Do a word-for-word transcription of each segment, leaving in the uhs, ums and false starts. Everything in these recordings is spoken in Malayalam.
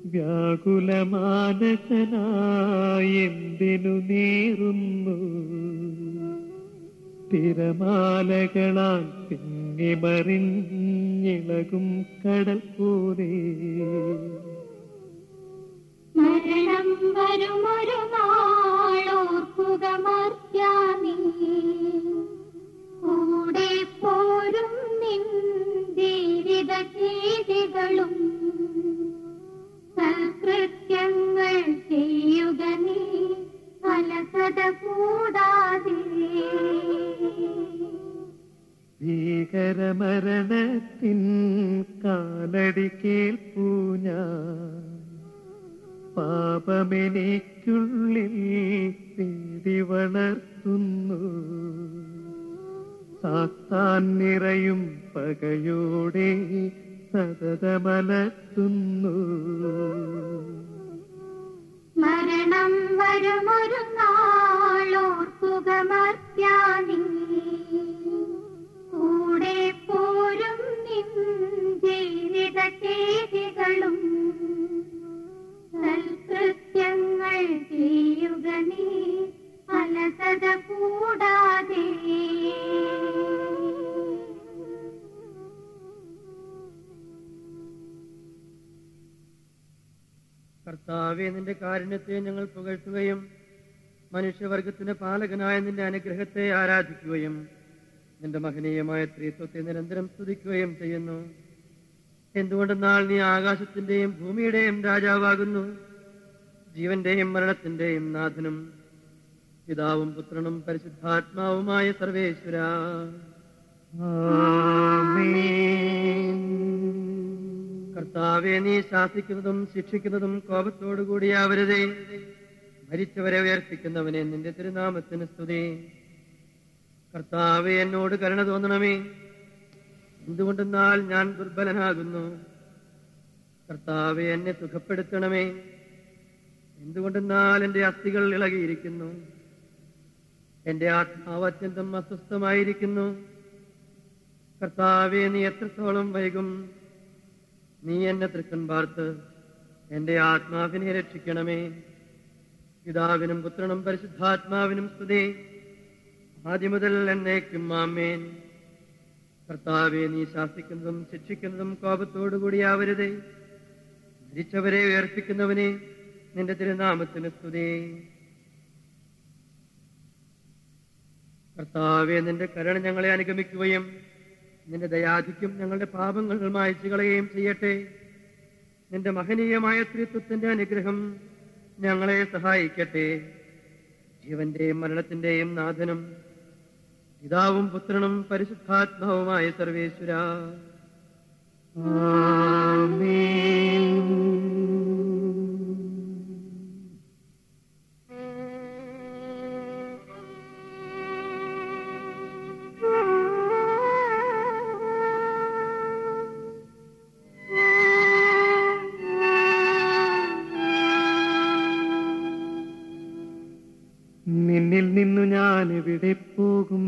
വ്യാകുലമാനസനായെന്തിനു നീറുന്നു? തിരമാലകളാൽ തിങ്ങിമറിഞ്ഞിളകും കടൽ പോലെ മരണം വരുമൊരു നാളോർക്കുക മർത്യാനീ, കൂടെ പോരും നിൻ ജീവിത ചെയ്തികളും സൽകൃത്യങ്ങൾ ചെയ്യുക നീ അലസത കൂടാതെ. ഭീകരമരണത്തിൻ കാലടി കേൾപ്പൂ ഞാൻ, പാപമെനിക്കുള്ളിൽ പേടി വളർത്തുന്നു. സാത്താൻ നിറയും പകയോടെ സതതമലർത്തുന്നു. മരണം വരുമൊരു നാളോർക്കുക മർത്യാനീ, കൂടെ പോരും നിൻ ജീവിത ചെയ്തികളും സൽകൃത്യങ്ങൾ ചെയ്യുക നീ അലസത കൂടാതെ. കർത്താവേ, നിന്റെ കാരുണ്യത്തെ ഞങ്ങൾ പുകഴ്ത്തുകയും മനുഷ്യവർഗത്തിന്റെ പാലകനായ നിന്റെ അനുഗ്രഹത്തെ ആരാധിക്കുകയും നിന്റെ മഹനീയമായ ത്രിത്വത്തെ നിരന്തരം സ്തുതിക്കുകയും ചെയ്യുന്നു. എന്തുകൊണ്ടെന്നാൽ നീ ആകാശത്തിന്റെയും ഭൂമിയുടെയും രാജാവാകുന്നു, ജീവന്റെയും മരണത്തിന്റെയും നാഥനും പിതാവും പുത്രനും പരിശുദ്ധാത്മാവുമായ സർവേശ്വര. കർത്താവെ, നീ ശാസിക്കുന്നതും ശിക്ഷിക്കുന്നതും കോപത്തോടുകൂടിയാവരുതേ. മരിച്ചവരെ ഉയർപ്പിക്കുന്നവനെ നിന്റെ തിരുനാമത്തിന് സ്തുതി. കർത്താവെ, എന്നോട് കരുണ തോന്നണമേ, എന്തുകൊണ്ടെന്നാൽ ഞാൻ ദുർബലനാകുന്നു. കർത്താവെ, എന്നെ സുഖപ്പെടുത്തണമേ, എന്തുകൊണ്ടെന്നാൽ എന്റെ അസ്ഥികൾ ഇളകിയിരിക്കുന്നു. എന്റെ ആത്മാവ് അത്യന്തം അസ്വസ്ഥമായിരിക്കുന്നു. കർത്താവെ, നീ എത്രത്തോളം വൈകും? നീ എന്നെ തൃക്കൺ പാർത്ത് എന്റെ ആത്മാവിനെ രക്ഷിക്കണമേ. പിതാവിനും പുത്രനും പരിശുദ്ധാത്മാവിനും സ്തുതി, ആദ്യം മുതൽ എന്നേക്കും ആമേൻ. കർത്താവെ, നീ ശാസിക്കുന്നതും ശിക്ഷിക്കുന്നതും കോപത്തോടുകൂടിയാവരുതേ. മരിച്ചവരെ ഉയർപ്പിക്കുന്നവനെ നിന്റെ തിരുനാമത്തിന് സ്തുതി. കർത്താവെ, നിന്റെ കരുണ ഞങ്ങളെ അനുഗമിക്കുകയും നിന്റെ ദയാധിക്യം ഞങ്ങളുടെ പാപങ്ങൾ മായ്ച്ചു കളയുകയും ചെയ്യട്ടെ. നിന്റെ മഹനീയമായ ത്രിത്വത്തിന്റെ അനുഗ്രഹം ഞങ്ങളെ സഹായിക്കട്ടെ. ജീവന്റെയും മരണത്തിന്റെയും നാഥനും പിതാവും പുത്രനും പരിശുദ്ധാത്മാവുമായ സർവേശ്വര. ആമേൻ. നിന്നിൽ നിന്നു ഞാൻ എവിടെ പോകും?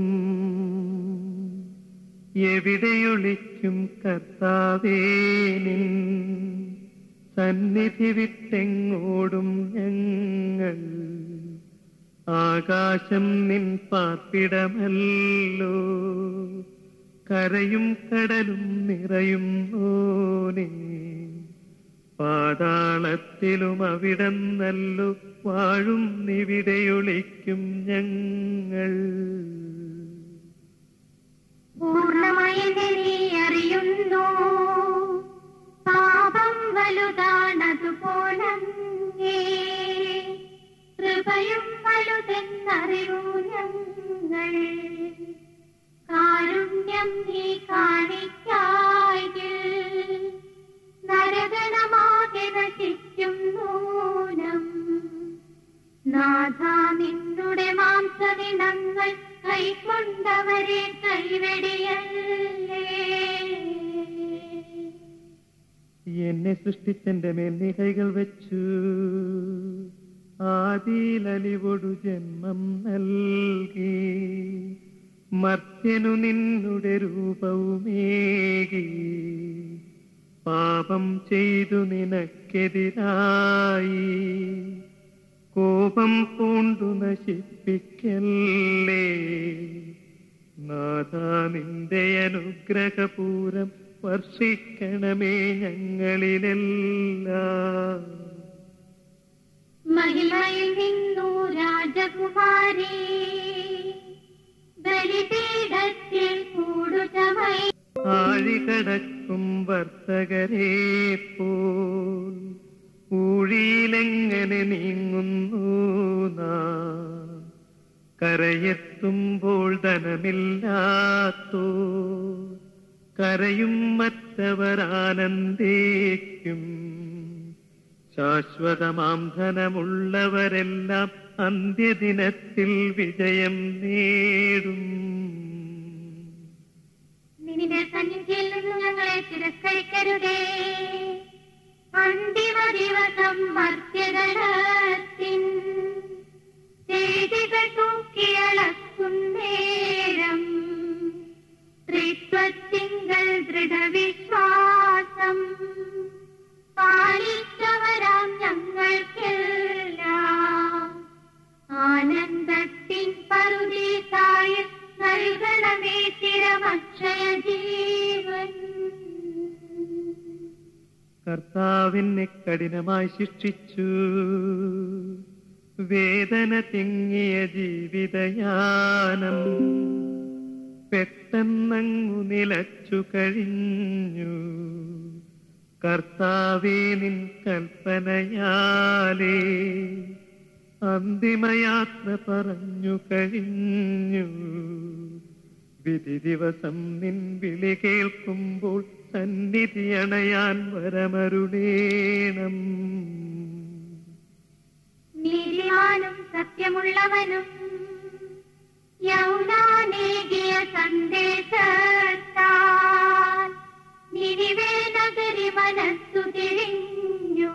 എവിടെയൊളിക്കും കർത്താവേ? നിൻ സന്നിധി വിട്ടെങ്ങോടും ഞങ്ങൾ. ആകാശം നിൻ പാർപ്പിടമല്ലോ, കരയും കടലും നിറയും ഓനേ. പാതാളത്തിലും അവിടം നല്ലു വാഴും നിവിടെയൊളിക്കും ഞങ്ങൾ. പൂർണ്ണമായി നീ അറിയുന്നു, പാപം വലുതാണതുപോലെ കൃപയും വലുതെന്നറിയൂ ഞങ്ങൾ. കാരുണ്യം നീ കാണിക്കായിൽ നരകണമാകെ നശിക്കും നൂനം. നാഥ, നിന്നുടെ മാംസദിനങ്ങൾ കൈക്കൊണ്ടവരെ കൈവെടിയല്ലേ. എന്നെ സൃഷ്ടിച്ചെന്റെ മേൽ നീ കൈകൾ വെച്ചു, ആദിയിലലിവൊടു ജന്മം നൽകി. മർത്യനു നിന്നുടെ രൂപവുമേകി, പാപം ചെയ്തു നിനക്കെതിരായി കോപം പൂണ്ടു നശിപ്പിക്കല്ലേ. നാഥാ നിന്റെ അനുഗ്രഹപൂരം വർഷിക്കണമേ ഞങ്ങളിലെല്ലാം. മഹിമയിൽ നിന്നു രാജകുമാരി ബലിപീഠത്തിൽ കൂടുചമൈ ആഴികടക്കും വർത്തകരെ പോൽ ഊഴിയിലെങ്ങനെ നീങ്ങുന്നു നാം. കരയെത്തുമ്പോൾ ധനമില്ലാത്തോ കരയും മറ്റവർ ആനന്ദിക്കും. ശാശ്വതമാം ധനമുള്ളവരെല്ലാം അന്ത്യദിനത്തിൽ വിജയം നേടും. നിന്റെ സന്നിധിയിൽ നിന്ന് ഞങ്ങളെ തിരസ്കരിക്കരുതേ. അന്തിമ ദിവസം മർത്യഗണത്തിൻ ചെയ്തികൾ തൂക്കിയളക്കും നേരം ത്രിത്വത്തിങ്കൽ ദൃഢവിശ്വാസം പാലിച്ചവരാം ഞങ്ങൾക്കെല്ലാം ആനന്ദത്തിൻ പറുദീസായ നൽകണമേ സ്ഥിരമക്ഷയ ജീവൻ. കർത്താവിനെ കഠിനമായി ശിക്ഷിച്ചു, വേദന തിങ്ങിയ ജീവിതയാനം പെട്ടെന്നങ്ങു നിലച്ചു കഴിഞ്ഞു. കർത്താവേ നിൻ കൽപ്പനയാലേ അന്തിമയാത്ര പറഞ്ഞു കഴിഞ്ഞു. വിധി ദിവസം നിൻ വിളി കേൾക്കുമ്പോൾ സന്നിധി അണയാൻ വരമരുളേണം. നീതിമാനും സത്യമുള്ളവനും യൗനാനേകിയ സന്ദേശത്താൽ നിനിവേ നഗരി മനസ്സു തിരിഞ്ഞു.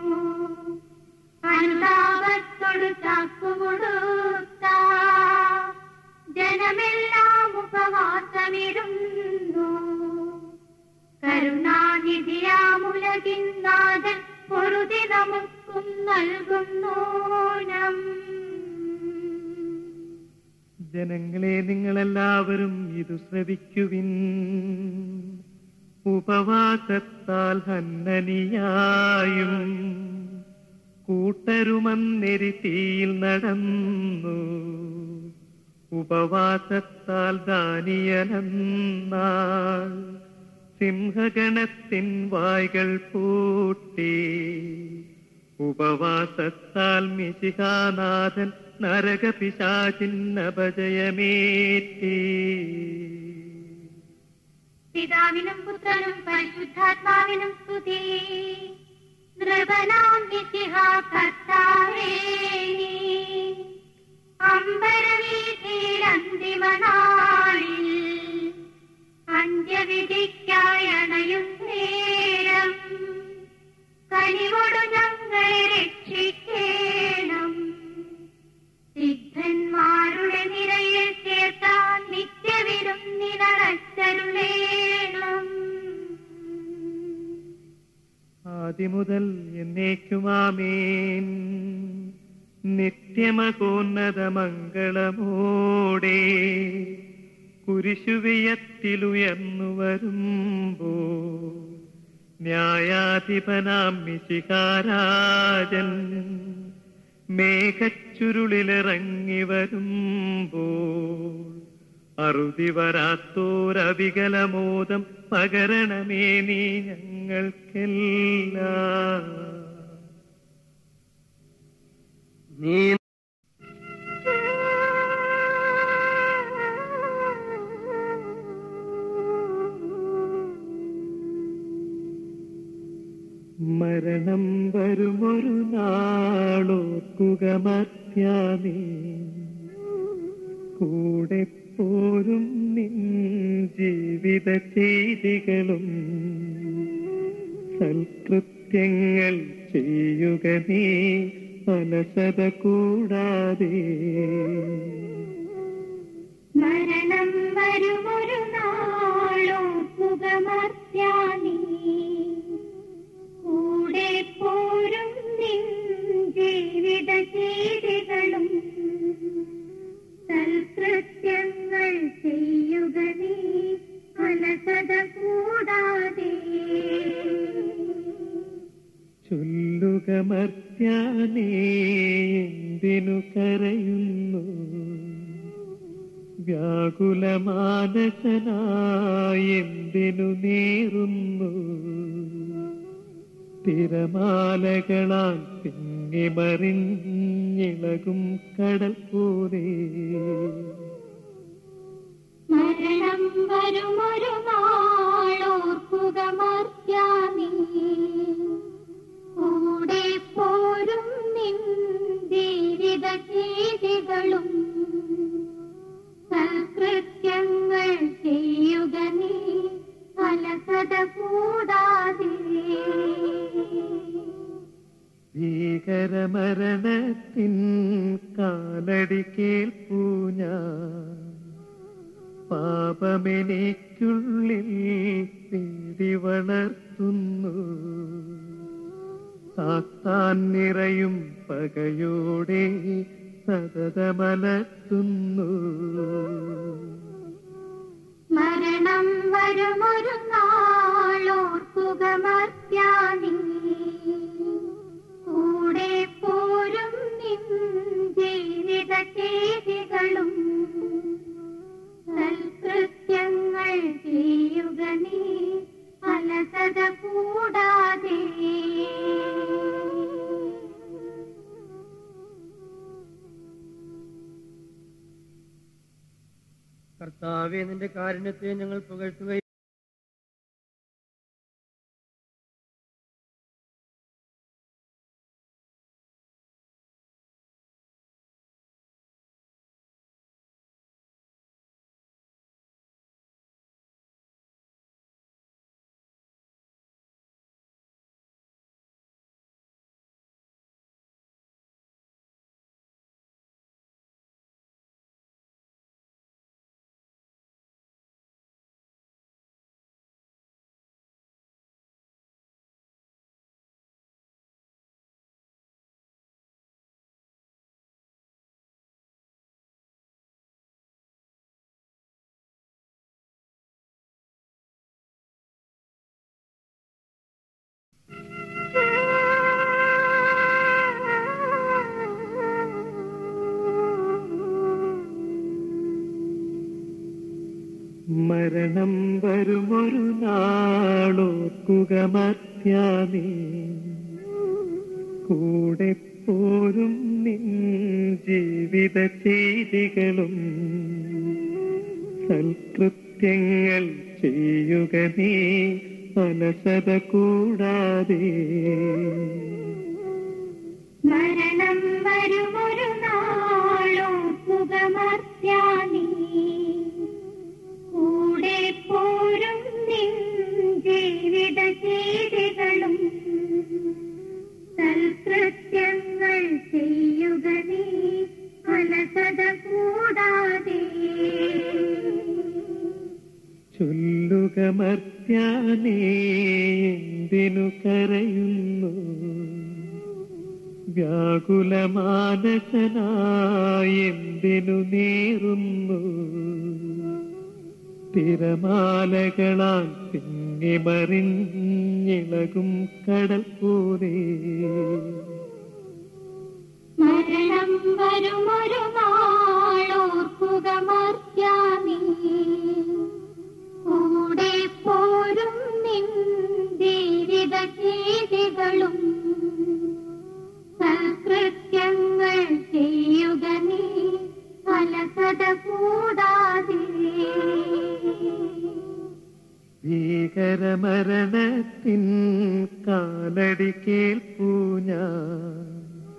അനുതാപത്തോടു ചാക്കുമുടുത്ത ജനമെല്ലാം ഉപവാസമിടുന്നു. കരുണാനിധിയാമുലകിൻ നാഥൻ പൊറുതി നമുക്കും നൽകുന്നോണം. ജനങ്ങളെ നിങ്ങളെല്ലാവരും ഇത് ശ്രവിക്കുവിൻ. ഉപവാസത്താൽ ഹന്നനിയായും കൂട്ടരുമന്നെരി തീയിൽ നടന്നു. ഉപവാസത്താൽ ദാനിയലെന്നാൾ സിംഹഗണത്തിൻ വായ്കൾ പൂട്ടി. ഉപവാസത്താൽ മിശിഹാനാഥൻ നരകപിശാചിൻ അപജയമേറ്റി. പിതാവിനും പുത്രനും പരിശുദ്ധാത്മാവിനും സ്തുതി. നൃപനാം മിശിഹാ കർത്താവേ നീ അമ്പരവീഥിയിൽ അന്തിമനാളിൽ അന്ത്യവിധിക്കായി അണയും നേരം കനിവോടു ഞങ്ങളെ രക്ഷിക്കേണം. സിദ്ധന്മാരുടെ നിരയിൽ ചേർത്താൻ നിത്യവിരുന്നിനടച്ചരുളേണം. ആദിമുതൽ എന്നേക്കുമാമേൻ. നിത്യമകോന്നതമംഗളമോടെ കുരിശുവിയത്തിലുയർന്നു വരുമ്പോ ന്യായാധിപനാം മിശിഹാരാജൻ മേഘച്ചുരുളിലിറങ്ങി വരുമ്പോൾ അറുതി വരാത്തോരവികലമോദം പകരണമേ നീ ഞങ്ങൾക്കെല്ലാം. നീ മരണം വരുമൊരു നാളോർക്കുക മർത്യാനേ, കൂടെ പോരും നിൻ ജീവിത ചെയ്തികളും സൽകൃത്യങ്ങൾ ചെയ്യുക നീ അലസത കൂടാതെ. മരണം വരുമൊരു നാളോർക്കുക മർത്യാനേ, ചൊല്ലുക മർത്യാനേ എന്തിനു കരയുന്നു, വ്യാകുലമാനസനായി എന്തിനു നേറുന്നു, തിരമാലകളാൽ തിങ്ങിമറിഞ്ഞിളകും കടൽ പോലെ. മരണം വരുമൊരു നാളോർക്കുക മർത്യാനീ, കൂടെ പോരും നിൻ ജീവിത ചെയ്തികളും, സൽകൃത്യങ്ങൾ ചെയ്യുക നീ അലസത കൂടാതെ. ഭീകരമരണത്തിൻ കാലടി കേൾപ്പൂ ഞാൻ, പാപമെനിക്കുള്ളിൽ പേടി വളർത്തുന്നു, സാത്താൻ നിറയും പകയോടെ സതതമലർത്തുന്നു. മരണം വരുമൊരു നാളോർക്കുക മർത്യാനീ, കൂടെ പോരും നിൻ ജീവിത ചെയ്തികളും, സൽകൃത്യങ്ങൾ ചെയ്യുക നീ അലസത കൂടാതെ. കർത്താവേ, നിന്റെ കാരുണ്യത്തെ ഞങ്ങൾ പുകഴ്ത്തുകയും മരണം വരുമൊരു നാളോർക്കുക മർത്യാനേ, കൂടെ പോരും നിൻ ജീവിത ചെയ്തികളും, സൽകൃത്യങ്ങൾ ചെയ്യുക നീ അലസത കൂടാതെ. മരണം വരുമൊരു നാളോർക്കുക മർത്യാനീ, കൂടെ പോരും നിൻ ജീവിത ചെയ്തികളും, സൽകൃത്യങ്ങൾ ചെയ്യുക നീ അലസത കൂടാതെ. ചൊല്ലുക മർത്യാനേ എന്തിനു കരയുന്നു, വ്യാകുലമാനസനായി എന്തിനു നേറുന്നു, തിരമാലകളാൽ തിങ്ങിമറിഞ്ഞിളകും കടൽ പോലെ. മരണം വരുമൊരു നാളോർക്കുക മർത്യാനീ, കൂടെ പോരും നിൻ ജീവിത ചെയ്തികളും, സൽകൃത്യങ്ങൾ ചെയ്യുക നീ അലസത കൂടാതെ. ഭീകരമരണത്തിൻ കാലടി കേൾപ്പൂ ഞാൻ,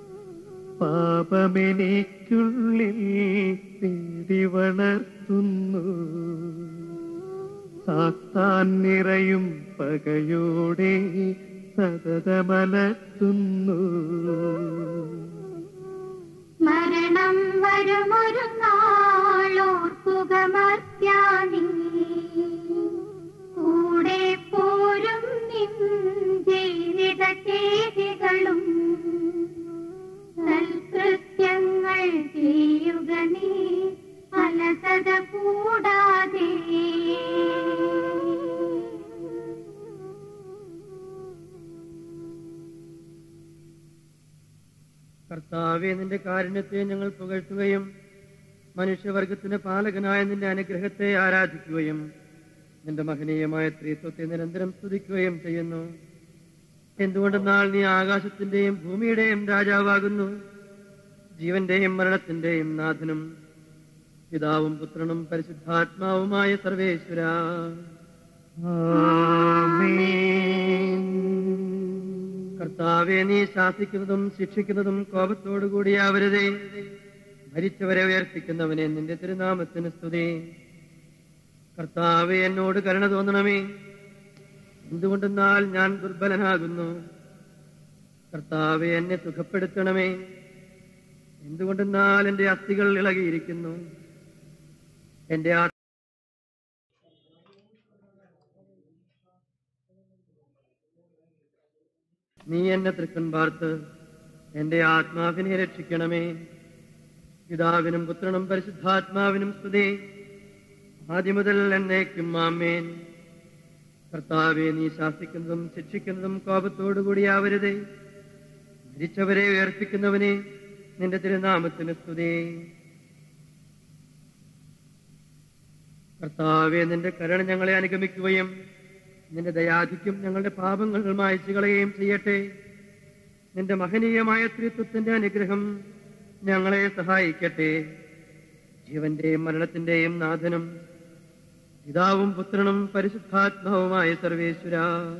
പാപമെനിക്കുള്ളിൽ പേടി വളർത്തുന്നു, സാത്താൻ നിറയും പകയോടെ സതതമലർത്തുന്നു. മരണം വരുമൊരു നാളോർക്കുക മർത്യാനീ, കൂടെ പോരും നിൻ ജീവിത ചെയ്തികളും, സൽകൃത്യങ്ങൾ ചെയ്യുക നീ അലസത കൂടാതെ. കർത്താവേ, നിന്റെ കാരുണ്യത്തെ ഞങ്ങൾ പുകഴ്ത്തുകയും മനുഷ്യവർഗത്തിന്റെ പാലകനായ നിന്റെ അനുഗ്രഹത്തെ ആരാധിക്കുകയും നിന്റെ മഹനീയമായ ത്രിത്വത്തെ നിരന്തരം സ്തുതിക്കുകയും ചെയ്യുന്നു. എന്തുകൊണ്ടെന്നാൽ നീ ആകാശത്തിന്റെയും ഭൂമിയുടെയും രാജാവാകുന്നു, ജീവന്റെയും മരണത്തിന്റെയും നാഥനും പിതാവും പുത്രനും പരിശുദ്ധാത്മാവുമായ സർവേശ്വര. കർത്താവെ, നീ ശാസിക്കുന്നതും ശിക്ഷിക്കുന്നതും കോപത്തോടുകൂടിയാവരുതേ. മരിച്ചവരെ ഉയർപ്പിക്കുന്നവനെ നിന്റെ തിരുനാമത്തിന് സ്തുതി. കർത്താവെ, എന്നോട് കരുണ തോന്നണമേ, എന്തുകൊണ്ടെന്നാൽ ഞാൻ ദുർബലനാകുന്നു. കർത്താവെ, എന്നെ സുഖപ്പെടുത്തണമേ, എന്തുകൊണ്ടെന്നാൽ എന്റെ അസ്ഥികൾ ഇളകിയിരിക്കുന്നു. എന്റെ നീ എന്നെ തൃക്കൺ പാർത്ത് എന്റെ ആത്മാവിനെ രക്ഷിക്കണമേ. പിതാവിനും പുത്രനും പരിശുദ്ധാത്മാവിനും സ്തുതി, ആദ്യം മുതൽ എന്നേക്കും ആമേൻ. കർത്താവെ, നീ ശാസിക്കുന്നതും ശിക്ഷിക്കുന്നതും കോപത്തോടുകൂടിയാവരുതേ. മരിച്ചവരെ ഉയർപ്പിക്കുന്നവനെ നിന്റെ തിരുനാമത്തിന് സ്തുതി. കർത്താവെ, നിന്റെ കരുണ ഞങ്ങളെ അനുഗമിക്കുകയും നിന്റെ ദയാധിക്യം ഞങ്ങളുടെ പാപങ്ങൾ മായ്ച്ചു കളയുകയും ചെയ്യട്ടെ. നിന്റെ മഹനീയമായ ത്രിത്വത്തിന്റെ അനുഗ്രഹം ഞങ്ങളെ സഹായിക്കട്ടെ. ജീവന്റെയും മരണത്തിന്റെയും നാഥനും പിതാവും പുത്രനും പരിശുദ്ധാത്മാവുമായ സർവേശ്വര.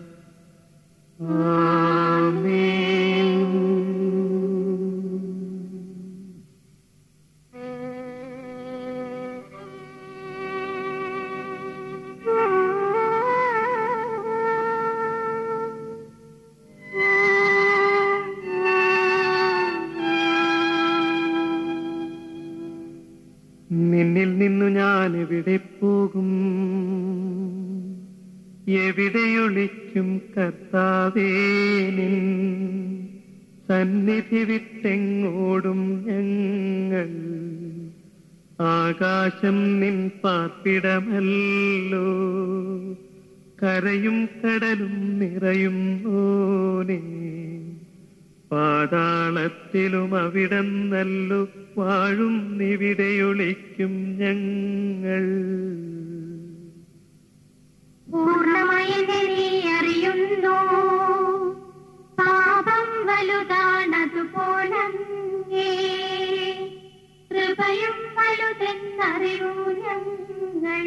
നിന്നിൽ നിന്നു ഞാൻ എവിടെ പോകും, എവിടെയൊളിക്കും കർത്താവേ? നിൻ സന്നിധി വിട്ടെങ്ങോടും ഞങ്ങൾ. ആകാശം നിൻ പാർപ്പിടമല്ലോ, കരയും കടലും നിറയും ഓനെ. പാതാളത്തിലും അവിടന്നല്ലോ വാഴും നിവിടെയൊളിക്കും ഞങ്ങൾ. പൂർണ്ണമായി നീ അറിയുന്നു, പാപം വലുതാണതുപോലെ കൃപയും വലുതെന്നറിയൂ ഞങ്ങൾ.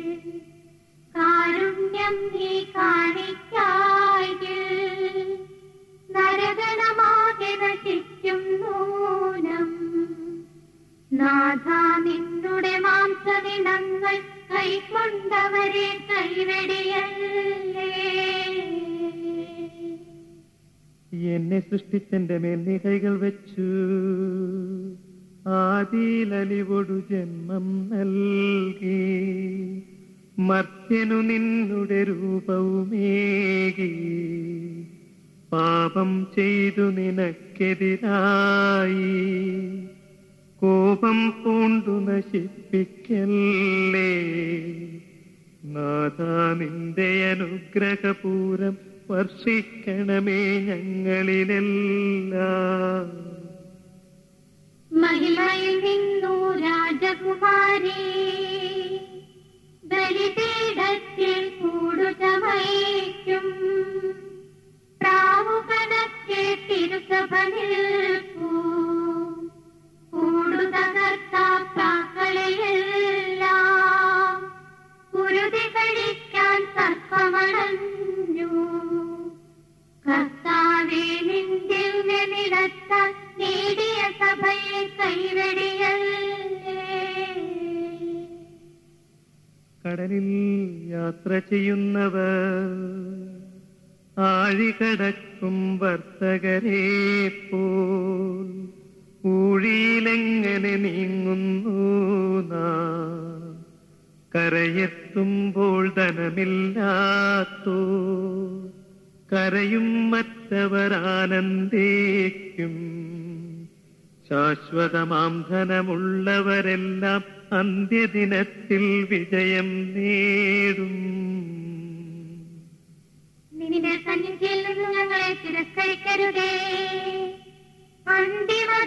കാരുണ്യം നീ കാണിക്കായിൽ നരകണമാകെ നശിക്കും നൂനം. നാഥ, നിന്നുടെ മാംസദിനങ്ങൾ കൈക്കൊണ്ടവരെ കൈവെടിയല്ലേ. എന്നെ സൃഷ്ടിച്ചെന്റെ മേൽ നീ കൈകൾ വെച്ചു, ആദിയിലലിവൊടു ജന്മം നൽകി. മർത്യനു നിന്നുടെ രൂപവുമേകി, പാപം ചെയ്തു നിനക്കെതിരായി. കോപം പൂണ്ടു നശിപ്പിക്കല്ലേ. നാഥ, നിന്റെ അനുഗ്രഹപൂരം വർഷിക്കണമേ ഞങ്ങളിലെല്ലാം. മഹിമയിൽ നിന്നു രാജകുമാരി ബലിപീഠത്തിൽ കൂടുചമയ്ക്കും. പ്രാവുകണക്കെ തിരുസഭ നിൽപ്പൂ, കൂടുതകർത്താക്കളെയെല്ലാം കുരുതി കഴിക്കാൻ സർപ്പമണഞ്ഞു. കർത്താവേ, നിന്റെ നിലത്താൽ നേടിയ സഭയെ കൈവെടിയല്ലേ. കടലിൽ യാത്ര ചെയ്യുന്നവർ, ആഴികടക്കും വർത്തകരെ പോൽ ഊഴിയിലെങ്ങനെ നീങ്ങുന്നു നാം. കരയെത്തുമ്പോൾ ധനമില്ലാത്തോ, കരയും മറ്റവർ ആനന്ദിക്കും. ശാശ്വതമാം ധനമുള്ളവരെല്ലാം അന്ത്യദിനത്തിൽ വിജയം നേടും. നിന്റെ സന്നിധിയിൽ നിന്ന് ഞങ്ങളെ തിരസ്കരിക്കരുതേ. അന്തിമ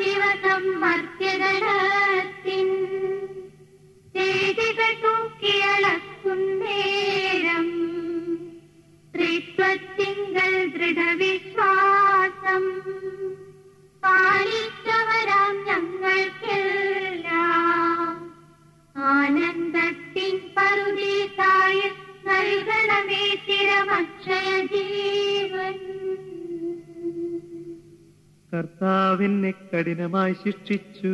മർത്യഗണത്തിൻ ചെയ്തികൾ തൂക്കിയളക്കുന്നേരം ത്രിത്വത്തിങ്കൽ ദൃഢവിശ്വാസം പാലിച്ചവരാം ഞങ്ങൾക്കെല്ലാം ആനന്ദത്തിൻ പറുദീസായ നൽകണമേ സ്ഥിരമക്ഷയ ജീവൻ. കർത്താവിനെ കഠിനമായി ശിക്ഷിച്ചു,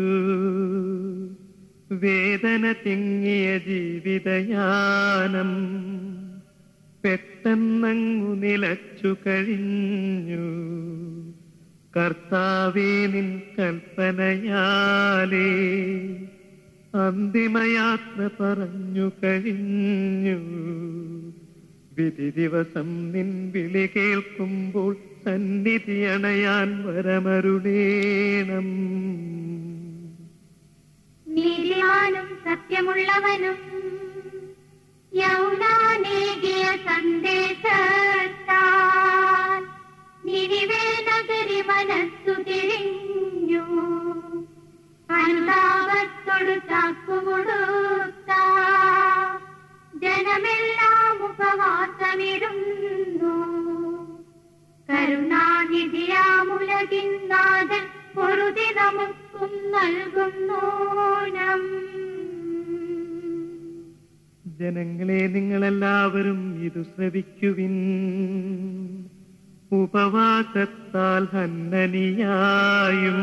വേദന തിങ്ങിയ ജീവിതയാനം പെട്ടെന്നങ്ങു നിലച്ചു കഴിഞ്ഞു. കർത്താവേ, നിൻ കൽപ്പനയാലേ അന്തിമയാത്ര പറഞ്ഞു കഴിഞ്ഞു. വിധി ദിവസം നിൻ വിളി കേൾക്കുമ്പോൾ സന്നിധി അണയാൻ വരമരുളേണം. നീതിമാനും സത്യമുള്ളവനും യൗനാനേകിയ സന്ദേശത്താൽ നിനിവേ നഗരി മനസ്സു തിരിഞ്ഞു. അനുതാപത്തോടു ചാക്കുമുടുത്ത ജനമെല്ലാം ഉപവാസമിരുന്നു. കരുണാനിധിയാമുലകിൻ നാഥൻ പൊറുതി നമുക്കും നൽകുന്നോണം. ജനങ്ങളെ, നിങ്ങളെല്ലാവരും ഇത് ശ്രവിക്കുവിൻ. ഉപവാസത്താൽ ഹന്നനിയായും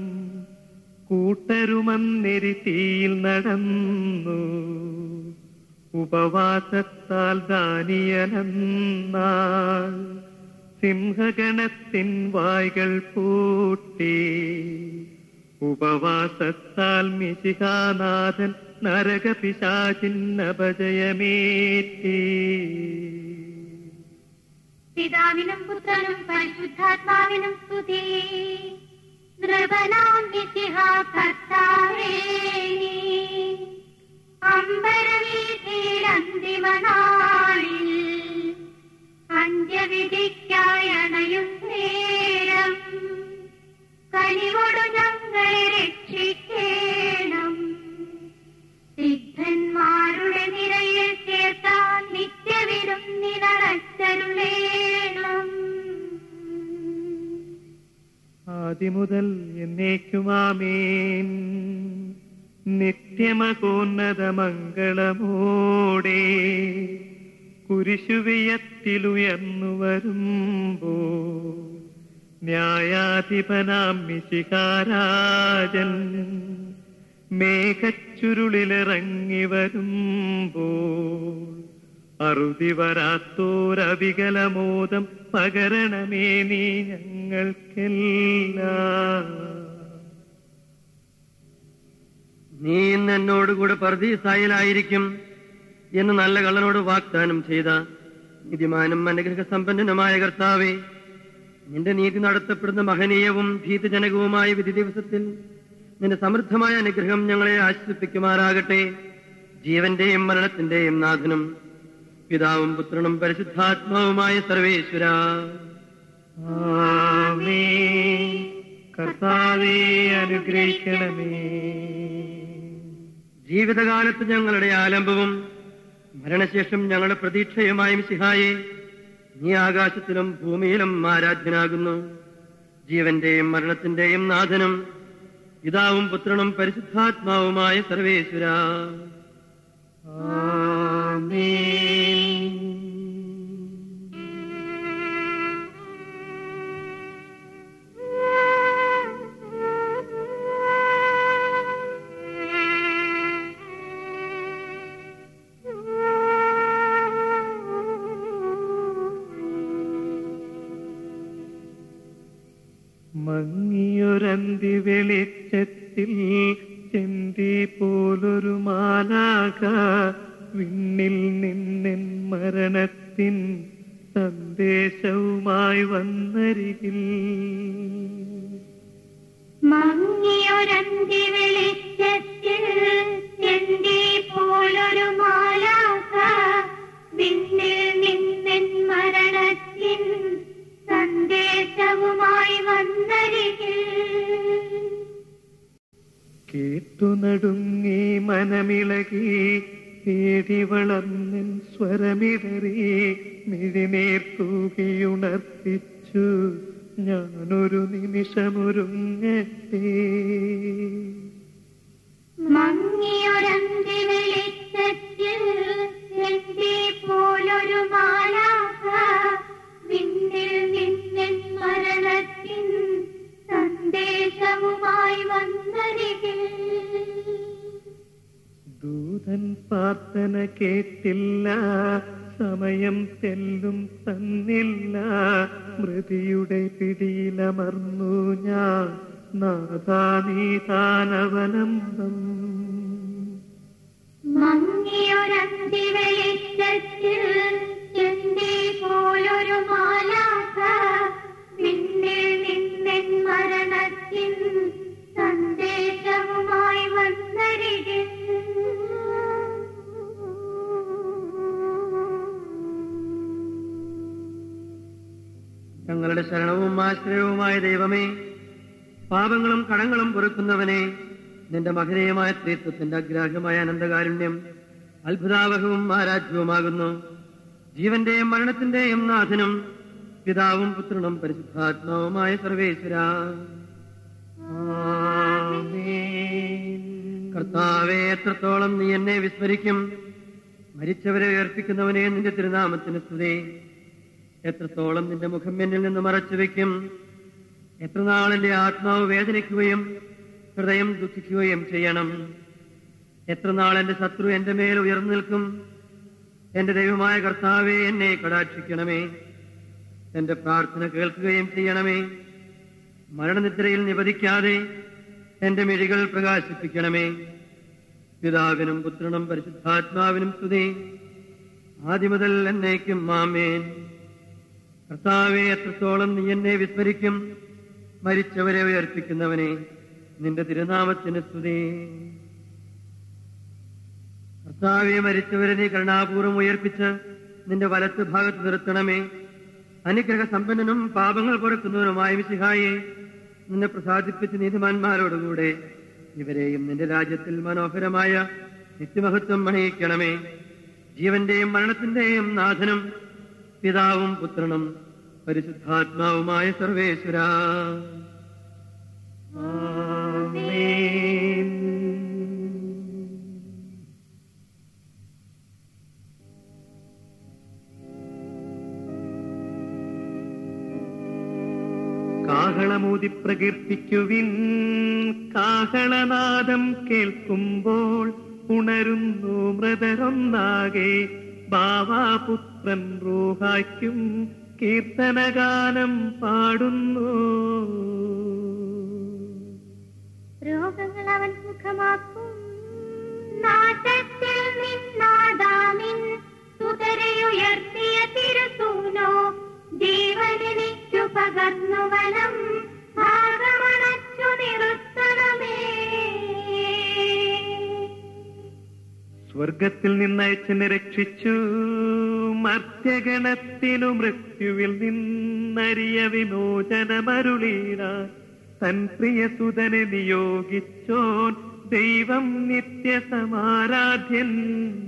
കൂട്ടരുമന്നെരി തീയിൽ നടന്നു. ഉപവാസത്താൽ ദാനിയലെന്നാൾ സിംഹഗണത്തിൻ വായ്കൾ പൂട്ടി. ഉപവാസത്താൽ മിശിഹാനാഥൻ നരകപിശാചിന്നപജയമേറ്റി. പിതാവിനും പുത്രനും പരിശുദ്ധാത്മാവിനും സ്തുതി. നൃപനാം മിശിഹാ കർത്താവേ, അമ്പരവീഥിയിൽ അന്തിമനാളിൽ അന്ത്യവിധിക്കായി അണയും നേരം കനിവോടു ഞങ്ങളെ രക്ഷിക്കേണം. സിദ്ധന്മാരുടെ നിരയിൽ ചേർത്താൻ നിത്യവിരുന്നിനടച്ചരുളേണം. ആദിമുതൽ എന്നേക്കുമാമേൻ. നിത്യമകോന്നതമംഗളമോടെ കുരിശുവിയത്തിലുയർന്നു വരുമ്പോ ന്യായാധിപനാം മിശിഹാരാജൻ മേഘച്ചുരുളിലിറങ്ങി വരുമ്പോൾ അറുതി വരാത്തോരവികലമോദം പകരണമേ നീ ഞങ്ങൾക്കെല്ലാം. നീ ഇന്ന് എന്നോടുകൂടെ പർദീസായിലായിരിക്കും എന്ന് നല്ല കള്ളനോട് വാഗ്ദാനം ചെയ്ത നീതിമാനും അനുഗ്രഹ സമ്പന്നനുമായ കർത്താവേ, നിന്റെ നീതി നടത്തപ്പെടുന്ന മഹനീയവും ഭീതജനകവുമായ വിധി ദിവസത്തിൽ നിന്റെ സമൃദ്ധമായ അനുഗ്രഹം ഞങ്ങളെ ആശ്വസിപ്പിക്കുമാറാകട്ടെ. ജീവന്റെയും മരണത്തിന്റെയും നാഥനും പിതാവും പുത്രനും പരിശുദ്ധാത്മാവുമായ സർവേശ്വര, ആമേൻ. കർത്താവേ, അനുഗ്രഹിക്കണമേ. ജീവിതകാലത്ത് ഞങ്ങളുടെ ആലംബവും മരണശേഷം ഞങ്ങളുടെ പ്രതീക്ഷയുമായ മിശിഹായെ, നീ ആകാശത്തിലും ഭൂമിയിലും ആരാധ്യനാകുന്നു. ജീവന്റെയും മരണത്തിന്റെയും നാഥനും പിതാവും പുത്രനും പരിശുദ്ധാത്മാവുമായ സർവേശ്വര, ആമേൻ. മങ്ങിയൊരന്തി വെളിച്ചത്തിൽ ചെന്തി പോലൊരു മാലാക വിണ്ണിൽ നിന്നെൻ മരണത്തിൻ സന്ദേശവുമായി വന്നരികിൽ. മങ്ങിയൊരന്തി വെളിച്ചത്തിൽ ചെന്തി പോലൊരു മാലാക വിണ്ണിൽ നിന്നെൻ മരണത്തിൻ സന്ദേശവുമായി വന്നരികിൽ. കേട്ടു നടുങ്ങി മനമിളകി പേടി വളർന്നൻ സ്വരമിടറി മിഴിനീർ തൂകിയുണർത്തിച്ചു ഞാനൊരു നിമിഷമൊരുങ്ങട്ടെ. മങ്ങിയൊരന്തി വെളിച്ചത്തിൽ എന്റെ പോലൊരു മാലാഖ വിണ്ണിൽ നിന്നിൻ മരണത്തിൻ സന്ദേശവുമായി വന്നരികിൽ. ദൂതൻ പ്രാർത്ഥന കേട്ടില്ല, സമയം തെല്ലും തന്നില്ല, മൃതിയുടെ പിടിയിലമർന്നു ഞാൻ നാഥാ നീതാനവലംബം. മങ്ങിയൊരന്തി വെളിച്ചത്തിൽ എന്റെ പോലൊരു മാലാഖ വിണ്ണിൽ നിന്നിൻ മരണത്തിൻ സന്ദേശവുമായി വന്നരികിൽ. ഞങ്ങളുടെ ശരണവും ആശ്രയവുമായ ദൈവമേ, പാപങ്ങളും കടങ്ങളും പൊറുക്കുന്നവനെ, നിന്റെ മഹനീയമായ സ്ത്രീത്വത്തിന്റെ അഗ്രാഹ്യമായ അനന്തകാരുണ്യം അത്ഭുതാവഹവും ആരാധ്യവുമാകുന്നു. ജീവന്റെയും മരണത്തിന്റെയും നാഥനും പിതാവും പുത്രനും പരിശുദ്ധാത്മാവുമായ സർവേശ്വര. കർത്താവേ, എത്രത്തോളം നീ എന്നെ വിസ്മരിക്കും. മരിച്ചവരെ ഉയർപ്പിക്കുന്നവനെ, നിന്റെ തിരുനാമത്തിന് സ്തുതി. എത്രത്തോളം നിന്റെ മുഖം എന്നിൽ നിന്ന് മറച്ചു വയ്ക്കും. എത്ര നാൾ എന്റെ ആത്മാവ് വേദനിക്കുകയും ഹൃദയം ദുഃഖിക്കുകയും ചെയ്യണം. എത്ര നാൾ എന്റെ ശത്രു എന്റെ മേൽ ഉയർന്നു നിൽക്കും. എന്റെ ദൈവമായ കർത്താവേ, എന്നെ കടാക്ഷിക്കണമേ. എന്റെ പ്രാർത്ഥന കേൾക്കുകയും ചെയ്യണമേ. മരണനിദ്രയിൽ നിവധിക്കാതെ എന്റെ മിഴികൾ പ്രകാശിപ്പിക്കണമേ. പിതാവിനും പുത്രനും പരിശുദ്ധാത്മാവിനും സ്തുതി, ആദിമുതൽ എന്നേക്കും ആമേൻ. കർത്താവേ, എത്രത്തോളം നീ എന്നെ വിസ്മരിക്കും. മരിച്ചവരെ ഉയർപ്പിക്കുന്നവനെ, നിന്റെ തിരുനാമത്തിന് സ്തുതി. കർത്താവേ, മരിച്ചവരെ നീ കരുണാപൂർവ്വം ഉയർപ്പിച്ച് നിന്റെ വലത്ത് ഭാഗത്ത് നിർത്തണമേ. അനുഗ്രഹ സമ്പന്നനും പാപങ്ങൾ പൊറുക്കുന്നവനുമായ മിശിഹായെ, നിന്നെ പ്രസാദിപ്പിച്ച് നീതിമാന്മാരോടുകൂടെ ഇവരെയും നിന്റെ രാജ്യത്തിൽ മനോഹരമായ നിത്യമഹത്വം അണിയിക്കണമേ. ജീവന്റെയും മരണത്തിന്റെയും നാഥനും പിതാവും പുത്രനും പരിശുദ്ധാത്മാവുമായ സർവേശ്വര. ആമേൻ. കാഹളമൂതി പ്രകീർത്തിക്കുവിൻ, കാഹളനാദം കേൾക്കുമ്പോൾ ഉണരുന്നു മൃതരൊന്നാകെ. ബാവാപുത്രൻ റൂഹായ്ക്കും കീർത്തനഗാനം പാടുന്നു. രോഗങ്ങൾ അവൻ സുഖമാക്കും. നാശത്തിൽ നിന്നാദാമിൻ സുതരയുയർത്തിയ തിരുസൂനോ ജീവനെനിക്കു പകർന്നു വനം ഭാഗമണച്ചു നിർത്തണമേ. സ്വർഗത്തിൽ നിന്നയച്ചെന്നെ രക്ഷിച്ചു, മർത്യഗണത്തിനു മൃത്യുവിൽ നിന്നരിയ വിമോചനമരുളീടാൻ തൻ പ്രിയസുതനെ നിയോഗിച്ചോൻ ദൈവം നിത്യസമാരാധ്യൻ.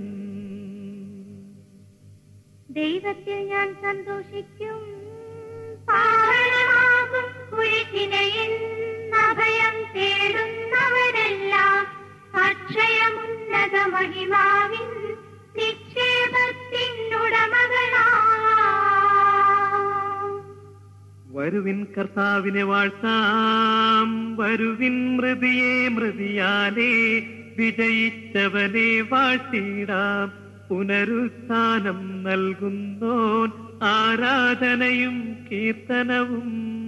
ദൈവത്തിൽ ഞാൻ സന്തോഷിക്കും. പാവനമാകും കുരിശിനയിൽ അഭയം തേടുന്നവരെല്ലാം അക്ഷയമുന്നത മഹിമാവിൻ നിക്ഷേപത്തിനുടമകളാ. വരുവിൻ കർത്താവിനെ വാഴ്ത്താം, വരുവിൻ മൃതിയെ മൃതിയാലേ വിജയിച്ചവനെ വാഴ്ത്തിടാം. പുനരുത്ഥാനം നൽകുന്നോൻ ആരാധനയും കീർത്തനവും.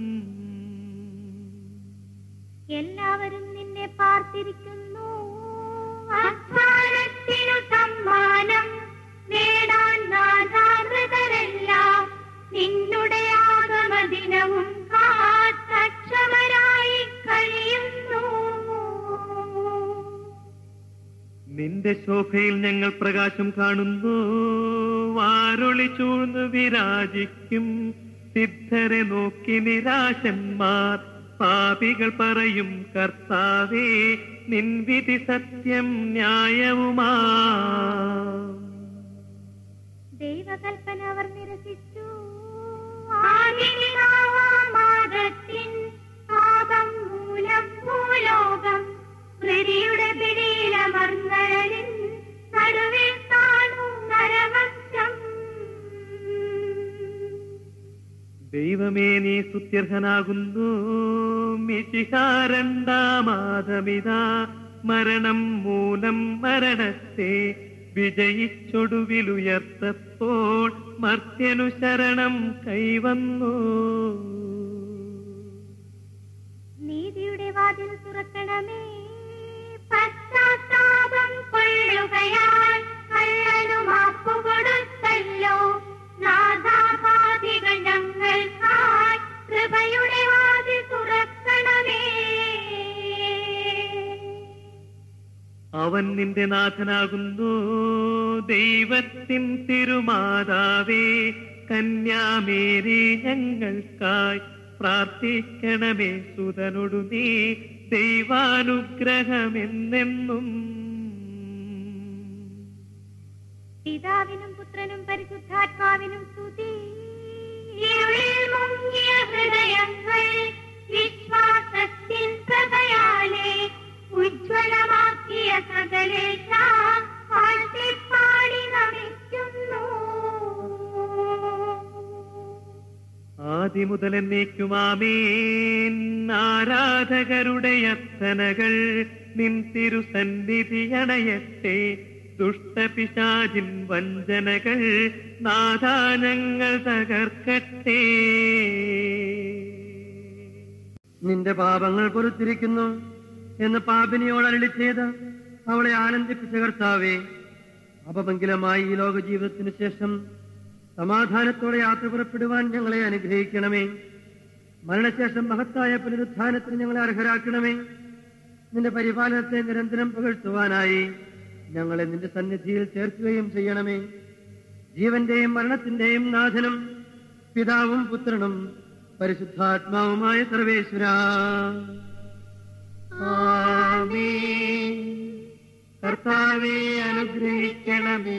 എല്ലാവരും നിന്നെ പാർത്തിരിക്കുന്നു. അധ്വാനത്തിനു സമ്മാനം നേടാൻ നാഥാമൃതരെല്ലാം നിന്നുടെ ആഗമദിനവും കാത്തക്ഷമരായി കഴിയുന്നു. നിന്റെ ശോഭയിൽ ഞങ്ങൾ പ്രകാശം കാണുന്നു. വാരൊളി ചൂഴ്ന്നു വിരാജിക്കും സിദ്ധരെ നോക്കി നിരാശന്മാർ പാപികൾ പറയും കർത്താവേ നിൻ വിധി സത്യം ന്യായവുമാ. ദൈവകൽപ്പന അവർ നിരസിച്ചു. പാപം മൂലം ഭൂലോകം ഹൃതിയുടെ പിടിയിലമർന്നലിൻ നടുവിൽ കാണും നരവംശം. ദൈവമേ നീ സ്തുത്യർഹനാകുന്നു. മിശിഹാരണ്ടാമാതമിതാ മരണം മൂലം മരണത്തെ വിജയിച്ചൊടുവിലുയർത്തപ്പോൾ മർത്യനു ശരണം കൈവന്നു. നീതിയുടെ വാതിൽ തുറക്കണമേ, പശ്ചാത്താപം കൊള്ളുകയാൽ കള്ളനു മാപ്പു കൊടുത്തല്ലോ. നാഥാപാപികൾ ഞങ്ങൾക്കായി കൃപയുടെ വാതിൽ തുറക്കണമേ. അവൻ നിന്റെ നാഥനാകുന്നു. ദൈവത്തിൻ തിരുമാതാവേ കന്യാമേരി ഞങ്ങൾക്കായി പ്രാർത്ഥിക്കണമേ. സുതനൊടു നീ ദൈവാനുഗ്രഹമെന്നെന്നും. പിതാവിനും പുത്രനും പരിശുദ്ധാത്മാവിനും സ്തുതി. ഇരുളിൽ മുങ്ങിയ ഹൃദയങ്ങൾ വിശ്വാസത്തിൻ പ്രഭയാലെ ഉജ്ജ്വലമാക്കിയ സകലേശ പാടി നമിക്കുന്നു. ആദിമുതൽ എന്നേക്കുമാമേൻ. ആരാധകരുടെ അർത്ഥനകൾ നിൻ തിരുസന്നിധിയണയട്ടെ. ദുഷ്ടപിശാചിൻ വഞ്ചനകൾ നാദാനങ്ങൾ തകർക്കട്ടെ. നിന്റെ പാപങ്ങൾ പൊറുത്തിരിക്കുന്നു എന്ന് പാപിനിയോട് അരുളി ചെയ്ത് അവളെ ആനന്ദിപ്പിച്ച കർത്താവേ, അപമംഗലമായി ഈ ലോക ജീവിതത്തിന് ശേഷം സമാധാനത്തോടെ യാത്ര പുറപ്പെടുവാൻ ഞങ്ങളെ അനുഗ്രഹിക്കണമേ. മരണശേഷം മഹത്തായ പുനരുത്ഥാനത്തിന് ഞങ്ങളെ അർഹരാക്കണമേ. നിന്റെ പരിപാലനത്തെ നിരന്തരം പുകഴ്ത്തുവാനായി ഞങ്ങളെ നിന്റെ സന്നിധിയിൽ ചേർക്കുകയും ചെയ്യണമേ. ജീവന്റെയും മരണത്തിന്റെയും നാഥനും പിതാവും പുത്രനും പരിശുദ്ധാത്മാവുമായ സർവേശ്വരാ, ആമേൻ. കർത്താവേ അനുഗ്രഹിക്കണമേ.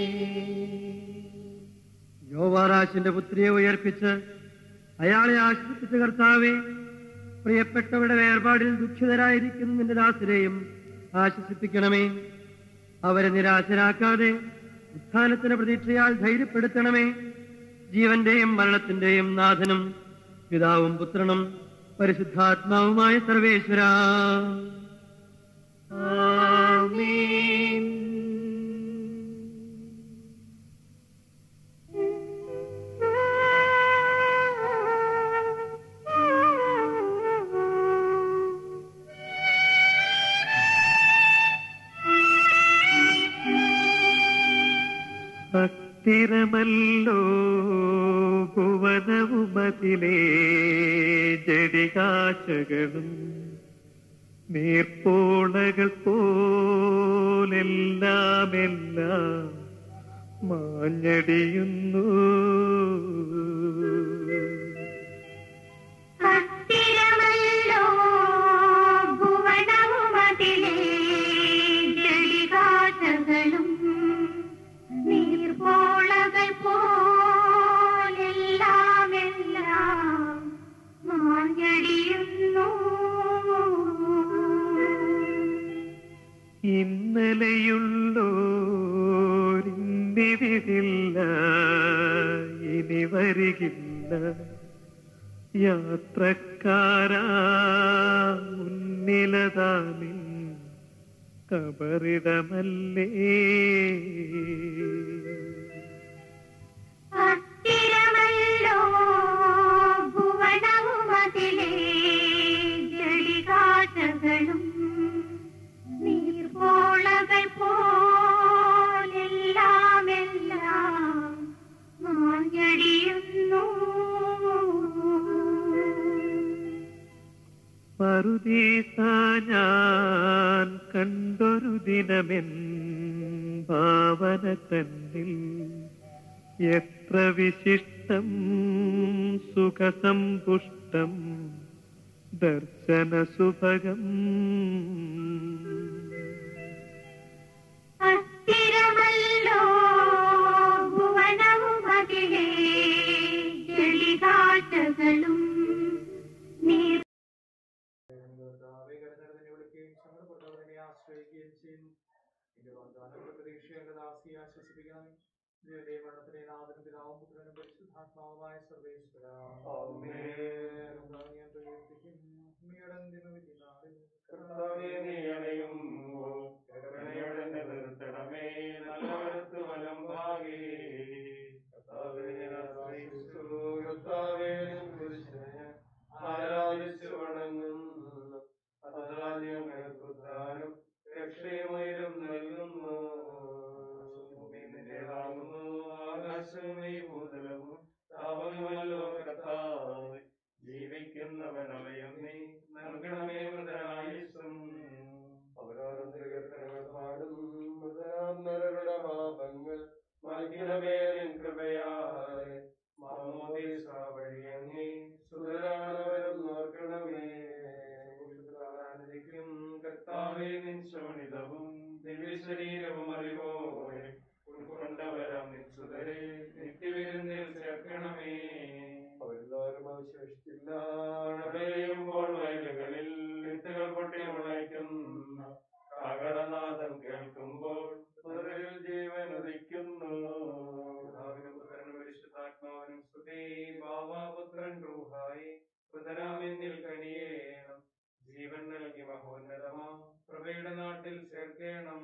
യോവാറാശിന്റെ പുത്രിയെ ഉയർപ്പിച്ച് അയാളെ ആശ്വസിപ്പിച്ച കർത്താവേ, പ്രിയപ്പെട്ടവരുടെ വേർപാടിൽ ദുഃഖിതരായിരിക്കുന്ന നിന്റെ ദാസരെയും ആശ്വസിപ്പിക്കണമേ. അവരെ നിരാശരാക്കാതെ ഉത്ഥാനത്തിന്റെ പ്രതീക്ഷയാൽ ധൈര്യപ്പെടുത്തണമേ. ജീവന്റെയും മരണത്തിന്റെയും നാഥനും പിതാവും പുത്രനും പരിശുദ്ധാത്മാവുമായ സർവേശ്വരാ, ആമേൻ. സ്ഥിരമല്ലോ ഭുവനവുമതിലേ ജടികാശകളും നീർപ്പോളകൾ പോലെല്ലാമെല്ലാം മാഞ്ഞടിയുന്നു. സ്ഥിരമല്ലോ ഭുവനവുമതിലേ ജടികാശകളും നീർപ്പോളകൾ പോലെല്ലാമെല്ലാം മാഞ്ഞടിയുന്നു. ഇന്നലെയുള്ളോരിന്നിവിടില്ല, ഇനി വരികില്ല. യാത്രക്കാരാ മുന്നിലതാനിൻ കബറിടമല്ലേ. സ്ഥിരമല്ലോ ഭുവനവുമതിലേ ജടികാശകളും നീർപ്പോളകൾ പോലെല്ലാമെല്ലാം മാഞ്ഞടിയുന്നു. പറുദീസ ഞാൻ കണ്ടൊരു ദിനമെൻ ഭാവന തന്നിൽ എത്ര വിശിഷ്ടം സുഖസമ്പുഷ്ടം ദർശന സുഭഗം. അസ്ഥിരമല്ലോ ഭുവനവും അഖിലേ ചെളികാറ്റകളും നീർ ആശ്രയിക്കുകയും ചെയ്യുന്നു. എന്റെ വാഗ്ദാനങ്ങളുടെ പ്രതീക്ഷ എന്റെ ദാസിയെ ആശ്വസിപ്പിക്കണം. ജീവന്റെ മരണത്തിലെ നാഥനും പിതാവും പുത്രനും പരിശുദ്ധാത്മാവുമായ സർവേശ്വര ഞാൻ പ്രകീർത്തിക്കും. ഉമ്മയുടെ അന്തിമവിധി നാളിൽ കർത്താവേ, നീ അണയുമ്പോൾ കരുണയോടെ നിർത്തണമേ, നല്ലവരത്ത് വലംഭാഗേ. കർത്താവേ, ഞാൻ ആശ്രയിച്ചു. കർത്താവേ, കുരിശിനെ ആരാധിച്ചു വണങ്ങുന്നു. അതിനാൽ ഞങ്ങൾക്ക് ഉദ്ധാനം രക്ഷയുമയിലും നൽകുന്നു. നിന്റേതാകുന്നു ആകാശവും ഈ ഭൂതലവും താപമല്ലോ കർത്താവേ. ജീവിക്കുന്നവനവയും നീ നൽകണമേ മൃതനായുസ്സും. അവരോരോ കീർത്തനങ്ങൾ പാടും മൃതരാന്നവരുടെ പാപങ്ങൾ മായ്ക്കണമേ നിൻ കൃപയാലെ. മാമോദീസ വഴിയങ്ങി സുതരാണവരും നോർക്കണമേ. ും കർത്താവേ, നിൻ ശോണിതവും ദിവ്യശരീരവും അറിവോടെ ഉൾക്കൊണ്ടവരാം നിൻ സുതരെ നിത്യവിരുന്നിൽ ചേർക്കണമേ. അവരെല്ലാവരും അവശേഷിച്ചില്ല. മഴപെയ്യുമ്പോൾ വയലുകളിൽ വിത്തുകൾ പൊട്ടി മുളയ്ക്കുന്ന കാഹളനാദം കേൾക്കുമ്പോൾ സുതരിൽ ജീവൻ ഉദിക്കുന്നു. പുത്രനും പരിശുദ്ധാത്മാവിനും സ്തുതി. ബാവാപുത്രൻ റൂഹായി പുതരാമെന്നിൽ കനിയേണം. ജീവൻ നൽകി മഹോന്നതമാ പ്രഭയുടെ നാട്ടിൽ ചേർക്കേണം.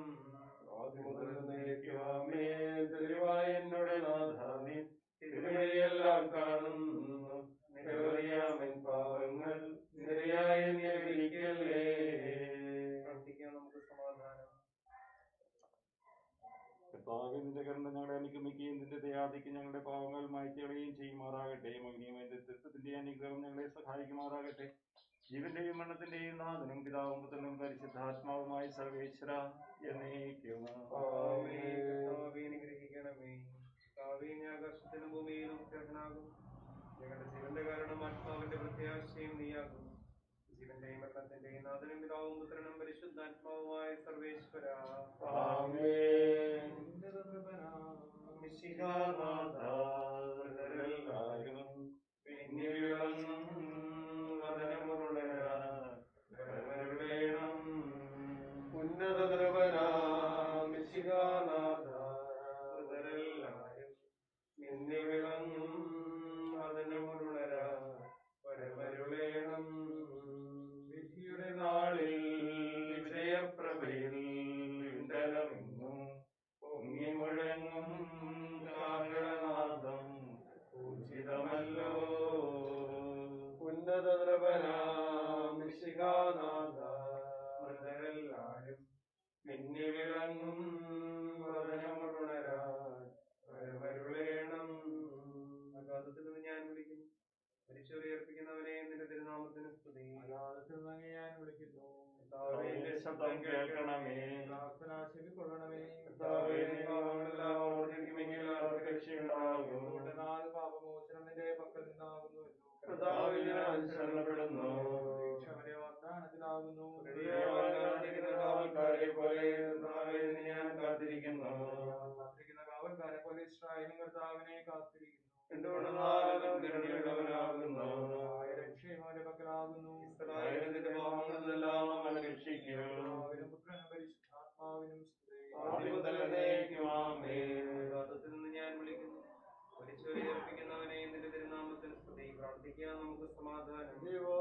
തെളിവായ എന്നോട് നാഥാമേ, തിരുവഴിയെല്ലാം കാണുന്നു. നിരവധിയാമൻ പാവങ്ങൾ നിരയായി നിയമിക്കല്ലേ. പ്രാർത്ഥിക്കാം നമുക്ക് സമാധാനം. കർത്താവേ, നിന്റെ കരുണ ഞങ്ങളെ അനുഗമിക്കുകയും നിന്റെ ദയാദിക്ക് ഞങ്ങളുടെ പാവങ്ങൾ മായ്ച്ചുകളയുകയും ചെയ്യുമാറാകട്ടെ. മകനിയുമായ ദൈവത്തിന്റെ അനുഗ്രഹം ഞങ്ങളെ സഹായിക്കുമാറാകട്ടെ. ജീവന്റെയും മരണത്തിന്റെയും നാഥനും പിതാവും പുത്രനും പരിശുദ്ധാത്മാവുമായി സർവേശ്വര എന്നേക്കും അനുഗ്രഹിക്കണമേ. ആകാശത്തിനും ഭൂമിയിലും ഉഗ്രഹനാകും. ഞങ്ങളുടെ ജീവന്റെ കാരണം ആത്മാവിന്റെ പ്രത്യാശയും നീയാകും. ജീവന്റെയും മരണത്തിന്റെയും നാഥനും പിതാവും പുത്രനും പരിശുദ്ധാത്മാവുമായ സർവേശ്വര വിധിയുടെ നാളിൽ വിജയപ്രഭയിൽ ഇന്ധനമെന്നും പൊങ്ങി മുഴങ്ങും കാഹളനാദം പൂജിതമല്ലോ. ഉന്നത ദ്രവനാമിശികാനാഥ മൃതരെല്ലാരും മിന്നി വിളങ്ങും വദനമുണരാൻ വരവരുളേണം. അഗാധത്തിൽ നിന്ന് ഞാൻ വിളിക്കുന്നു. പരിശോധിയർപ്പിക്കുന്നവനെ നിന്റെ തിരുനാമത്തിന് സ്തുതി. അഗാധത്തിൽ നിന്ന് ഞാൻ വിളിക്കുന്നു. എന്റെ ശബ്ദം കേൾക്കണമേ. പ്രാർത്ഥന ചെവിക്കൊള്ളണമേ. രക്ഷയുണ്ടാകും. പാപമോചനം നിന്റെ പക്കൽ നിന്നാകുന്നുവല്ലോ. കർത്താവിൽ ഞാൻ ശരണപ്പെടുന്നു. ക്ഷമയുടെ വാഗ്ദാനത്തിലാകുന്നു. കാവൽക്കാരെ പോലെ ഞാൻ കാത്തിരിക്കുന്നു. കാത്തിരിക്കുന്ന കാവൽക്കാരെ പോലെ ഇസ്രായേലും കർത്താവിനെ കാത്തിരിക്കുന്നു. എന്തുകൊണ്ടെന്നാകുന്നു രക്ഷയും അവന്റെ പക്കലാകുന്നു. ഇസ്രായേലിന്റെ പാപങ്ങളെല്ലാം അവൻ രക്ഷിക്കും. പുത്രനും പരിശുദ്ധാത്മാവിനും ആമേൻ. നിന്ന് ഞാൻ വിളിക്കുന്നു. പരിശോധിയർപ്പിക്കുന്നവനെ നിന്റെ തിരുനാമത്തിന് സ്തുതി. പ്രാർത്ഥിക്കാൻ നമുക്ക് സമാധാനം.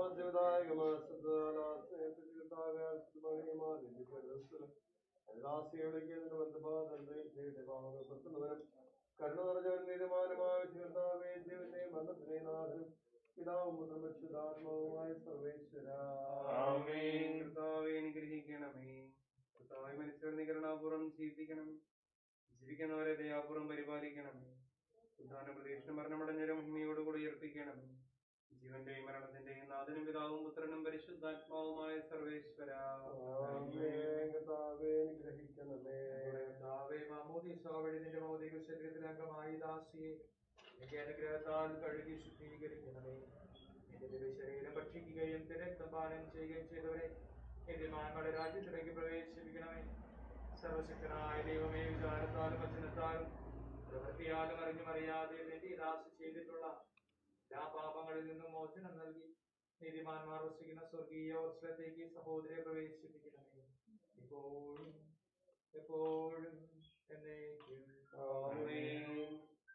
കരുണ നിറഞ്ഞവൻ തീരുമാനമായ കർത്താവേ, ജീവന്റെ മരണത്തിനെ നാഥനും പിതാവും പുത്രനും പരിശുദ്ധാത്മാവുമായ സർവേശ്വര കർത്താവേ, അനുഗ്രഹിക്കണമേ. കർത്താവേ, മരിച്ചവർ നീ കരുണാപൂർവ്വം ജീവിപ്പിക്കണമേ. ജീവിക്കുന്നവരെ ദയാപൂർവ്വം പരിപാലിക്കണമേ. ഉദ്ധാന പ്രതീക്ഷ മരണമടഞ്ഞവരെ മഹിമയോടുകൂടി ഉയർപ്പിക്കണമേ. ജീവന്റെയും മരണത്തിന്റെയും നാഥനും പിതാവും പുത്രനും പരിശുദ്ധാത്മാവുമായ സർവേശ്വര കർത്താവേ, അനുഗ്രഹിക്കണമേ. കർത്താവേ, മാമോദീസ വഴി നിന്റെ ഭൗതിക ശരീരത്തിലെ അംഗമായി ദാസിയെ നിന്റെ അനുഗ്രഹത്താൽ കഴുകി ശുദ്ധീകരിക്കണമേ. നിന്റെ ശരീരം ഭക്ഷിക്കുകയും രക്തപാനം ചെയ്യുകയും ചെയ്തവരെ യജമാന്മാരുടെ രാജ്യത്തിലേക്ക് പ്രവേശിപ്പിക്കണമേ. സർവശക്തനായ ദൈവമേ, വിചാരത്താലും വചനത്താലും പ്രവൃത്തിയാലും അറിഞ്ഞും അറിയാതെ നിന്റെ ദാസ ചെയ്തിട്ടുള്ള എല്ലാ പാപങ്ങളിൽ നിന്നും മോചനം നൽകി നീതിമാന്മാർ വസിക്കുന്ന സ്വർഗീയ വത്സലത്തേക്ക് സഹോദരിയെ പ്രവേശിപ്പിക്കണമേ. ഇപ്പോഴും എപ്പോഴും എന്നേക്കും. ആമേൻ.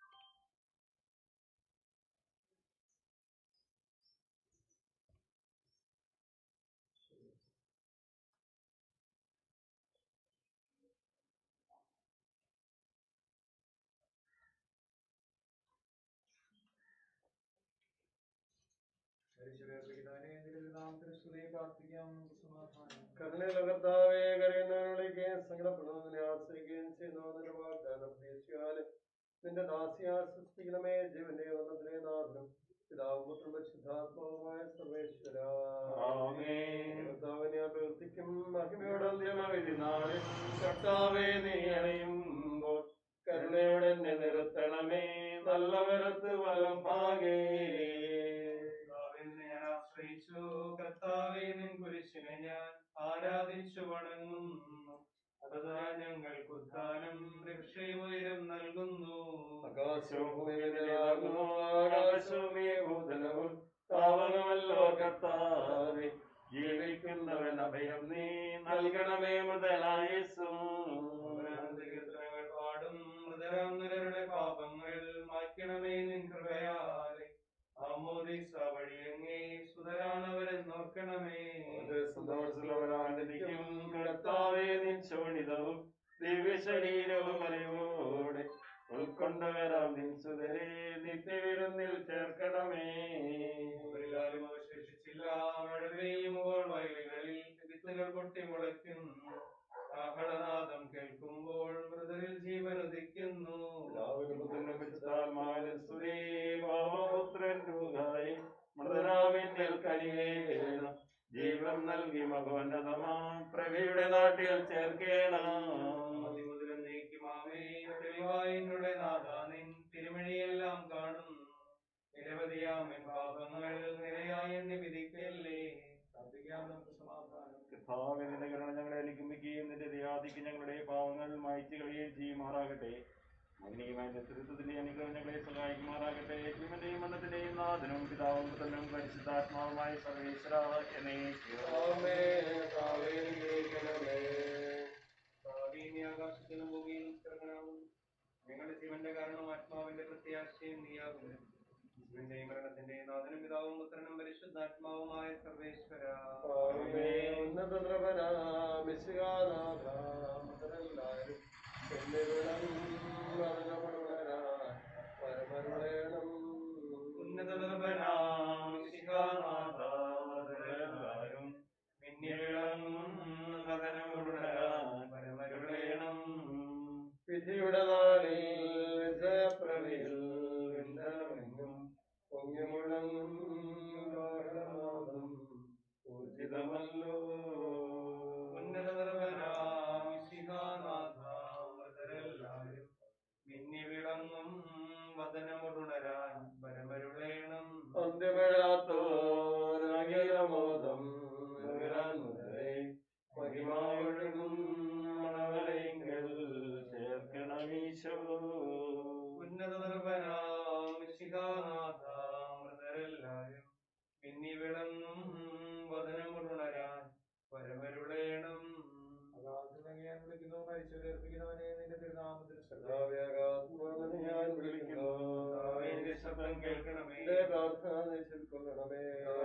കരുണയുള്ള കർത്താവേ, കരയുന്നവരിലേക്ക് സങ്കടപ്പെടുന്നതിനെ ആശ്രയിക്കുകയും ചെയ്യുന്നതിന്റെ വാഗ്ദാനം പ്രതീക്ഷിക്കാലും നിന്റെ ദാസിയെ ആശ്വസിപ്പിക്കണമേ. ജീവന്റെ വന്നതിനെ നാഥനും പിതാവും പുത്രനും പരിശുദ്ധാത്മാവുമായ സർവേശ്വരാ. കർത്താവിനെ അഭ്യർത്ഥിക്കും മഹിമയുടെ അന്ത്യമാവിനാളിൽ കർത്താവേ നീ അണയുമ്പോൾ കരുണയോടെ എന്നെ നിർത്തണമേ. നല്ല വരത്ത് വലം പാകേ ഞാൻ ആശ്രയിച്ചു. കർത്താവേ നിൻ കുരിശിനെ ഞാൻ ആരാധിച്ചു വണങ്ങുന്നു. അതാ ഞങ്ങൾക്ക് ഉദ്ധാനം രക്ഷയും ഉയരം നൽകുന്നു. ആകാശവും ആകാശവും ഭൂതലവും താവകമല്ലോ കർത്താവേ. ജീവിക്കുന്നവൻ അഭയം നീ നൽകണമേ മുതലായേസു. പാടും മൃതരാന്തരരുടെ പാപങ്ങൾ മായ്ക്കണമേ നിൻ കൃപയാലെ. ആമോദിസ വഴിയങ്ങേ സുതരാണവരെന്നോർക്കണമേ. സന്തോഷമുള്ളവരായിരിക്കും കർത്താവേ നിൻ ശോണിതവും ദിവ്യ ശരീരവും അറിവോടെ ഉൾക്കൊണ്ടവരാം നിൻ സുതരെ നിത്യവിരുന്നിൽ ചേർക്കണമേ. ഒരു കാര്യം അവശേഷിച്ചില്ല. മഴ പെയ്യുമ്പോൾ വയലുകളിൽ വിത്തുകൾ പൊട്ടി മുളയ്ക്കുന്നു. കാഹളനാദം കേൾക്കുമ്പോൾ മൃതരിൽ ജീവൻ ഉദിക്കുന്നു. മൃതരാവിന്റെ കനിയേണം. ജീവൻ നൽകി മകോന്നതമാം പ്രഭയുടെ നാട്ടിൽ ചേർക്കേണം. തെളിവായിനുടെ നാഥ നിൻ തിരുമഴിയെല്ലാം കാണുന്നു. നിരവധിയാമൻ പാപങ്ങൾ നിരയായി എന്നെ വിധിക്കല്ലേ. കർത്താവിന്റെ കരുണ ഞങ്ങളെ അനുഗമിക്കുകയും നിന്റെ ദയാദിക്ക് ഞങ്ങളുടെ പാവങ്ങൾ മായ്ച്ചു കളയുകയും ചെയ്യുമാറാകട്ടെ. മകനീയമായ നേതൃത്വത്തിന്റെ അനുഗ്രഹം ഞങ്ങളെ സഹായിക്കുമാറാകട്ടെ. ജീവന്റെയും മരണത്തിന്റെയും നാഥനും പിതാവും പുത്രനും പരിശുദ്ധാത്മാവുമായ സർവേശ്വര എന്നേക്കും. ആകാശത്തിനും ഭൂമിയിലും സ്ഥിരനാകുന്നു. ഞങ്ങളുടെ ജീവന്റെ കാരണവും ആത്മാവിന്റെ പ്രത്യാശയും നീയാകുന്നു. ജീവന്റെയും മരണത്തിന്റെയും നാഥനും പിതാവും പുത്രനും പരിശുദ്ധാത്മാവുമായ സർവേശ്വര. വിധിയുടെ നാളിൽ വിജയപ്രഭയിൽ വിണ്ണമെങ്ങും പൊങ്ങിമുഴങ്ങും ഊർജിതമല്ലോ. ഉന്നതനാഥരെല്ലാരും മിന്നി വിളങ്ങും വദനമുണരാൻ പരമരുളേണം. അന്ത്യമിഴാത്തോരകിലമോദം മഹിമാവൊഴുകും മണവരയെങ്കിൽ ചേർക്കണമീശോ. ഉന്നത നിർഭനാഥരെല്ലാരും മിന്നി വിളങ്ങും വദനമുണരാൻ പരമരുളേണം. മരിച്ചവരെ നിന്റെ തിരുനാമത്തിൽ ഞാൻ വിളിക്കുന്നു. ശബ്ദം കേൾക്കണമേ. പ്രാർത്ഥന കൊള്ളണമേ.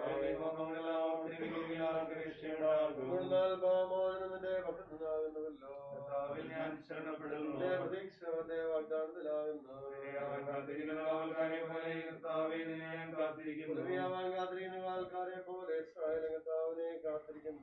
പാമോചനത്തിന്റെ ഭക്തനാകുന്നുവല്ലോ. ഞാൻ ശരണപ്പെടുന്നു. പ്രതീക്ഷ വാഗ്ദാനത്തിലാകുന്നു. കാത്തിരിക്കുന്ന ആൾക്കാരെ പോലെ ഇസ്രായേൽ കർത്താവിനെ കാത്തിരിക്കുന്നു.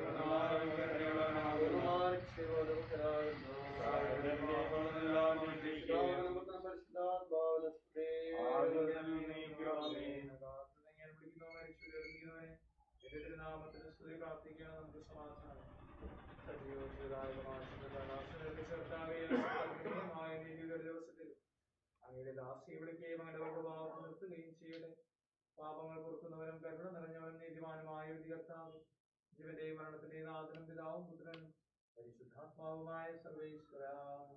നാമത്തിന് സ്തുതി പ്രാർത്ഥിക്കണം. നമുക്ക് സമാധാനം. ദിവസത്തിൽ അങ്ങയുടെ ദാസിയെ വിളിക്കുകയും അങ്ങയുടെ വകുഭാവം നിർത്തുകയും ചെയ്യട്ടെ. പാപങ്ങൾ പൊറുക്കുന്നവനും കരുണ നിറഞ്ഞവനും നീതിമാനുമായ ഒരു കർത്താവ്, ജീവന്റെയും മരണത്തിന്റെയും നാഥനും പിതാവും പുത്രനും പരിശുദ്ധാത്മാവുമായ സർവേശ്വര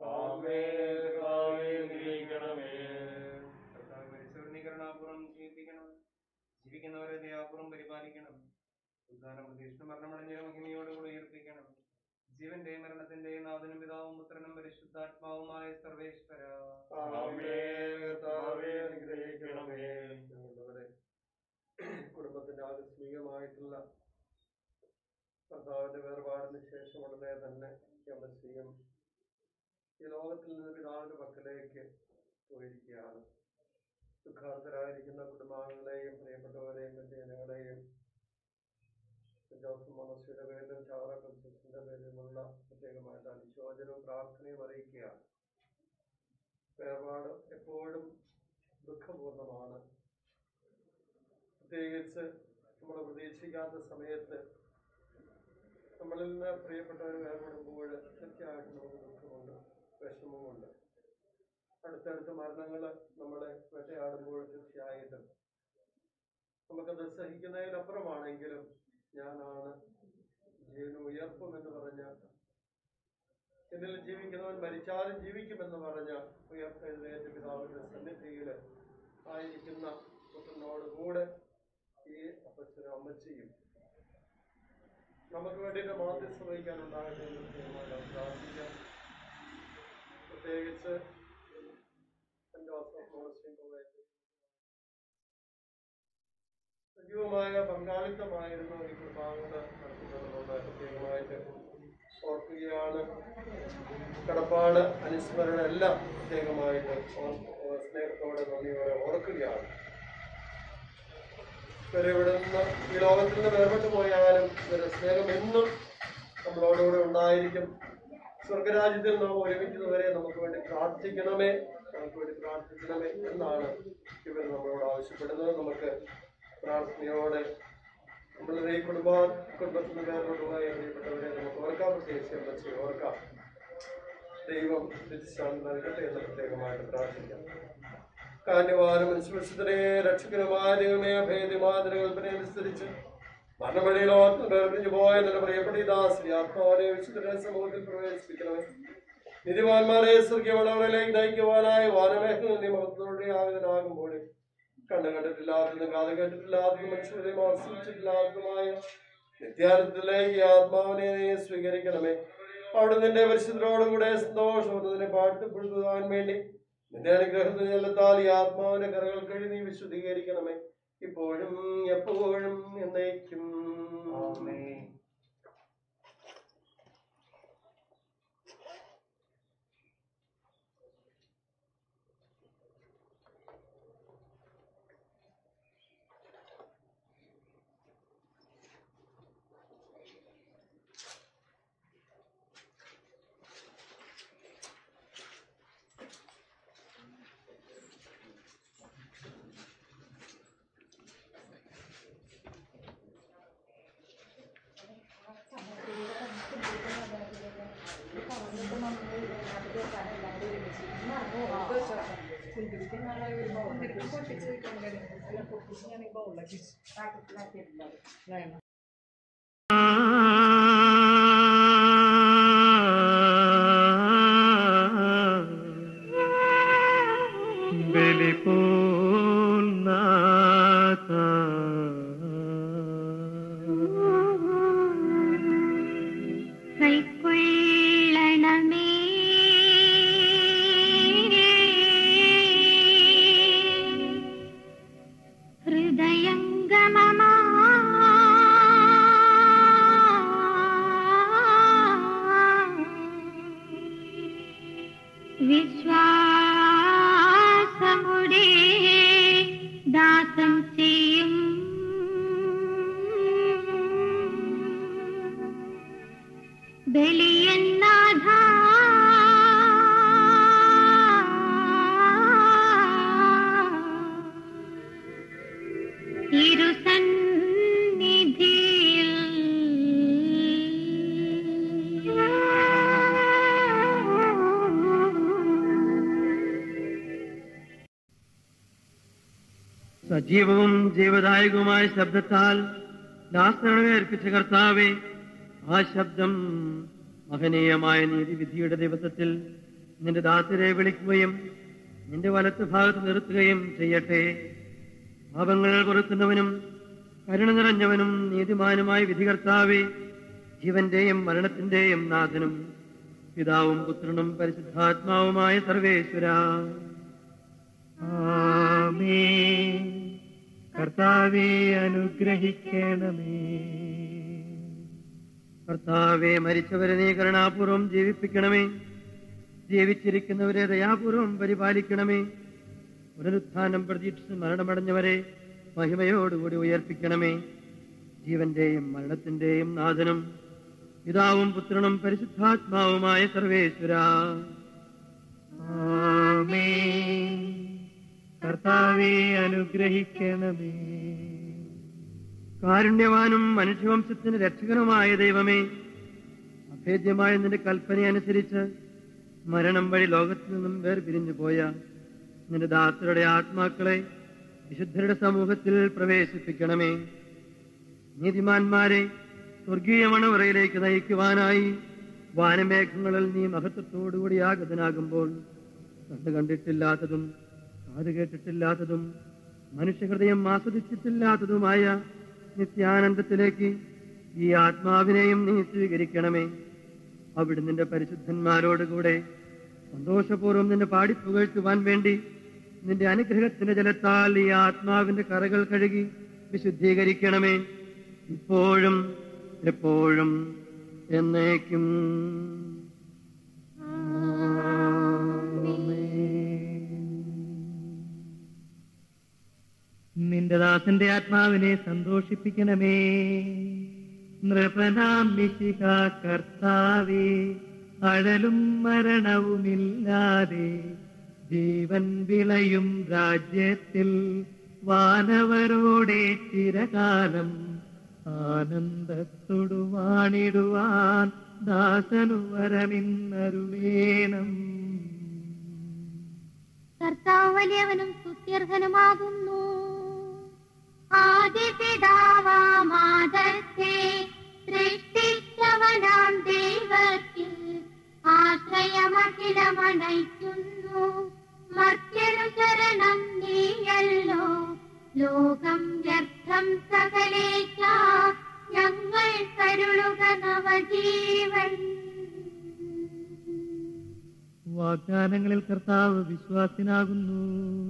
മരിച്ചവരുടെ കരുണാപൂർവ്വം ജീവിപ്പിക്കണം, ജീവിക്കുന്നവരെ ദയാപൂർവ്വം പരിപാലിക്കണം, ഉദ്ധാനം പ്രതീക്ഷ മരണമടഞ്ഞ മഹിമയോടുകൂടി ഉയർപ്പിക്കണം. ജീവന്റെയും മരണത്തിന്റെയും നാഥനും പിതാവും പുത്രനും പരിശുദ്ധാത്മാവുമായ സർവേശ്വര ഞങ്ങളുടെ കുടുംബത്തിന്റെ ആകസ്മികമായിട്ടുള്ള കർത്താവിന്റെ വേർപാടിന് ശേഷം ഉടനെ തന്നെ യമസ്യം ഈ ലോകത്തിൽ നിന്ന് പിതാവിന്റെ പക്കലേക്ക് പോയിരിക്കുകയാണ്. ദുഃഖാർത്ഥരായിരിക്കുന്ന കുടുംബാംഗങ്ങളെയും പ്രിയപ്പെട്ടവരെയും ജനങ്ങളെയും ജോസഫ് മോണസ്റ്റിയുടെ പേരിലും ചാവറ കൺസെപ്റ്റിന്റെ പേരിലുമുള്ള പ്രത്യേകമായിട്ട് അനുശോചനവും പ്രാർത്ഥനയും അറിയിക്കുകയാണ്. വേർപാട് എപ്പോഴും ദുഃഖപൂർണമാണ്. പ്രത്യേകിച്ച് നമ്മൾ പ്രതീക്ഷിക്കാത്ത സമയത്ത് നമ്മളിൽ നിന്ന് പ്രിയപ്പെട്ടവർ വേർപെടുമ്പോൾ തീർച്ചയായിട്ടും നമുക്ക് ദുഃഖമുണ്ട്, വിഷമമുണ്ട്. അടുത്തടുത്ത മരണങ്ങൾ നമ്മളെ വേട്ടയാടുമ്പോൾ തീർച്ചയായിട്ടും നമുക്കത് സഹിക്കുന്നതിനപ്പുറമാണെങ്കിലും ഞാനാണ് ജീവന് ഉയർപ്പും എന്ന് പറഞ്ഞ, എന്നിൽ ജീവിക്കുന്നവൻ മരിച്ചാലും ജീവിക്കുമെന്ന് പറഞ്ഞ ഉയർത്തെഴുന്നേറ്റ പിതാവിന്റെ സന്നിധിയിൽ ആയിരിക്കുന്ന പുത്രനോട് കൂടെ ഈ അപ്പച്ചനും അമ്മച്ചിയും നമുക്ക് വേണ്ടിയിട്ട് മാധ്യസ്ഥ വഹിക്കാനുണ്ടാകട്ടെ എന്ന് പ്രാർത്ഥിക്കാം. പ്രത്യേകിച്ച് സജീവമായ പങ്കാളിത്തമായിരുന്നു ഈ കുടുംബാംഗങ്ങൾ നടത്തുന്നതെന്നുള്ള പ്രത്യേകമായിട്ട് ഓർക്കുകയാണ്. കടപ്പാട് അനുസ്മരണം എല്ലാം പ്രത്യേകമായിട്ട് സ്നേഹത്തോടെ നന്ദിയോടെ ഓർക്കുകയാണ്. ഇവരെ ഇവിടെ നിന്ന് ഈ ലോകത്തിൽ നിന്ന് വേർപെട്ടു പോയാലും ഇവരുടെ സ്നേഹം എന്നും നമ്മളോടുകൂടെ ഉണ്ടായിരിക്കും. സ്വർഗരാജ്യത്തിൽ നാം ഒരുമിക്കുന്നവരെ നമുക്ക് വേണ്ടി പ്രാർത്ഥിക്കണമേ, നമുക്ക് വേണ്ടി പ്രാർത്ഥിക്കണമേ എന്നാണ് ഇവർ നമ്മളോട് ആവശ്യപ്പെടുന്നത്. നമുക്ക് പ്രാർത്ഥനയോടെ നമ്മളുടെ ഈ കുടുംബ കുടുംബത്തിന് വേർപെട്ടുപോയ പ്രിയപ്പെട്ടവരെ നമുക്ക് ഓർക്കാം. പ്രത്യേകിച്ച് വെച്ച് ഓർക്കാം. ദൈവം തിരിച്ചാണ് നൽകട്ടെ എന്ന് പ്രത്യേകമായിട്ട് പ്രാർത്ഥിക്കാം. കാന്യവാനും വിശ്വസിതരെ രക്ഷകരമായ ദൈവമേ, അഭേദ്യമാതൃകൽപ്പനയനുസരിച്ച് മരണവഴിയിലോ വേർപിരിഞ്ഞു പോയ എന്നെ പ്രിയപ്പെട്ട ദാസി ആത്മാവിനെ വിശുദ്ധ സമൂഹത്തിൽ പ്രവേശിപ്പിക്കണമേ. നിധിമാന്മാരെ സ്വർഗീയമുള്ളവരിലേക്ക് നയിക്കുവാനായ വാനമേഘങ്ങൾ നീ മഹത്വത്തോടെ ആഗതനാകുമ്പോൾ കണ്ടു കണ്ടിട്ടില്ലാത്തതും കാത് കേട്ടിട്ടില്ലാത്തതും മനുഷ്യരെ ആസ്വദിച്ചിട്ടില്ലാത്തതുമായ നിത്യാനത്തിലേക്ക് ആത്മാവിനെ സ്വീകരിക്കണമേ. അവിടെ നിന്റെ പരിശുദ്ധരോടുകൂടെ സന്തോഷത്തിനെ പാട്ടുപെടുത്തുവാൻ വേണ്ടി നിന്റെ അനുഗ്രഹത്തിന് ചെലുത്താൽ ഈ ആത്മാവിന്റെ കരകൾ കഴി നീ വിശുദ്ധീകരിക്കണമേ, ഇപ്പോഴും എപ്പോഴും എന്നേക്കും. സജീവവും ജീവദായകവുമായ ശബ്ദത്താൽ ദാസനെ ഏൽപ്പിച്ച കർത്താവേ, ആ ശബ്ദം മഹനീയമായ നീതിവിധിയുടെ ദിവസത്തിൽ നിന്റെ ദാസരെ വിളിക്കുകയും നിന്റെ വലത്ത് ഭാഗത്ത് നിർത്തുകയും ചെയ്യട്ടെ. പാപങ്ങൾ പൊറുക്കുന്നവനും കരുണ നിറഞ്ഞവനും നീതിമാനുമായ വിധികർത്താവേ, ജീവന്റെയും മരണത്തിന്റെയും നാഥനും പിതാവും പുത്രനും പരിശുദ്ധാത്മാവുമായ സർവേശ്വര, ആമേൻ. കർത്താവേ അനുഗ്രഹിക്കണമേ. കർത്താവേ, മരിച്ചവരെ നീ കരുണാപൂർവം ജീവിപ്പിക്കണമേ. ജീവിച്ചിരിക്കുന്നവരെ ദയാപൂർവം പരിപാലിക്കണമേ. പുനരുത്ഥാനം പ്രതീക്ഷിച്ച് മരണമടഞ്ഞവരെ മഹിമയോടുകൂടി ഉയർപ്പിക്കണമേ. ജീവന്റെയും മരണത്തിന്റെയും നാഥനും പിതാവും പുത്രനും പരിശുദ്ധാത്മാവുമായ സർവേശ്വര, ആമേൻ. കർത്താവേ അനുഗ്രഹിക്കണമേ. കാരുണ്യവാനും മനുഷ്യവംശത്തിന് രക്ഷകനുമായ ദൈവമേ, അഭേദ്യമായ നിന്റെ കൽപ്പനയനുസരിച്ച് മരണം വഴി ലോകത്തിൽ നിന്നും വേർപിരിഞ്ഞു പോയ നിന്റെ ദാസരുടെ ആത്മാക്കളെ വിശുദ്ധരുടെ സമൂഹത്തിൽ പ്രവേശിപ്പിക്കണമേ. നീതിമാന്മാരെ സ്വർഗീയ മണവറയിലേക്ക് നയിക്കുവാനായി വാനമേഘങ്ങളിൽ നീ മഹത്വത്തോടുകൂടി ആഗതനാകുമ്പോൾ കണ്ടു കണ്ടിട്ടില്ലാത്തതും കാത് കേട്ടിട്ടില്ലാത്തതും മനുഷ്യഹൃദയം ആസ്വദിച്ചിട്ടില്ലാത്തതുമായ നിത്യാനന്ദത്തിലേക്ക് ഈ ആത്മാവിനെയും നീ സ്വീകരിക്കണമേ. അവിടെ നിന്റെ പരിശുദ്ധന്മാരോടുകൂടെ സന്തോഷപൂർവ്വം നിന്നെ പാടിപ്പുകഴ്ത്തുവാൻ വേണ്ടി നിന്റെ അനുഗ്രഹത്തിന്റെ ജലത്താൽ ഈ ആത്മാവിന്റെ കറകൾ കഴുകി വിശുദ്ധീകരിക്കണമേ. ഇപ്പോഴും എപ്പോഴും എന്നേക്കും. നിന്റെ ദാസന്റെ ആത്മാവിനെ സന്തോഷിപ്പിക്കണമേ. നൃപനാം മിശിഹ കർത്താവേ, അഴലും മരണവുമില്ലാതെ ജീവൻ വിളയും രാജ്യത്തിൽ വാനവരോടെ ചിരകാലം ആനന്ദത്തോടു വാണിടുവാൻ ദാസനു വരമിന്നരുളേണം. കർത്താവ് വലിയവനും സ്തുത്യർഹനുമാകുന്നു. ആദിപിതാവാമാദത്തെ സൃഷ്ടിച്ചവനാം ദൈവത്തിൽ ആശ്രയമഖിലമണയ്ക്കുന്നു. മർത്യനു ശരണം നീയല്ലോ. ലോകം വ്യർത്ഥം സകലേശ, ഞങ്ങൾ കരുളുക നവജീവൻ. വാഗ്ദാനങ്ങളിൽ കർത്താവ് വിശ്വാസിനാകുന്നു.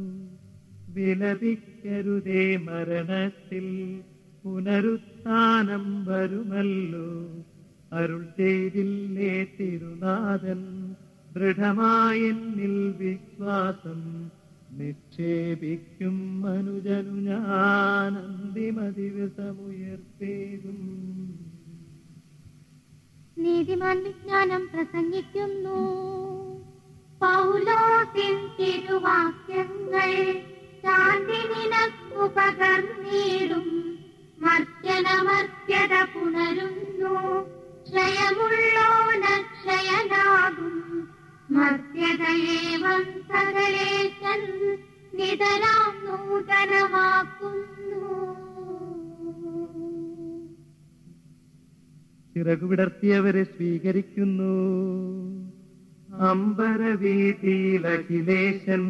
വിലപിക്കരുതേ, മരണത്തിൽ പുനരുത്ഥാനം വരുമല്ലോ. അരുൾ ചെയ്തില്ലേ തിരുനാഥൻ, ദൃഢമായെന്നിൽ വിശ്വാസം നിക്ഷേപിക്കും മനുജനു ഞാൻ അന്തിമ ദിവസമുയർത്തേകും. നീതിമാൻ വിജ്ഞാനം പ്രസംഗിക്കുന്നു. പൗലോസിൻ തിരുവാക്യങ്ങൾ ശാന്തി നിനക്കു പകർന്നിടും. മർത്യനമർത്യത പുണരുന്നു. ക്ഷയമുള്ളോനക്ഷയനാകും. മർത്യതയേവം സകലേശൻ നിതരാം നൂതനമാക്കുന്നു. ചിറകുവിടർത്തിയവരെ സ്വീകരിക്കുന്നു. അമ്പരവീതിയിൽ അഖിലേശൻ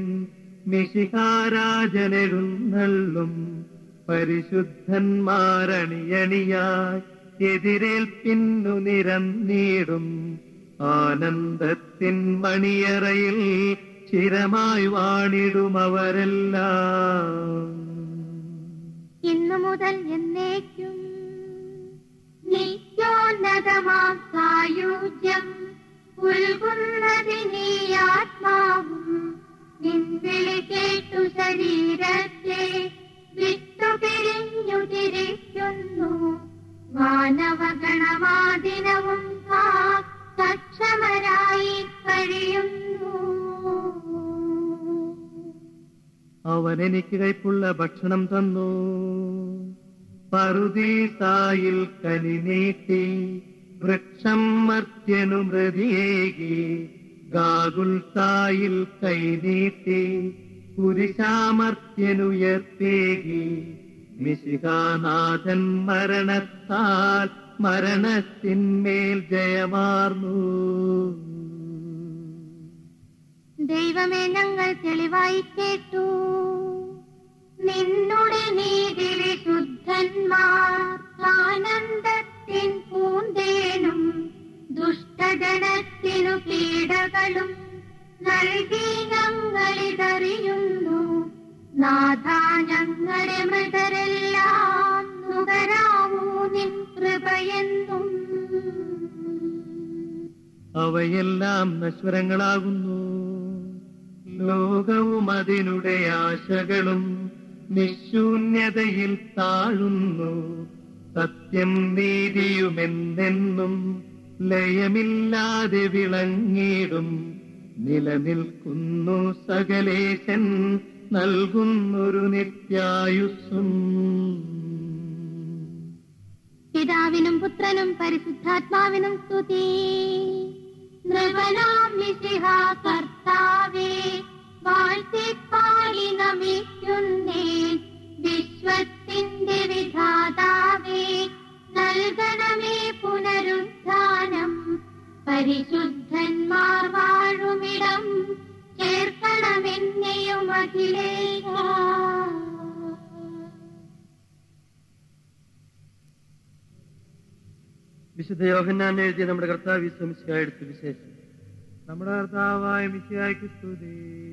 മിശിഹാരാജനെഴുന്നള്ളും. പരിശുദ്ധന്മാരണിയണിയായി എതിരേൽപ്പിന്നു നിരന്നീടും. ആനന്ദത്തിൻ മണിയറയിൽ ചിരമായി വാണിടും അവരെല്ലാം. ഇന്നു മുതൽ എന്നേക്കും നിത്യോന്നതമാം സായുജ്യം ഉൽകുന്നതിനീ ആത്മാവും. നിൻവിളി കേട്ടു ശരീരത്തെ വിട്ടുപിരിഞ്ഞു തിരിക്കുന്നു. മാനവഗണമാദിനവും സക്ഷമരായി കഴിയുന്നു. അവൻ എനിക്ക് കൈപ്പുള്ള ഭക്ഷണം തന്നു. പറുദീസായിൽ കനി നീട്ടി വൃക്ഷം മർത്യനു മൃതിയേകി. ഗാഗുൽത്തായിൽ കൈനീട്ടി കുരിശാമർത്യനുയർത്തേകി മിശിഹാനാഥൻ മരണത്താൽ മരണത്തിന്മേൽ ജയമാർന്നു. ദൈവമേ, ഞങ്ങൾ തെളിവായി കേട്ടു നിന്നുടെ നീതി വിശുദ്ധന്മാർ ആനന്ദത്തിൻ പൂന്തേനും ദുഷ്ടജനത്തിനു പീഡകളും നൽകി ഞങ്ങളിതറിയുന്നു. നാഥ, ഞങ്ങളുടെ മൃതരെല്ലാം നുകരാവൂ നിൻ കൃപയെന്നും. അവയെല്ലാം നശ്വരങ്ങളാകുന്നു, ലോകവും അതിനുടെ ആശകളും നിശൂന്യതയിൽ താഴുന്നു. സത്യം നീതിയുമെന്നെന്നും ലയമില്ലാതെ വിളങ്ങിടും. നിലനിൽക്കുന്നു സകലേശൻ നൽകുന്നൊരു നിത്യായുസ്സും. പിതാവിനും പുത്രനും പരിശുദ്ധാത്മാവിനും സ്തുതി. നൃപനാം മിശിഹാ കർത്താവേ, വാഴ്ത്തിപ്പാടി നമിക്കുന്നേൻ. വിശ്വത്തിന്റെ വിധാതാവേ, നൽകണമേ പുനരുത്ഥാനം. പരിശുദ്ധന്മാർ വാഴുമിടം ചേർക്കണമെന്നെയും അഖിലേശ. വിശുദ്ധ യോഹന്നാൻ എഴുതിയ നമ്മുടെ കർത്താവ് ഈശോ മിശിഹായെ എടുത്ത വിശേഷം. നമ്മുടെ കർത്താവായ മിശിഹായ്ക്ക് സ്തുതി.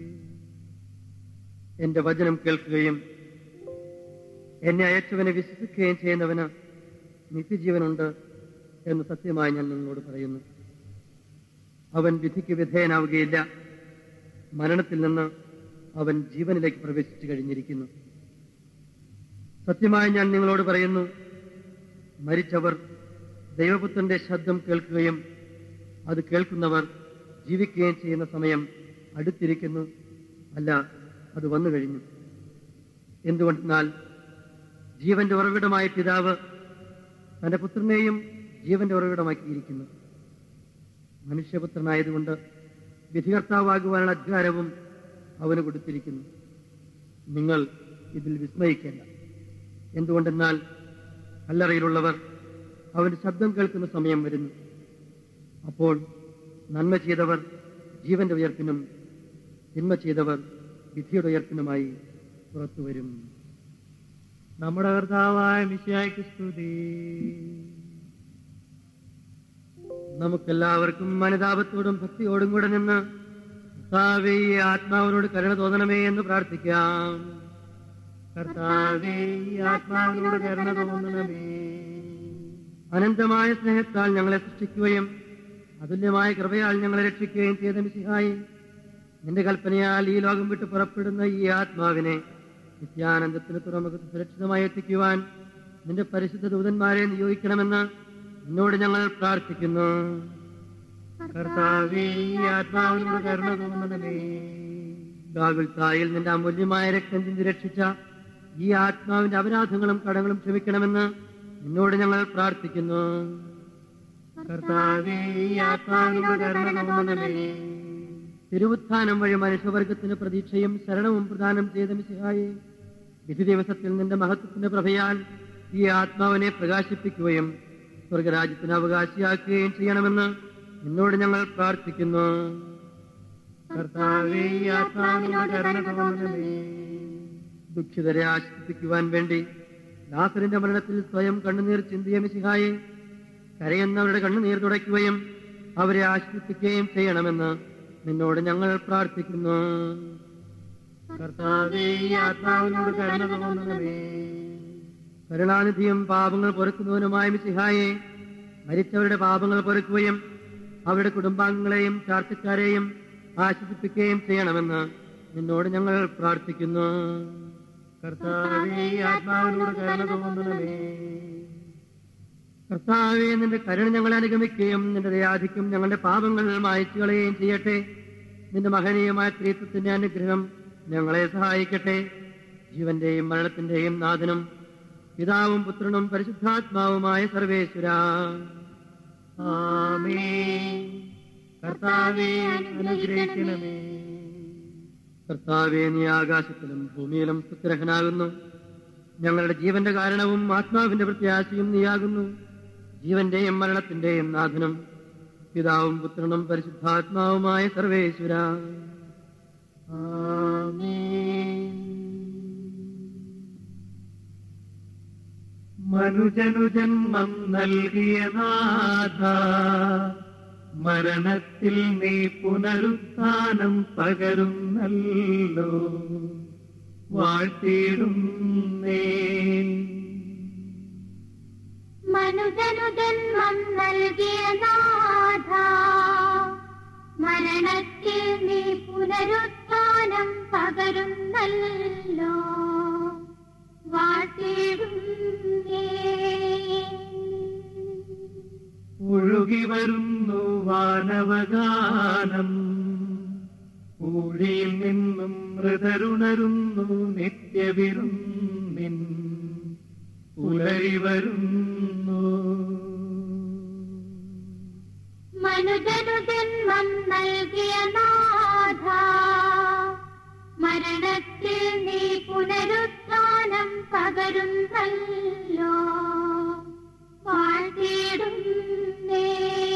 എന്റെ വചനം കേൾക്കുകയും എന്നെ അയച്ചവനെ വിശ്വസിക്കുകയും ചെയ്യുന്നവന് നിത്യജീവനുണ്ട് എന്ന് സത്യമായി ഞാൻ നിങ്ങളോട് പറയുന്നു. അവൻ വിധിക്ക് വിധേയനാവുകയില്ല, മരണത്തിൽ നിന്ന് അവൻ ജീവനിലേക്ക് പ്രവേശിച്ചു കഴിഞ്ഞിരിക്കുന്നു. സത്യമായി ഞാൻ നിങ്ങളോട് പറയുന്നു, മരിച്ചവർ ദൈവപുത്രന്റെ ശബ്ദം കേൾക്കുകയും അത് കേൾക്കുന്നവർ ജീവിക്കുകയും ചെയ്യുന്ന സമയം അടുത്തിരിക്കുന്നു, അല്ല, അത് വന്നു കഴിഞ്ഞു. എന്തുകൊണ്ടെന്നാൽ ജീവന്റെ ഉറവിടമായ പിതാവ് തന്റെ പുത്രനെയും ജീവന്റെ ഉറവിടമാക്കിയിരിക്കുന്നു. മനുഷ്യപുത്രനായതുകൊണ്ട് വിധികർത്താവാകുവാനുള്ള അധികാരവും അവന് കൊടുത്തിരിക്കുന്നു. നിങ്ങൾ ഇതിൽ വിസ്മയിക്കേണ്ട. എന്തുകൊണ്ടെന്നാൽ കല്ലറയിലുള്ളവർ അവന്റെ ശബ്ദം കേൾക്കുന്ന സമയം വരുന്നു. അപ്പോൾ നന്മ ചെയ്തവർ ജീവന്റെ ഉയർപ്പിനും തിന്മ ചെയ്തവർ വിധിയുടെ ഉയർപ്പിനുമായി പുറത്തു വരും. നമ്മുടെ കർത്താവായ മിശിഹായ്ക്ക് സ്തുതി. നമുക്കെല്ലാവർക്കും അനുതാപത്തോടും ഭക്തിയോടും കൂടെ നിന്ന് കർത്താവേ, ഈ ആത്മാവിനോട് കരുണ തോന്നണമേ എന്ന് പ്രാർത്ഥിക്കാം. കർത്താവേ, ഈ ആത്മാവിനോട് കരുണ തോന്നണമേ. അനന്തമായ സ്നേഹത്താൽ ഞങ്ങളെ സൃഷ്ടിക്കുകയും അതുല്യമായ കൃപയാൽ ഞങ്ങളെ രക്ഷിക്കുകയും ചെയ്ത മിശിഹായി, നിന്റെ കൽപ്പനയാൽ ഈ ലോകം വിട്ട് പുറപ്പെടുന്ന ഈ ആത്മാവിനെ നിത്യാനന്ദത്തിന് തുറമുഖത്ത് സുരക്ഷിതമായി എത്തിക്കുവാൻ നിന്റെ പരിശുദ്ധ ദൂതന്മാരെ നിയോഗിക്കണമെന്ന് നിന്നോട് ഞങ്ങൾ പ്രാർത്ഥിക്കുന്നു. കർത്താവേ, ഈ ആത്മാവിനോട് കരുണ തോന്നണമേ. ഗാഗുൽത്തായിൽ നിന്റെ അമൂല്യമായ രക്തം ചിന്തി രക്ഷിച്ച ഈ ആത്മാവിന്റെ അപരാധങ്ങളും കടങ്ങളും ക്ഷമിക്കണമെന്ന് നിന്നോട് ഞങ്ങൾ പ്രാർത്ഥിക്കുന്നു. കർത്താവേ, ഈ ആത്മാവിനോട് കരുണ തോന്നണമേ. തിരുവുത്ഥാനം വഴി മനുഷ്യവർഗത്തിന് പ്രതീക്ഷയും ശരണവും പ്രദാനം ചെയ്ത മിശിഹായെ, വിധി ദിവസത്തിൽ നിന്റെ മഹത്വത്തിന്റെ പ്രഭയാൽ ഈ ആത്മാവിനെ പ്രകാശിപ്പിക്കുകയും സ്വർഗരാജ്യത്തിന് അവകാശിയാക്കുകയും ചെയ്യണമെന്ന് നിന്നോട് ഞങ്ങൾ പ്രാർത്ഥിക്കുന്നു. കർത്താവേ, ഈ ആത്മാവിനോട് കരുണ തോന്നണമേ. ദുഃഖിതരെ ആശ്വസിപ്പിക്കുവാൻ വേണ്ടി ലാസറിന്റെ മരണത്തിൽ സ്വയം കണ്ണുനീർ ചിന്തിയ മിശിഹായെ, കരയുന്നവരുടെ കണ്ണുനീർ തുടയ്ക്കുകയും അവരെ ആശ്വസിപ്പിക്കുകയും ചെയ്യണമെന്ന് നിന്നോട് ഞങ്ങൾ പ്രാർത്ഥിക്കുന്നു. കർത്താവേ, ഈ ആത്മാവിനോട് കരുണ തോന്നണമേ. കരുണാനിധിയും പാപങ്ങൾ പൊറുക്കുന്നവനുമായ മിശിഹായെ, മരിച്ചവരുടെ പാപങ്ങൾ പൊറുക്കുകയും അവരുടെ കുടുംബാംഗങ്ങളെയും ചാർച്ചക്കാരെയും ആശ്വസിപ്പിക്കുകയും ചെയ്യണമെന്ന് നിന്നോട് ഞങ്ങൾ പ്രാർത്ഥിക്കുന്നു. കർത്താവേ, ഈ ആത്മാവിനോട് കരുണ തോന്നണമേ. കർത്താവേ, നിന്റെ കരുണ ഞങ്ങളെ അനുഗമിക്കുകയും നിന്റെ ദയാധിക്യം ഞങ്ങളുടെ പാപങ്ങൾ മായ്ച്ചു കളയുകയും ചെയ്യട്ടെ. നിന്റെ മഹനീയമായ സ്ത്രീത്വത്തിന്റെ അനുഗ്രഹം ഞങ്ങളെ സഹായിക്കട്ടെ. ജീവന്റെയും മരണത്തിന്റെയും നാഥനും പിതാവും പുത്രനും പരിശുദ്ധാത്മാവുമായ സർവേശ്വര, ആമേൻ. കർത്താവേ, അനുഗ്രഹിക്കണമേ. കർത്താവേ, നീ ആകാശത്തിലും ഭൂമിയിലും സ്തുത്യർഹനാകുന്നു. ഞങ്ങളുടെ ജീവന്റെ കാരണവും ആത്മാവിന്റെ പ്രത്യാശയും നീയാകുന്നു. ജീവന്റെയും മരണത്തിന്റെയും നാഥനും പിതാവും പുത്രനും പരിശുദ്ധാത്മാവുമായ സർവേശ്വര. ആമേൻ. മനുജനു ജന്മം നൽകിയ നാഥ, മരണത്തിൽ നീ പുനരുത്ഥാനം പകരുന്നല്ലോ. വാഴ്ത്തിയിടുന്നേ. മനുജനു ജന്മം നൽകിയ നാഥ, മരണത്തിൽ നീ പുനരുത്ഥാനം പകരുന്നല്ലോ. വാഴ്ത്തിയിടുന്നേ. ഒഴുകി വരുന്നു വാനവഗാനം, ഊഴിയിൽ നിന്നും മൃതരുണരുന്നു നിത്യവിരുന്നിൻ പുലരി വരുന്നു. മനുജനു ജന്മം നൽകിയ നാഥ, മരണത്തിൽ നീ പുനരുത്ഥാനം പകരുന്നല്ലോ. വാഴ്ത്തിയിടുന്നേ.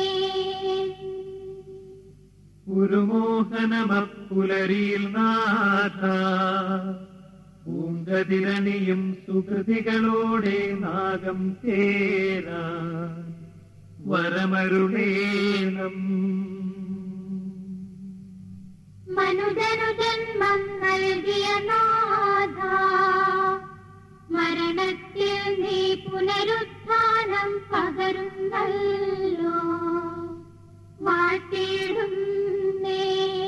ഉരുമോഹനമപ്പുലരിയിൽ നാഥ, പൂങ്കതിരണിയും സുകൃതികളോടെ നാഗം ചേരാൻ വരമരുളേണം. മനുജനു ജന്മം നൽകിയ നാഥ, മരണത്തിൽ നീ പുനരുത്ഥാനം പകരുന്നല്ലോ. വാഴ്ത്തിയിടുന്നേ.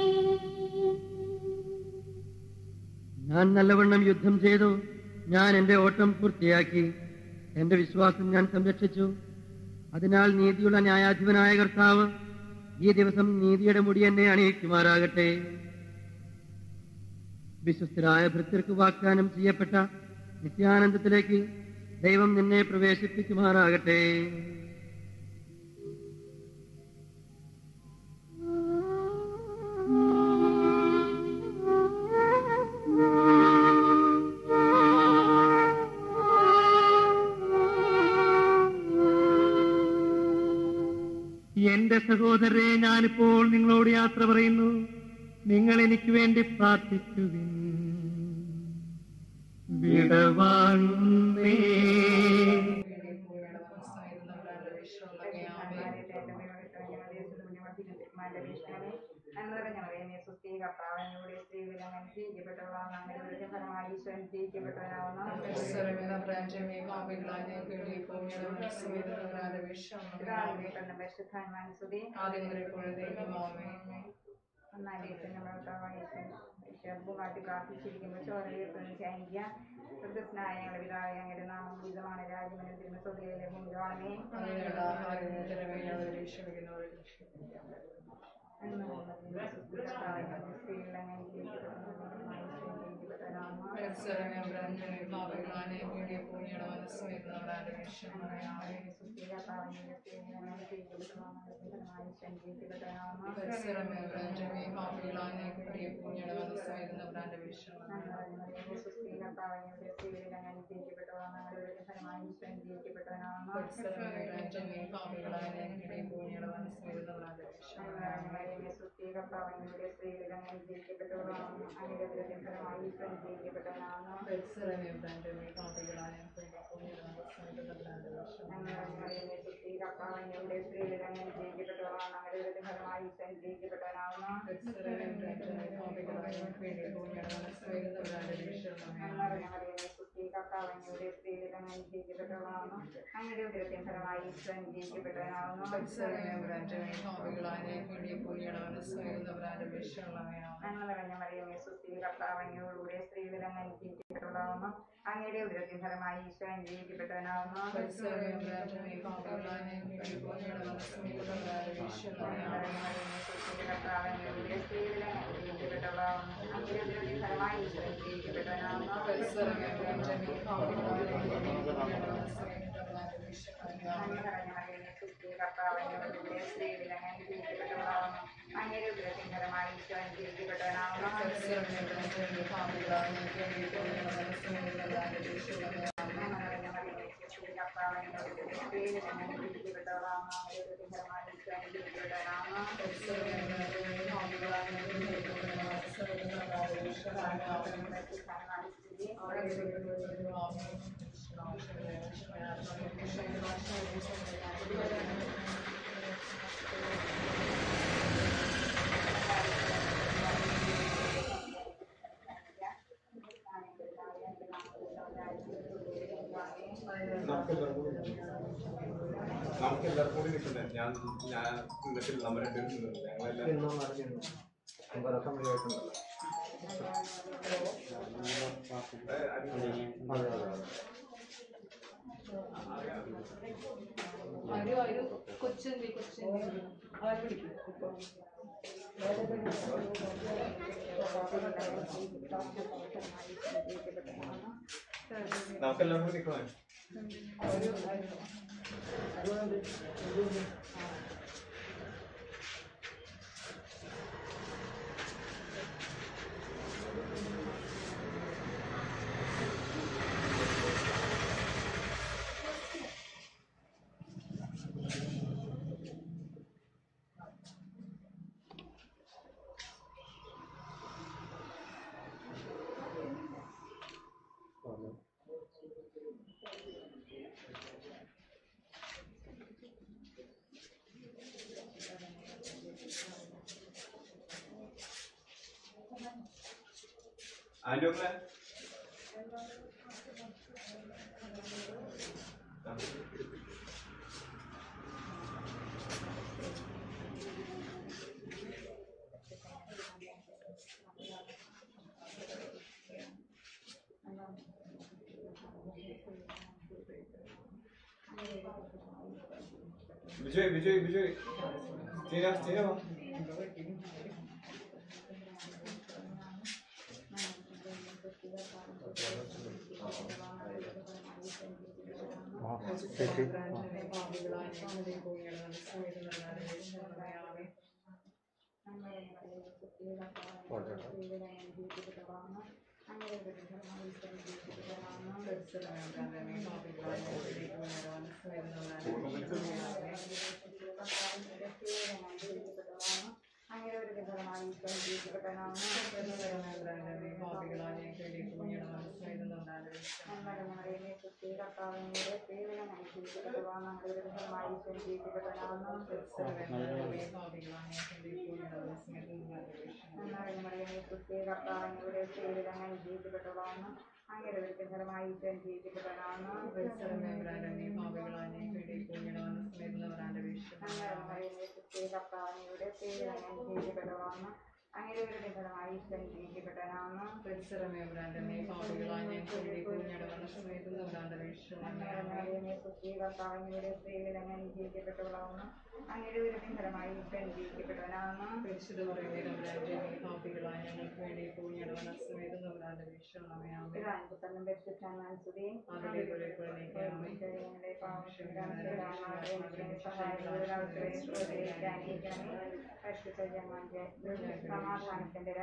ഞാൻ നല്ലവണ്ണം യുദ്ധം ചെയ്തു. ഞാൻ എന്റെ ഓട്ടം പൂർത്തിയാക്കി. എന്റെ വിശ്വാസം ഞാൻ സംരക്ഷിച്ചു. അതിനാൽ നീതിയുള്ള ന്യായാധിപനായ കർത്താവ് ഈ ദിവസം നീതിയുടെ മുടി എന്നെ അണിയിക്കുമാറാകട്ടെ. വിശ്വസ്തരായ ഭൃത്യർക്ക് വാഗ്ദാനം ചെയ്യപ്പെട്ട നിത്യാനന്ദത്തിലേക്ക് ദൈവം നിന്നെ പ്രവേശിപ്പിക്കുമാറാകട്ടെ. എന്റെ സഹോദരരെ, ഞാനിപ്പോൾ നിങ്ങളോട് യാത്ര പറയുന്നു. നിങ്ങൾ എനിക്ക് വേണ്ടി പ്രാർത്ഥിക്കുവിൻ. വിടവാങ്ങുന്നേ. ാട്ടി പ്രാർത്ഥിച്ചിരിക്കുമ്പോൾ ചോരയെത്തുന്ന ചൈന്യ പ്രദസ്നായ ഞങ്ങളുടെ പിതാവേ, അങ്ങയുടെ നാമം ഉചിതമാണ്. രാജ്യമനുസരിക്കുന്ന സ്വതയിലെ ഭൂമിയാണമേ. അങ്ങയുടെ ഉദരത്തിൻ ഫലമായി അനുഗ്രഹിക്കപ്പെട്ടവനാകുന്നു. നന്മ നിറഞ്ഞ മറിയമേ, സുസ്ഥി കർത്താവ് അങ്ങയോടുകൂടെ സ്ത്രീകളിൽ അങ്ങ് അനുഗ്രഹിക്കപ്പെട്ടവളാകുന്നു. അങ്ങയുടെ ഉദരത്തിൻ ഫലമായി ഈശോ അനുഗ്രഹിക്കപ്പെട്ടവനാകുന്നു. കർത്താവ് അങ്ങയോടുകൂടെ സ്ത്രീകളിൽ അങ്ങ് അനുഗ്രഹിക്കപ്പെട്ടവളാകുന്നു. അങ്ങയുടെ ഉദരത്തിൻ ഫലമായി ഈശോ അനുഗ്രഹിക്കപ്പെട്ടവനാകുന്നു. നന്മ നിറഞ്ഞ മറിയമേ, സുസ്ഥി കർത്താവ് അങ്ങയോടുകൂടെ സ്ത്രീകളിൽ അങ്ങ് അനുഗ്രഹിക്കപ്പെട്ടവളാകുന്നു. അങ്ങനെ ഉഗ്രത്തിങ്കരമായി ഈശോ അനുഗ്രഹിക്കപ്പെട്ടവനാകുന്നു. നമുക്ക് എല്ലാവർക്കും കൂടി നിൽക്കണ്ടേ? ഞാൻ ഞാൻ നിന്നിട്ടില്ല, നമ്മൾ രണ്ടുപേരും നിന്നില്ല. ഞങ്ങളെല്ലാം കൊച്ചുണ്ടി കൊച്ചുണ്ടി അവരെ വിളിക്കും. നമുക്കെല്ലാം കൂടി നിൽക്കണേ. ആൻഡ്രോക്കളെ വിജയ് വിജയ് വിജയ് ചെയ്യാ ചെയ്യാമോ? സമാധാനത്തിന്റെ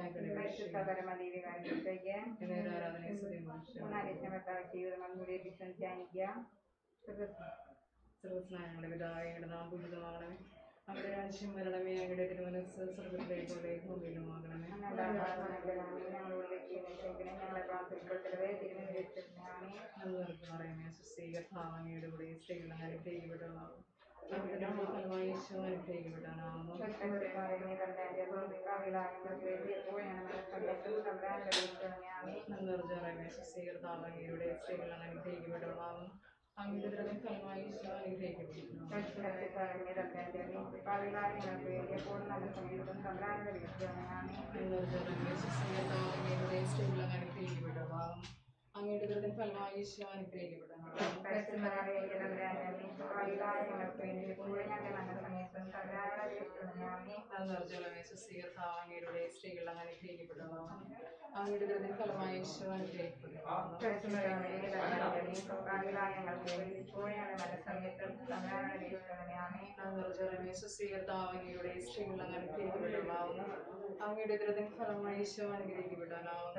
സർവസ്നായങ്ങളുടെ പിതാവേ, നാം പൂജിതമാകണമേ. അവിടെ രാജ്യം വരണമേ. അങ്ങയുടെ തിരുമനസ്സ് സ്വർഗ്ഗത്തിലെ പോലെ ഭൂമിയിലുമാകണമേ. പറയുമേ സുസ്ഥീകർത്താവ് അങ്ങയുടെ കൂടെ സ്ത്രീകൾ അനുഗ്രഹിക്കപ്പെട്ടവളാകും. അങ്ങയുടെ ഫലമായി ഈശോ അനുഗ്രഹിക്കപ്പെട്ടവനാകുന്നു. നിർജ്ജറമേ സുസ്ഥീകർത്താവ് അങ്ങയുടെ സ്ത്രീകൾ അനുഗ്രഹിക്കപ്പെട്ടവളാകും. അങ്ങയുടെ ഫലമായി ഈശോ അനുഗ്രഹിക്കപ്പെട്ടു. അങ്ങയുടെ ദുരിതം ഫലമായി ഈശോ അനുഗ്രഹിക്കപ്പെട്ടവളാകും. അങ്ങയുടെ ഫലമായി ഈശോ അനുഗ്രഹിക്കപ്പെട്ടു. അപേക്ഷിക്കണമേ. നിർജ്ജലമേ സുസ്ഥീകർത്താവ് അങ്ങയുടെ സ്ത്രീകൾ അങ്ങനെ അനുഗ്രഹിക്കപ്പെട്ടവളാണ്. അങ്ങയുടെ ദുരിതം ഫലമായി യേശു അനുഗ്രഹിക്കപ്പെട്ടവളാണ്. നിർജ്ജലമേ സുസ്ഥീകർത്താവ് അങ്ങയുടെ സ്ത്രീകൾ അങ്ങനെ അനുഗ്രഹിക്കപ്പെട്ടവളാവുന്നു. അങ്ങയുടെ ദുരിതം ഫലമായി യേശു അനുഗ്രഹിക്കപ്പെട്ടവനാവുന്നു.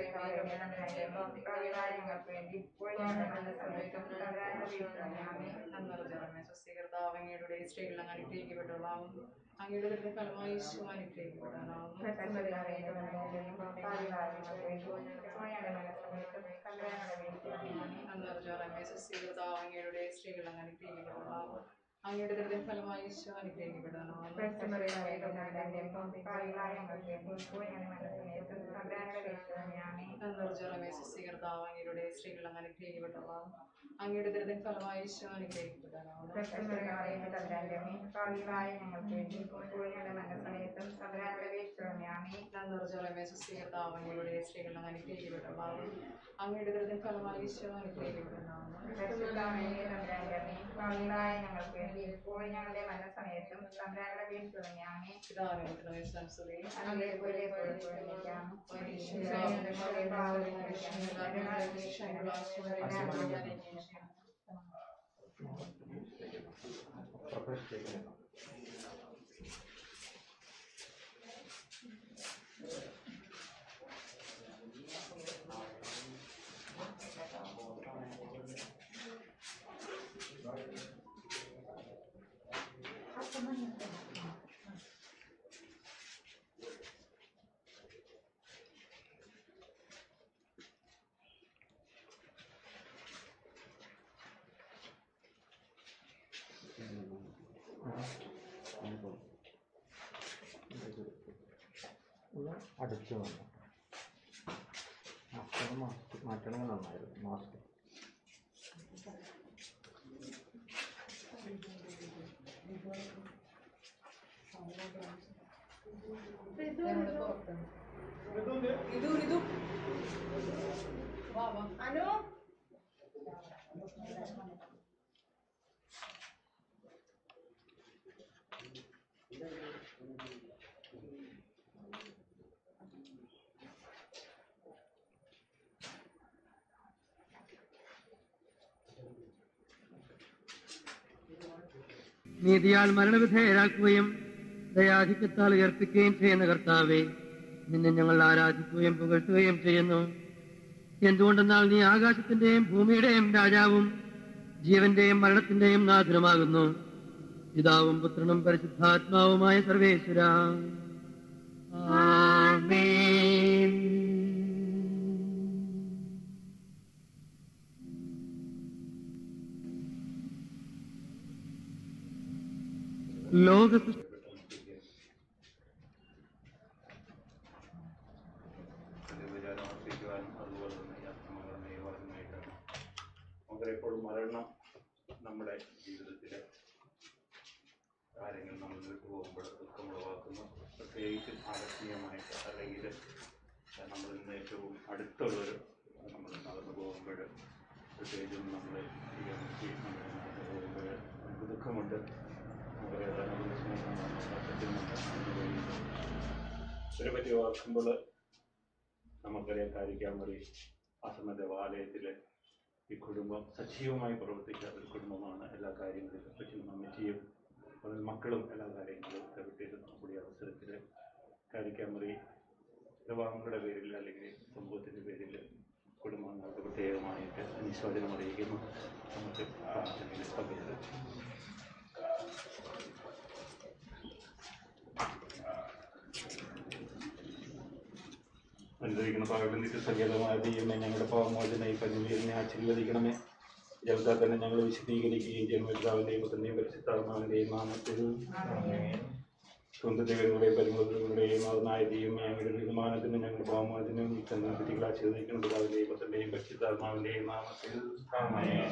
നിർജ്ജലമേ സുസ്ഥീകർത്താവ് അങ്ങയുടെ സ്ത്രീകൾ അങ്ങനെ അനുഗ്രഹിക്കപ്പെട്ടവളാവുന്നു. അങ്ങയുടെ ദുരിതം ഫലമായി യേശു അനുഗ്രഹിക്കപ്പെട്ടവനാവുന്നു. നിർജ്ജലമേ സുസ്ഥീകർത്താവ് അങ്ങയുടെ സ്ത്രീകൾ അങ്ങനെ അനുഗ്രഹിക്കപ്പെട്ടവളാവുന്നു. അങ്ങയുടെ ദുരിതം ഫലമായി യേശു അനുഗ്രഹിക്കപ്പെട്ടവനാവുന്നു. നിർജ്ജലമേ സുസ്ഥീകർത്താവ് അങ്ങയുടെ സ്ത്രീകൾ അങ്ങനെ അനുഗ്രഹിക്കപ്പെട്ടവളാവുന്നു. അങ്ങയുടെ ദുരിതം ഫലമായി യേശു അനുഗ്രഹിക്കപ്പെട്ടവനാവുന്നു. നിർജ്ജലമേ സുസ്ഥീകർത്താവ് അങ്ങയുടെ സ്ത്രീകൾ അങ്ങനെ അനുഗ്രഹിക്കപ്പെട്ടവളാവുന്നു. അങ്ങയുടെ ദുരിതം ഫലമായി യേശു അനുഗ്രഹിക്കപ്പെട്ടവനാവുന്നു. ഞങ്ങളുടെ മനസ്സമയത്തും സംബ്രാങ്ങളുടെ വീഴ്ചയാമേ. അടിച്ചു വന്നു മാസ്ക് മാറ്റണമെങ്കിൽ നന്നായിരുന്നു. മാസ്ക് ഇത് ഇത് വാ വാ അനു നീതിയാൽ മരണവിധേയരാക്കുകയും ദയാധിക്യത്താൽ ഉയർപ്പിക്കുകയും ചെയ്യുന്ന കർത്താവേ, നിന്നെ ഞങ്ങൾ ആരാധിക്കുകയും പുകഴ്ത്തുകയും ചെയ്യുന്നു. എന്തുകൊണ്ടെന്നാൽ നീ ആകാശത്തിന്റെയും ഭൂമിയുടെയും രാജാവും ജീവന്റെയും മരണത്തിന്റെയും നാഥനുമാകുന്നു. പിതാവും പുത്രനും പരിശുദ്ധാത്മാവുമായ സർവേശ്വര. ആമേൻ. ലോക എപ്പോഴും മരണം നമ്മുടെ ജീവിതത്തിലെ കാര്യങ്ങൾ നമ്മൾ വിട്ടുപോകുമ്പോൾ ദുഃഖമുളവാക്കുന്നു. പ്രത്യേകിച്ചും ആകർഷണീയമായിട്ട് അല്ലെങ്കിൽ നമ്മൾ ഇന്ന് ഏറ്റവും അടുത്തുള്ളൊരു നമ്മൾ നടന്നു പോകുമ്പോൾ പ്രത്യേകിച്ചും നമ്മൾ നടന്നു പോകുമ്പോൾ നമുക്ക് ദുഃഖമുണ്ട്. ഇതിനെ പറ്റി ഓർക്കുമ്പോൾ നമുക്കറിയാം കാരിക്കാമറി ആശ്രമ ദേവാലയത്തിൽ ഈ കുടുംബം സജീവമായി പ്രവർത്തിക്കാത്ത ഒരു കുടുംബമാണ്. എല്ലാ കാര്യങ്ങളിലും പറ്റും അമ്മച്ചിയും മക്കളും എല്ലാ കാര്യങ്ങളും ഇടപെട്ടിരുന്നു. കൂടിയ അവസരത്തിൽ കാരിക്കാമറി വിവാഹങ്ങളുടെ പേരിൽ അല്ലെങ്കിൽ സമൂഹത്തിൻ്റെ പേരിൽ കുടുംബങ്ങൾക്ക് പ്രത്യേകമായിട്ട് അനുശോചനം അറിയിക്കുന്നു. നമുക്ക് പ്രാർത്ഥനയിൽ പങ്കെടുക്കാം. അനുഭവിക്കുന്ന പാവകളും നിത്യസങ്കേതമായ ദൈവമേ, ഞങ്ങളുടെ പാവമോചന ഈ പരിമിതിയെ ആശീർവദിക്കണമേ. ജലത്താൽ തന്നെ ഞങ്ങൾ വിശദീകരിക്കുകയും ജന്മപിതാവിന്റെയും പുത്രന്റെയും പരിശുദ്ധാത്മാവിന്റെയും നാമത്തിൽ സ്വന്തം ദൈവങ്ങളുടെയും പരിമോചനങ്ങളുടെയും നാഥനായ ദൈവമേ, ഞങ്ങളുടെ ബഹുമാനത്തിന് ഞങ്ങളുടെ പാവമോചനം ഈ പരിമിതികൾ ആശീർവദിക്കണം. പിതാവിന്റെയും പുത്രന്റെയും പരിശുദ്ധാത്മാവിന്റെയും നാമത്തിൽ ആമേൻ.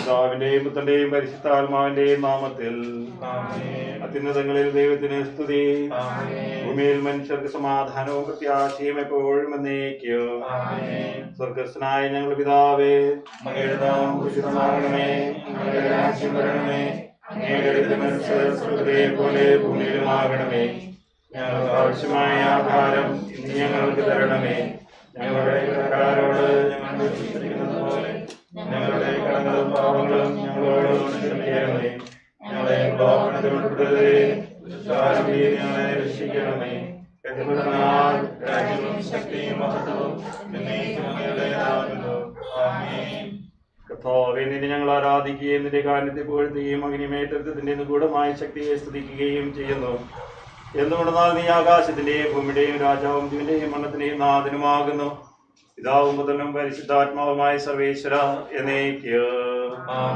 പിതാവിന്റെയും പുത്രന്റെയും പരിശുദ്ധാത്മാവിന്റെയും നാമത്തിൽ അത്യുന്നതങ്ങളിൽ ദൈവത്തിന് സ്തുതി. ഭൂമിയിൽ മനുഷ്യർക്ക് സമാധാനവും പ്രത്യാശയും എപ്പോഴും എന്നേക്കും. സ്വർഗസ്ഥനായ ഞങ്ങൾ പിതാവേ, അങ്ങയുടെ നാമം പൂജിതമാകണമേ, അങ്ങയുടെ രാജ്യം വരണമേ, അങ്ങയുടെ തിരുമനസ്സ് സ്വർഗ്ഗത്തിലെ പോലെ ഭൂമിയിലുമാകണമേ. ഞങ്ങൾക്ക് ആവശ്യമായ ആഹാരം ഇന്ന് ഞങ്ങൾക്ക് തരണമേ. ഞങ്ങളുടെ കടക്കാരോട് ഞങ്ങൾ ക്ഷമിക്കുന്നത് പോലെ ഞങ്ങളുടെ കടങ്ങളും പാപങ്ങളും ഞങ്ങളോട് ക്ഷമിക്കണമേ. ഞങ്ങളെ പ്രലോഭനത്തിൽ ഉൾപ്പെടുത്തരുതേ, ദുഷ്ടാരൂപിയിൽ ഞങ്ങളെ രക്ഷിക്കണമേ. എന്തുകൊണ്ടെന്നാൽ രാജ്യവും ശക്തിയും മഹത്വവും എന്നേക്കും അങ്ങയുടേതാകുന്നു. ആമേൻ. കർത്താവേ, നിന്നെ ഞങ്ങൾ ആരാധിക്കുകയും നിന്റെ കാരണത്തെ പുകഴ്ത്തുകയും അഗ്നിമേറ്റത്തിന്റെ നിഗൂഢമായ ശക്തിയെ സ്തുതിക്കുകയും ചെയ്യുന്നു. എന്തുകൊണ്ടെന്നാൽ നീ ആകാശത്തിന്റെയും ഭൂമിയുടെയും രാജാവും ജീവന്റെയും മരണത്തിന്റെയും നാഥനുമാകുന്നു. പിതാവും പുത്രനും പരിശുദ്ധാത്മാവുമായ സർവേശ്വര എന്നേക്കും.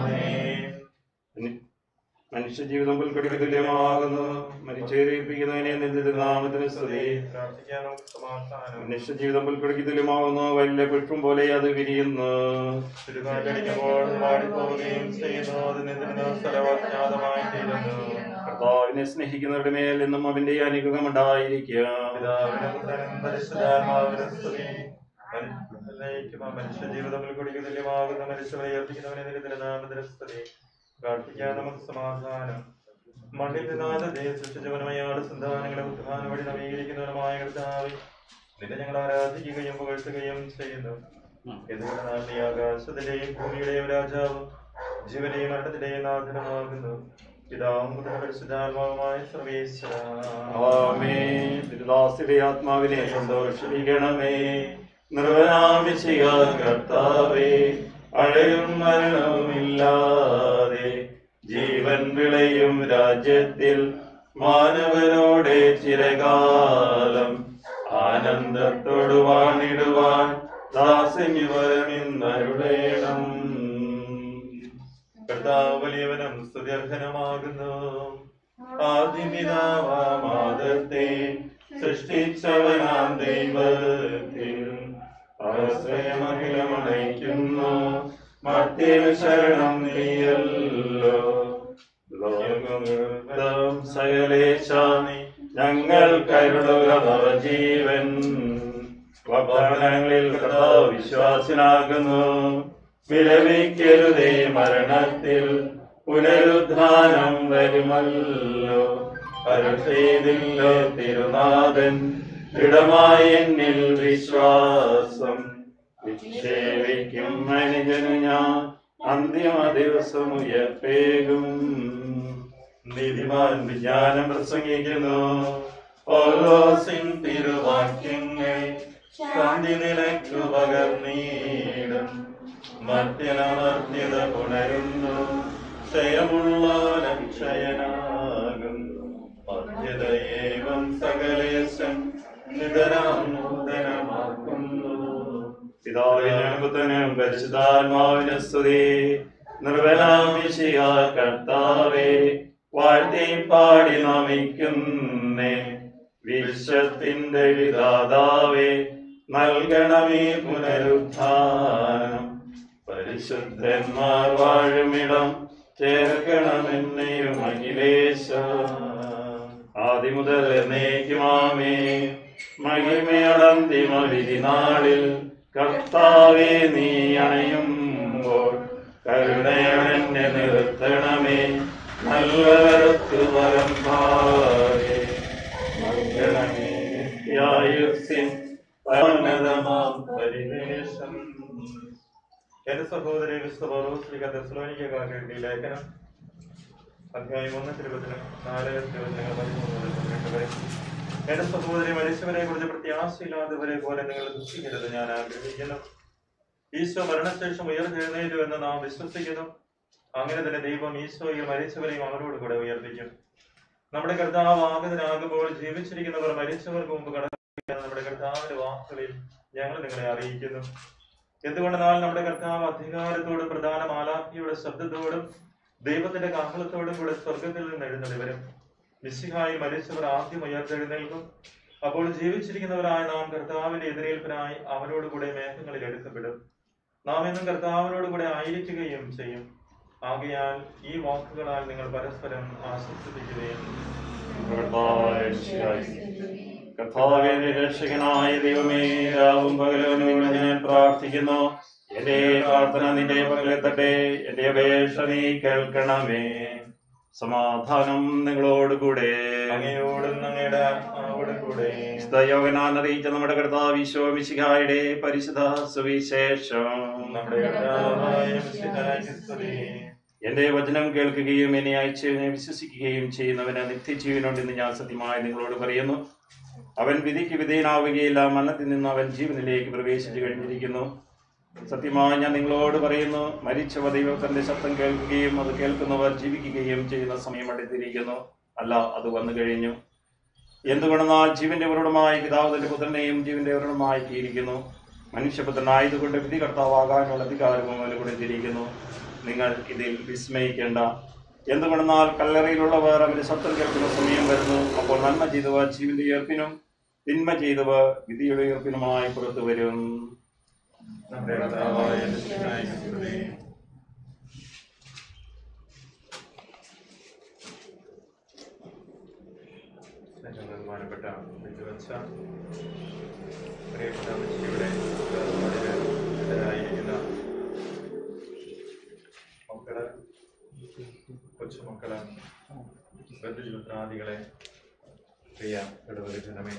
മനുഷ്യ ജീവിതം പുൽക്കൊടിക്ക് തുല്യമാകുന്നു. മരിച്ചേരിപ്പിക്കുന്നതിനെ നിന്റെ നാമത്തിന് സ്തുതി. മനുഷ്യ ജീവിതം പുൽക്കൊടിക്ക് തുല്യമാകുന്നു. വലിയ പുഷ്പം പോലെ അത് വിരിയുന്നു. കർത്താവിനെ സ്നേഹിക്കുന്നവരുടെ മേൽ എന്നും അവന്റെ അനുഗ്രഹം ഉണ്ടായിരിക്കുക. മനുഷ്യ ജീവിതം പുൽക്കൊടിക്ക് തുല്യമാകുന്ന മനുഷ്യരെ ഏൽപ്പിക്കുന്നവനെ നിന്റെ നാമത്തിന് സ്തുതി. പ്രാർത്ഥിക്കാൻ നമുക്ക് സമാധാനം. മണ്ണിൽ നിന്നാതെ സൃഷ്ടിച്ചവനുമായാളുടെ സന്താനങ്ങളെ ഉദ്ധാനം വഴി നവീകരിക്കുന്നവനുമായ കർത്താവേ, നിന്നെ ഞങ്ങൾ ആരാധിക്കുകയും പുകഴ്ത്തുകയും ചെയ്യുന്നു. എന്തുകൊണ്ടാൽ നീ ആകാശത്തിന്റെയും ഭൂമിയുടെയും രാജാവും ജീവനെയും മരണത്തിന്റെയും നാഥനുമാകുന്നു. പിതാവും പരിശുദ്ധാത്മാവുമായ സർവേശ്വര. ആമേൻ. തിരുദാസിയുടെ ആത്മാവിനെ സന്തോഷിപ്പിക്കണമേ. നിർവനാമിശിക കർത്താവേ, അഴയും മരണവുമില്ലാതെ ജീവൻ വിളയും രാജ്യത്തിൽ മാനവരോടെ ചിരകാലം ആനന്ദത്തോടു വാണിടുവാൻ ദാസന് വരമിന്നരുളേണം. കർത്താവ് വലിയവനും സ്തുത്യർഹനമാകുന്നു. ആദിപിതാവാമാദത്തെ സൃഷ്ടിച്ചവനാം ദൈവത്തിൽ ആശ്രയമഖിലമണയ്ക്കുന്നു. മർത്യനു ശരണം നീയല്ലോ. ലോകം സകലേശ ഞങ്ങൾ കരുളുക നവജീവൻ. വാഗ്ദാനങ്ങളിൽ കർത്താവ് വിശ്വാസനാകുന്നു. വിലപിക്കരുതേ, മരണത്തിൽ പുനരുദ്ധാനം വരുമല്ലോ. അരുൾ ചെയ്തില്ലോ തിരുനാഥൻ, ദൃഢമായി എന്നിൽ വിശ്വാസം. നിക്ഷേപിക്കും മനുജനു ഞാൻ അന്തിമ ദിവസം ഉയർപ്പേകും. നീതിമാൻ വിജ്ഞാനം പ്രസംഗിക്കുന്നു. പൗലോസിൻ തിരുവാക്യങ്ങൾ ശാന്തി നിലയ്ക്കു പകർന്നീടും. മർത്യനമർത്യത പുണരുന്നു. ക്ഷയമുള്ളവൻ ക്ഷയനാകുന്നു. മർത്യതയേവം സകലേശം നിതരാം നൂതനമാക്കുന്നു. പിതാവിനും പുത്രനും പരിശുദ്ധാത്മാവിന് സ്തുതി. നിർവനാമിശിക കർത്താവേ, വാഴ്ത്തി പാടി നമിക്കുന്നേ. വിശ്വത്തിന്റെ വിധാതാവേ, നൽകണമേ പുനരുദ്ധാനം. പരിശുദ്ധന്മാർ വാഴുമിടം ചേർക്കണമെന്നെയും അഖിലേശ. ആദിമുതൽ എന്നേക്കുമാമേ. മഹിമയടന്തിമ വിധി നാളിൽ കർത്താവേ, നീ അണയുമ്പോൾ കരുണയണെന്നെ നിർത്തണമേ. നല്ലവരത്തു വരമ്പാകെ നൽകണമേ നിത്യായുസ്സിൻ പരമോന്നതമാം പരിവേഷം. എന്റെ സഹോദരി വിശുദ്ധ പൗലോസ്ലീഹ തെസ്സലോനിക്കക്കാർക്ക് എഴുതിയ ലേഖനം അധ്യായം ഒന്ന് തിരുവചനം നാല് തിരുവചനങ്ങൾ പതിമൂന്ന് മുതൽ പന്ത്രണ്ട് വരെ. എന്റെ സഹോദരി, മരിച്ചവരെ കുറിച്ച് പ്രത്യാശയില്ലാത്തവരെ പോലെ നിങ്ങൾ ദുഃഖിക്കരുത് ഞാൻ ആഗ്രഹിക്കുന്നു. ഈശോ മരണശേഷം ഉയർത്തെഴുന്നേറ്റു എന്ന് നാം വിശ്വസിക്കുന്നു. അങ്ങനെ തന്നെ ദൈവം ഈശോയിൽ മരിച്ചവരെയും അവരോട് കൂടെ ഉയർപ്പിക്കും. നമ്മുടെ കർത്താവ് ആഗതനാകുമ്പോൾ ജീവിച്ചിരിക്കുന്നവർ മരിച്ചവർക്ക് മുമ്പ് കടന്നു നമ്മുടെ കർത്താവിന്റെ വാക്കുകളിൽ ഞങ്ങൾ നിങ്ങളെ അറിയിക്കുന്നു. എന്തുകൊണ്ടെന്നാൽ നമ്മുടെ കർത്താവ് അധികാരത്തോടും പ്രധാന മാലാഖിയുടെ ശബ്ദത്തോടും ദൈവത്തിന്റെ കാഹളത്തോടും കൂടെ സ്വർഗത്തിൽ നിന്ന് എഴുന്നള്ളി വരും. മിശിഹായിൽ മരിച്ചവർ ആദ്യം ഉയർത്തെഴുന്നേൽക്കും. അപ്പോൾ ജീവിച്ചിരിക്കുന്നവരായ നാം കർത്താവിന്റെ എതിരേൽപ്പിനായി അവനോട് കൂടെ മേഘങ്ങളിൽ എടുക്കപ്പെടും. നാം എന്നും കർത്താവിനോട് കൂടെ ആയിരിക്കുകയും ചെയ്യും. ആകയാൽ ഈ വാക്കുകളാൽ നിങ്ങൾ പരസ്പരം ആശ്വസിപ്പിക്കുകയും കർത്താവേ രക്ഷകനായ ദൈവമേ, രാവും പകലും നിന്നോട് ഞാൻ പ്രാർത്ഥിക്കുന്നു. എന്റെ പ്രാർത്ഥന നിന്റെ പകലെത്തട്ടെ, എന്റെ അപേക്ഷ നീ കേൾക്കണമേ. സമാധാനം നിങ്ങളോടുകൂടെ, അങ്ങയോടും അങ്ങയുടെ ആത്മാവോടും കൂടെ. യോഗനാൻ അറിയിച്ച നമ്മുടെ കർത്താവ് ഈശോ മിശിഹായുടെ പരിശുദ്ധ സുവിശേഷം. നമ്മുടെ കർത്താവായ മിശിഹായ്ക്ക് സ്തുതി. എന്റെ വചനം കേൾക്കുകയും എന്നെ അയച്ചവനെ വിശ്വസിക്കുകയും ചെയ്യുന്നവന് നിത്യജീവനുണ്ടെന്ന് ഞാൻ സത്യമായി നിങ്ങളോട് പറയുന്നു. അവൻ വിധിക്ക് വിധേയനാവുകയില്ല, മരണത്തിൽ നിന്ന് അവൻ ജീവനിലേക്ക് പ്രവേശിച്ചു കഴിഞ്ഞിരിക്കുന്നു. സത്യമായി ഞാൻ നിങ്ങളോട് പറയുന്നു, മരിച്ചവ ദൈവത്തിന്റെ ശബ്ദം കേൾക്കുകയും അത് കേൾക്കുന്നവർ ജീവിക്കുകയും ചെയ്യുന്ന സമയം അടുത്തിരിക്കുന്നു, അല്ല അത് വന്നു കഴിഞ്ഞു. എന്തുകൊണ്ടെന്നാൽ ജീവന്റെ ഉറവിടമായ പിതാവ് തന്റെ പുത്രനെയും ജീവന്റെ ഉറവിടമാക്കിയിരിക്കുന്നു. മനുഷ്യപുത്രനായതുകൊണ്ട് വിധി കർത്താവാകാനുള്ള അധികാരവും അവന് കൊടുത്തിരിക്കുന്നു. നിങ്ങൾ ഇതിൽ വിസ്മയിക്കേണ്ട. എന്തുകൊണ്ടെന്നാൽ കല്ലറയിലുള്ളവർ അവന്റെ ശബ്ദം കേൾക്കുന്ന സമയം വരുന്നു. അപ്പോൾ നന്മ ചെയ്തവർ ജീവന്റെ ഉയർപ്പിനും തിന്മ ചെയ്തവർ വിധിയുടെ ഉയർപ്പിനുമായി പുറത്തു വരും. ബഹുമാനപ്പെട്ട വിജുവച്ച പ്രിയപ്പെട്ട മിശിയുടെ ായിരിക്കുന്ന മക്കള്, കൊച്ചുമക്കള്, ബന്ധുജീവിത്രാദികളെ, പ്രിയ ഇടവരുജനമേ,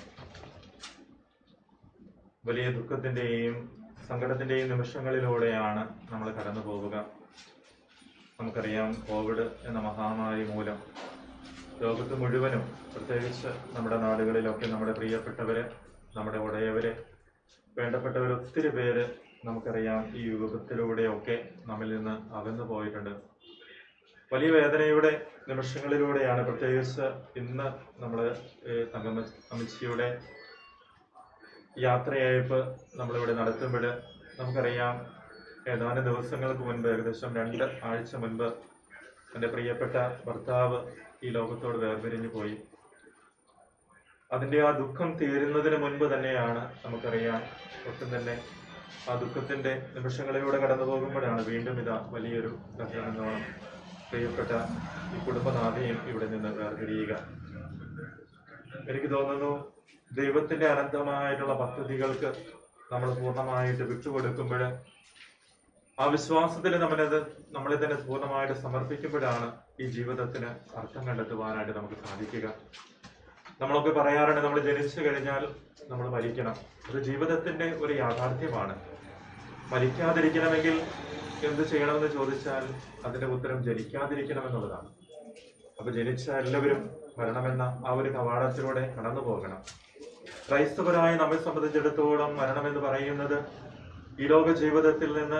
വലിയ ദുഃഖത്തിന്റെയും സങ്കടത്തിന്റെയും നിമിഷങ്ങളിലൂടെയാണ് നമ്മൾ കടന്നു പോവുക. നമുക്കറിയാം, കോവിഡ് എന്ന മഹാമാരി മൂലം ലോകത്ത് മുഴുവനും, പ്രത്യേകിച്ച് നമ്മുടെ നാടുകളിലൊക്കെ നമ്മുടെ പ്രിയപ്പെട്ടവര്, നമ്മുടെ ഉടയവര്, വേണ്ടപ്പെട്ടവർ ഒത്തിരി പേര് നമുക്കറിയാം ഈ യുഗത്തിലൂടെയൊക്കെ നമ്മിൽ നിന്ന് അകന്നു പോയിട്ടുണ്ട്. വലിയ വേദനയുടെ നിമിഷങ്ങളിലൂടെയാണ്, പ്രത്യേകിച്ച് ഇന്ന് നമ്മൾ തങ്കമ്മ അമ്മച്ചിയുടെ യാത്രയയപ്പ് നമ്മളിവിടെ നടത്തുമ്പോൾ നമുക്കറിയാം, ഏതാനും ദിവസങ്ങൾക്ക് മുൻപ്, ഏകദേശം രണ്ട് ആഴ്ച മുൻപ് എൻ്റെ പ്രിയപ്പെട്ട ഭർത്താവ് ഈ ലോകത്തോട് വേർപിരിഞ്ഞു പോയി. അതിൻ്റെ ആ ദുഃഖം തീരുന്നതിന് മുൻപ് തന്നെയാണ് നമുക്കറിയാം, ഒട്ടും തന്നെ ആ ദുഃഖത്തിൻ്റെ നിമിഷങ്ങളിലൂടെ കടന്നു പോകുമ്പോഴാണ് വീണ്ടും ഇതാ വലിയൊരു ദഹനമെന്നോണം പ്രിയപ്പെട്ട ഈ കുടുംബനാഥയും ഇവിടെ നിന്ന് വേർപിരിയുക. എനിക്ക് തോന്നുന്നു, ദൈവത്തിന്റെ അനന്തമായിട്ടുള്ള പദ്ധതികൾക്ക് നമ്മൾ പൂർണ്ണമായിട്ട് വിട്ടുകൊടുക്കുമ്പോൾ, ആ വിശ്വാസത്തിൽ നമ്മളത് നമ്മളെ തന്നെ പൂർണ്ണമായിട്ട് സമർപ്പിക്കുമ്പോഴാണ് ഈ ജീവിതത്തിന് അർത്ഥം കണ്ടെത്തുവാനായിട്ട് നമുക്ക് സാധിക്കുക. നമ്മളൊക്കെ പറയാറുണ്ട്, നമ്മൾ ജനിച്ചു കഴിഞ്ഞാൽ നമ്മൾ മരിക്കണം. അത് ജീവിതത്തിന്റെ ഒരു യാഥാർത്ഥ്യമാണ്. മരിക്കാതിരിക്കണമെങ്കിൽ എന്ത് ചെയ്യണമെന്ന് ചോദിച്ചാൽ അതിന്റെ ഉത്തരം ജനിക്കാതിരിക്കണം എന്നുള്ളതാണ്. അപ്പൊ ജനിച്ച എല്ലാവരും മരണമെന്ന ആ ഒരു കവാടത്തിലൂടെ കടന്നു പോകണം. ക്രൈസ്തവരായ നമ്മെ സംബന്ധിച്ചിടത്തോളം മരണമെന്ന് പറയുന്നത് ഈ ലോക ജീവിതത്തിൽ നിന്ന്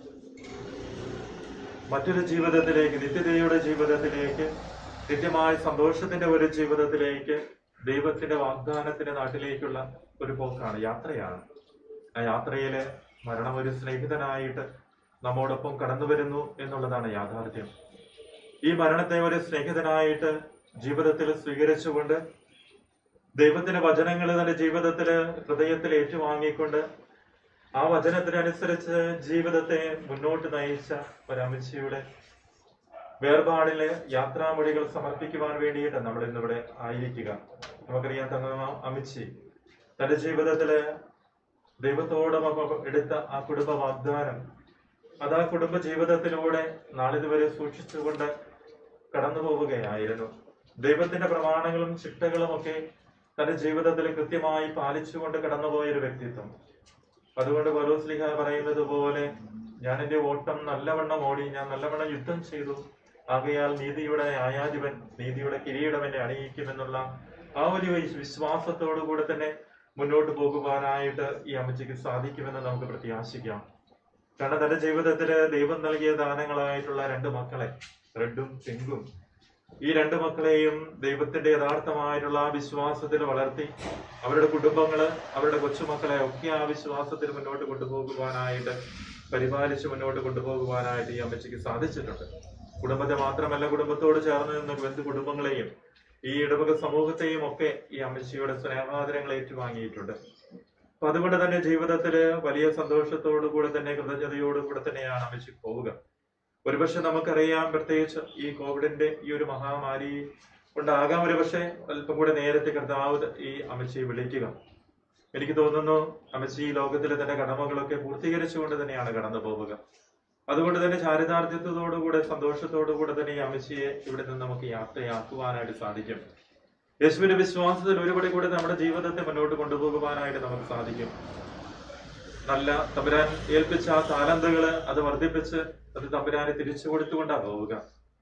മറ്റൊരു ജീവിതത്തിലേക്ക്, നിത്യതയുടെ ജീവിതത്തിലേക്ക്, നിത്യമായ സന്തോഷത്തിന്റെ ഒരു ജീവിതത്തിലേക്ക്, ദൈവത്തിന്റെ വാഗ്ദാനത്തിന്റെ നാട്ടിലേക്കുള്ള ഒരു പോക്കാണ്, യാത്രയാണ്. ആ യാത്രയില് മരണം ഒരു സ്നേഹിതനായിട്ട് നമ്മോടൊപ്പം കടന്നു വരുന്നു എന്നുള്ളതാണ് യാഥാർത്ഥ്യം. ഈ മരണത്തെ ഒരു സ്നേഹിതനായിട്ട് ജീവിതത്തിൽ സ്വീകരിച്ചുകൊണ്ട്, ദൈവത്തിന്റെ വചനങ്ങൾ തന്റെ ജീവിതത്തില് ഹൃദയത്തിൽ ഏറ്റുവാങ്ങിക്കൊണ്ട്, ആ വചനത്തിനനുസരിച്ച് ജീവിതത്തെ മുന്നോട്ട് നയിച്ച ഒരമ്മച്ചിയുടെ വേർപാടില് യാത്രാമൊഴികൾ സമർപ്പിക്കുവാൻ വേണ്ടിയിട്ട് നമ്മൾ ഇന്നിവിടെ ആയിരിക്കുക. നമുക്കറിയാം, തങ്ങമ്മ അമ്മച്ചി തന്റെ ജീവിതത്തില് ദൈവത്തോടൊപ്പം എടുത്ത ആ കുടുംബ വാഗ്ദാനം, അത് ആ കുടുംബ ജീവിതത്തിലൂടെ നാളിതുവരെ സൂക്ഷിച്ചുകൊണ്ട് കടന്നു പോവുകയായിരുന്നു. ദൈവത്തിന്റെ പ്രമാണങ്ങളും ചിട്ടകളും ഒക്കെ തന്റെ ജീവിതത്തിൽ കൃത്യമായി പാലിച്ചുകൊണ്ട് കടന്നുപോയൊരു വ്യക്തിത്വം. അതുകൊണ്ട് പൗലോസ്ലീഹ പറയുന്നത് പോലെ, ഞാൻ എന്റെ ഓട്ടം നല്ലവണ്ണം ഓടി, ഞാൻ നല്ലവണ്ണം യുദ്ധം ചെയ്തു, ആകയാൽ നീതിയുടെ ന്യായാധിപൻ നീതിയുടെ കിരീടം എന്നെ അണിയിക്കുമെന്നുള്ള ആ ഒരു വിശ്വാസത്തോടു കൂടെ തന്നെ മുന്നോട്ട് പോകുവാനായിട്ട് ഈ അമ്മച്ചിക്ക് സാധിക്കുമെന്ന് നമുക്ക് പ്രത്യാശിക്കാം. കാരണം തന്റെ ജീവിതത്തില് ദൈവം നൽകിയ ദാനങ്ങളായിട്ടുള്ള രണ്ട് മക്കളെ, റെഡും പിങ്കും, ഈ രണ്ട് മക്കളെയും ദൈവത്തിന്റെ യഥാർത്ഥമായിട്ടുള്ള ആ വിശ്വാസത്തിൽ വളർത്തി അവരുടെ കുടുംബങ്ങള്, അവരുടെ കൊച്ചുമക്കളെ ഒക്കെ ആ വിശ്വാസത്തിൽ മുന്നോട്ട് കൊണ്ടുപോകുവാനായിട്ട്, പരിപാലിച്ച് മുന്നോട്ട് കൊണ്ടുപോകുവാനായിട്ട് ഈ അമ്മച്ചിക്ക് സാധിച്ചിട്ടുണ്ട്. കുടുംബത്തെ മാത്രമല്ല, കുടുംബത്തോട് ചേർന്ന് നിന്ന് ബന്ധു കുടുംബങ്ങളെയും ഈ ഇടവക സമൂഹത്തെയും ഒക്കെ ഈ അമ്മച്ചിയുടെ സ്നേഹാദരങ്ങൾ ഏറ്റുവാങ്ങിയിട്ടുണ്ട്. അപ്പൊ അതുകൊണ്ട് തന്നെ ജീവിതത്തില് വലിയ സന്തോഷത്തോടു കൂടെ തന്നെ, കൃതജ്ഞതയോടു കൂടെ തന്നെയാണ് അമ്മച്ചി പോവുക. ഒരുപക്ഷെ നമുക്കറിയാം, പ്രത്യേകിച്ച് ഈ കോവിഡിന്റെ ഈ ഒരു മഹാമാരി കൊണ്ടാകാം ഒരുപക്ഷെ അല്പം കൂടെ നേരത്തെ കർത്താവ് ഈ അമ്മച്ചിയെ വിളിക്കുക. എനിക്ക് തോന്നുന്നു അമ്മച്ചി ഈ ലോകത്തിലെ തന്റെ കടമകളൊക്കെ പൂർത്തീകരിച്ചുകൊണ്ട് തന്നെയാണ് കടന്നു പോവുക. അതുകൊണ്ട് തന്നെ ചാരിതാർത്ഥ്യത്തോടുകൂടെ സന്തോഷത്തോടുകൂടെ തന്നെ ഈ അമ്മച്ചിയെ ഇവിടെ നിന്ന് നമുക്ക് യാത്രയാക്കുവാനായിട്ട് സാധിക്കും. യേശുവിന്റെ വിശ്വാസത്തിൽ ഒരുപടി കൂടെ നമ്മുടെ ജീവിതത്തെ മുന്നോട്ട് കൊണ്ടുപോകുവാനായിട്ട് നമുക്ക് സാധിക്കും. നല്ല തമ്പുരാൻ ഏൽപ്പിച്ച ആ താലന്തുകള് അത് വർദ്ധിപ്പിച്ച് അത് തമ്പുരാനെ തിരിച്ചു കൊടുത്തുകൊണ്ടാ പോവുക.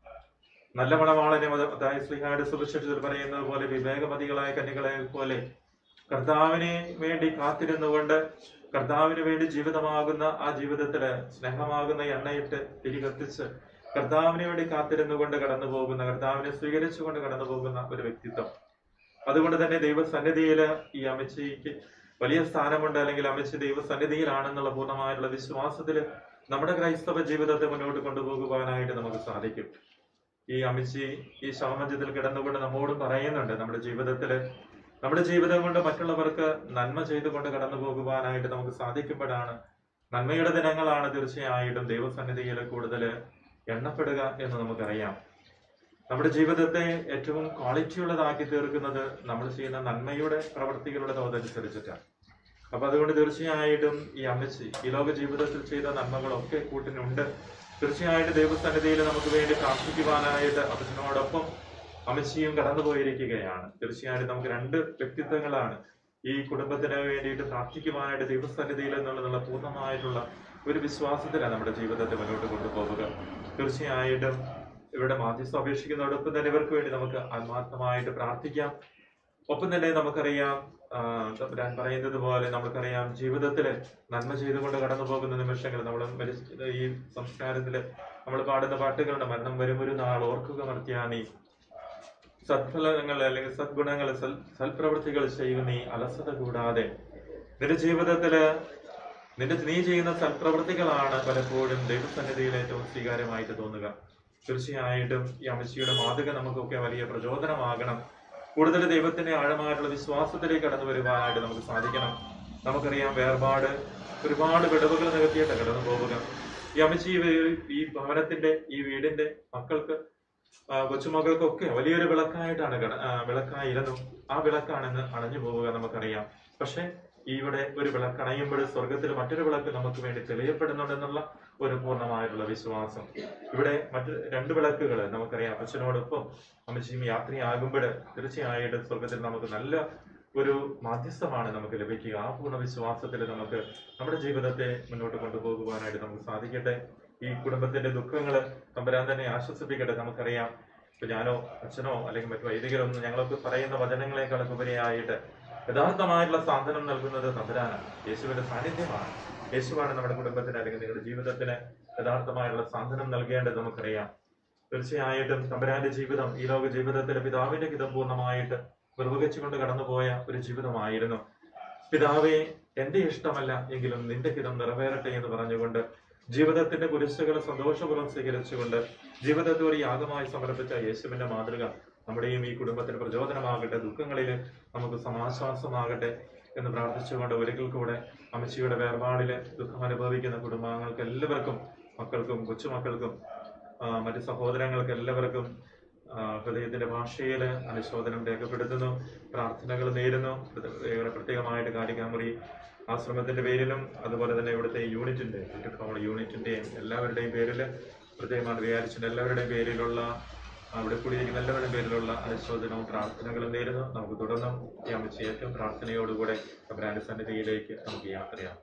നല്ല മണവാളനെ അതായത് ശ്രീഹായുടെ സുവിശേഷത്തിൽ പറയുന്നത് പോലെ വിവേകമതികളായ കന്യകളെ പോലെ കർത്താവിനെ വേണ്ടി കാത്തിരുന്നുകൊണ്ട് കർത്താവിന് വേണ്ടി ജീവിതമാകുന്ന ആ ജീവിതത്തില് സ്നേഹമാകുന്ന എണ്ണയിട്ട് തിരി കത്തിച്ച് കർത്താവിന് വേണ്ടി കാത്തിരുന്നുകൊണ്ട് കടന്നു പോകുന്ന, കർത്താവിനെ സ്വീകരിച്ചുകൊണ്ട് കടന്നു പോകുന്ന ഒരു വ്യക്തിത്വം. അതുകൊണ്ട് തന്നെ ദൈവസന്നിധിയില് ഈ അമ്മച്ചിക്ക് വലിയ സ്ഥാനമുണ്ട്, അല്ലെങ്കിൽ അമ്മച്ചി ദൈവസന്നിധിയിലാണെന്നുള്ള പൂർണ്ണമായിട്ടുള്ള വിശ്വാസത്തില് നമ്മുടെ ക്രൈസ്തവ ജീവിതത്തെ മുന്നോട്ട് കൊണ്ടുപോകുവാനായിട്ട് നമുക്ക് സാധിക്കും. ഈ അമ്മച്ചി ഈ ശവമഞ്ചത്തിൽ കിടന്നുകൊണ്ട് നമ്മോട് പറയുന്നുണ്ട്, നമ്മുടെ ജീവിതത്തില് നമ്മുടെ ജീവിതം കൊണ്ട് മറ്റുള്ളവർക്ക് നന്മ ചെയ്തുകൊണ്ട് കടന്നു പോകുവാനായിട്ട് നമുക്ക് സാധിക്കുമ്പോഴാണ് നന്മയുടെ ദിനങ്ങളാണ് തീർച്ചയായിട്ടും ദൈവസന്നിധിയിൽ കൂടുതൽ എണ്ണപ്പെടുക എന്ന് നമുക്കറിയാം. നമ്മുടെ ജീവിതത്തെ ഏറ്റവും ക്വാളിറ്റിയുള്ളതാക്കി തീർക്കുന്നത് നമ്മൾ ചെയ്യുന്ന നന്മയുടെ പ്രവൃത്തികളുടെ തോതനുസരിച്ചിട്ടാണ്. അപ്പൊ അതുകൊണ്ട് തീർച്ചയായിട്ടും ഈ അമ്മച്ചി ഈ ലോക ജീവിതത്തിൽ ചെയ്ത നന്മകളൊക്കെ കൂട്ടിനുണ്ട്. തീർച്ചയായിട്ടും ദൈവസന്നിധിയിൽ നമുക്ക് വേണ്ടി പ്രാർത്ഥിക്കുവാനായിട്ട് അതിനോടൊപ്പം അമ്മച്ചിയും കടന്നു പോയിരിക്കുകയാണ്. തീർച്ചയായിട്ടും നമുക്ക് രണ്ട് വ്യക്തിത്വങ്ങളാണ് ഈ കുടുംബത്തിന് വേണ്ടിയിട്ട് പ്രാർത്ഥിക്കുവാനായിട്ട് ദൈവസന്നിധിയിൽ എന്നുള്ള പൂർണ്ണമായിട്ടുള്ള ഒരു വിശ്വാസത്തിലാണ് നമ്മുടെ ജീവിതത്തെ മുന്നോട്ട് കൊണ്ടുപോവുക. തീർച്ചയായിട്ടും ഇവിടെ മാധ്യസ്ഥ അപേക്ഷിക്കുന്നതോടൊപ്പം തന്നെ ഇവർക്ക് വേണ്ടി നമുക്ക് ആത്മാർത്ഥമായിട്ട് പ്രാർത്ഥിക്കാം. ഒപ്പം തന്നെ നമുക്കറിയാം, ഞാൻ പറയുന്നത് പോലെ നമുക്കറിയാം, ജീവിതത്തില് നന്മ ചെയ്തുകൊണ്ട് കടന്നു പോകുന്ന നിമിഷങ്ങൾ നമ്മൾ ഈ സംസ്കാരത്തില് നമ്മൾ പാടുന്ന പാട്ടുകളുടെ മരണം വരും ഒരു നാൾ ഓർക്കുക മർത്യാനി, സത്ഫലങ്ങൾ അല്ലെങ്കിൽ സദ്ഗുണങ്ങൾ സൽ സൽപ്രവൃത്തികൾ ചെയ്യുന്ന നീ അലസത കൂടാതെ. നിന്റെ ജീവിതത്തില് നിന്റെ നീ ചെയ്യുന്ന സൽപ്രവൃത്തികളാണ് പലപ്പോഴും ദൈവസന്നിധിയിൽ ഏറ്റവും സ്വീകാര്യമായിട്ട് തോന്നുക. തീർച്ചയായിട്ടും ഈ അമ്മച്ചിയുടെ മാതൃക നമുക്കൊക്കെ വലിയ പ്രചോദനമാകണം. കൂടുതൽ ദൈവത്തിന്റെ ആഴമായിട്ടുള്ള വിശ്വാസത്തിലേക്ക് കടന്നു വരുവാനായിട്ട് നമുക്ക് സാധിക്കണം. നമുക്കറിയാം, വേർപാട് ഒരുപാട് വിടവുകൾ നികത്തിയിട്ട് കടന്നു പോവുക. ഈ അമ്മച്ചി ഈ ഭവനത്തിന്റെ ഈ വീടിന്റെ മക്കൾക്ക് കൊച്ചുമക്കൾക്കൊക്കെ വലിയൊരു വിളക്കായിട്ടാണ് കട വിളക്കായിരുന്നു. ആ വിളക്കാണെന്ന് അണഞ്ഞു പോവുക നമുക്കറിയാം. പക്ഷെ ഇവിടെ ഒരു വിളക്കണയുമ്പോൾ സ്വർഗത്തിൽ മറ്റൊരു വിളക്ക് നമുക്ക് വേണ്ടി തെളിയപ്പെടുന്നുണ്ടെന്നുള്ള ഒരു പൂർണ്ണമായിട്ടുള്ള വിശ്വാസം. ഇവിടെ മറ്റ് രണ്ട് വിളക്കുകൾ നമുക്കറിയാം. അച്ഛനോടൊപ്പം അമ്മച്ചിയും യാത്രയാകുമ്പോൾ തീർച്ചയായിട്ടും സ്വർഗത്തിൽ നമുക്ക് നല്ല ഒരു മാധ്യസ്ഥമാണ് നമുക്ക് ലഭിക്കുക. ആ പൂർണ്ണ വിശ്വാസത്തിൽ നമുക്ക് നമ്മുടെ ജീവിതത്തെ മുന്നോട്ട് കൊണ്ടുപോകുവാനായിട്ട് നമുക്ക് സാധിക്കട്ടെ. ഈ കുടുംബത്തിന്റെ ദുഃഖങ്ങൾ തമ്പുരാൻ തന്നെ ആശ്വസിപ്പിക്കട്ടെ. നമുക്കറിയാം, ഇപ്പൊ ഞാനോ അച്ഛനോ അല്ലെങ്കിൽ മറ്റു വൈദികരൊന്നും ഞങ്ങളൊക്കെ പറയുന്ന വചനങ്ങളെക്കാൾ ഉപരിയായിട്ട് യഥാർത്ഥമായിട്ടുള്ള സാന്ത്വനം നൽകുന്നത് തമ്പുരാനാണ്. യേശുവിന്റെ സാന്നിധ്യമാണ്. യേശുവാണ് നമ്മുടെ കുടുംബത്തിന് അല്ലെങ്കിൽ നിങ്ങളുടെ ജീവിതത്തിന് യഥാർത്ഥമായുള്ള സാന്ത്വനം നൽകേണ്ടത് നമുക്കറിയാം. തീർച്ചയായിട്ടും തമ്പുരാന്റെ ജീവിതം ഈ ലോക ജീവിതത്തിലെ പിതാവിന്റെ ഹിതം പൂർണ്ണമായിട്ട് നിർവഹിച്ചുകൊണ്ട് കടന്നുപോയ ഒരു ജീവിതമായിരുന്നു. പിതാവേ, എന്റെ ഇഷ്ടമല്ല എങ്കിലും നിന്റെ ഹിതം നിറവേറട്ടെ എന്ന് പറഞ്ഞുകൊണ്ട് ജീവിതത്തിന്റെ കുരിശുകൾ സന്തോഷപൂർവ്വം സ്വീകരിച്ചുകൊണ്ട് ജീവിതത്തെ ഒരു യാഗമായി സമർപ്പിച്ച യേശുവിന്റെ മാതൃക നമ്മുടെയും ഈ കുടുംബത്തിന് പ്രചോദനമാകട്ടെ. ദുഃഖങ്ങളിൽ നമുക്ക് സമാശ്വാസമാകട്ടെ എന്ന് പ്രാർത്ഥിച്ചുകൊണ്ട് ഒരിക്കൽ കൂടെ അമ്മച്ചിയുടെ വേർപാടില് ദുഃഖം അനുഭവിക്കുന്ന കുടുംബാംഗങ്ങൾക്ക് എല്ലാവർക്കും, മക്കൾക്കും കൊച്ചുമക്കൾക്കും മറ്റു സഹോദരങ്ങൾക്ക് എല്ലാവർക്കും ഹൃദയത്തിന്റെ ഭാഷയിൽ അനുശോചനം രേഖപ്പെടുത്തുന്നു. പ്രാർത്ഥനകൾ നേരുന്നു. പ്രത്യേകമായിട്ട് കാരിക്കാമുറി ആശ്രമത്തിന്റെ പേരിലും അതുപോലെ തന്നെ ഇവിടുത്തെ യൂണിറ്റിന്റെ യൂണിറ്റിന്റെയും എല്ലാവരുടെയും പേരിൽ പ്രത്യേകമായിട്ട് വിചാരിച്ചിട്ട് എല്ലാവരുടെയും പേരിലുള്ള അവിടെ കൂടിയിരിക്കുന്ന എല്ലാവരുടെയും പേരിലുള്ള അനുശോചനവും പ്രാർത്ഥനകളും നേരുന്നു. നമുക്ക് തുടർന്നും ഈ അമ്മച്ചി ഏറ്റവും പ്രാർത്ഥനയോടുകൂടെ തമ്പുരാന്റെ സന്നിധിയിലേക്ക് നമുക്ക് യാത്രയാം.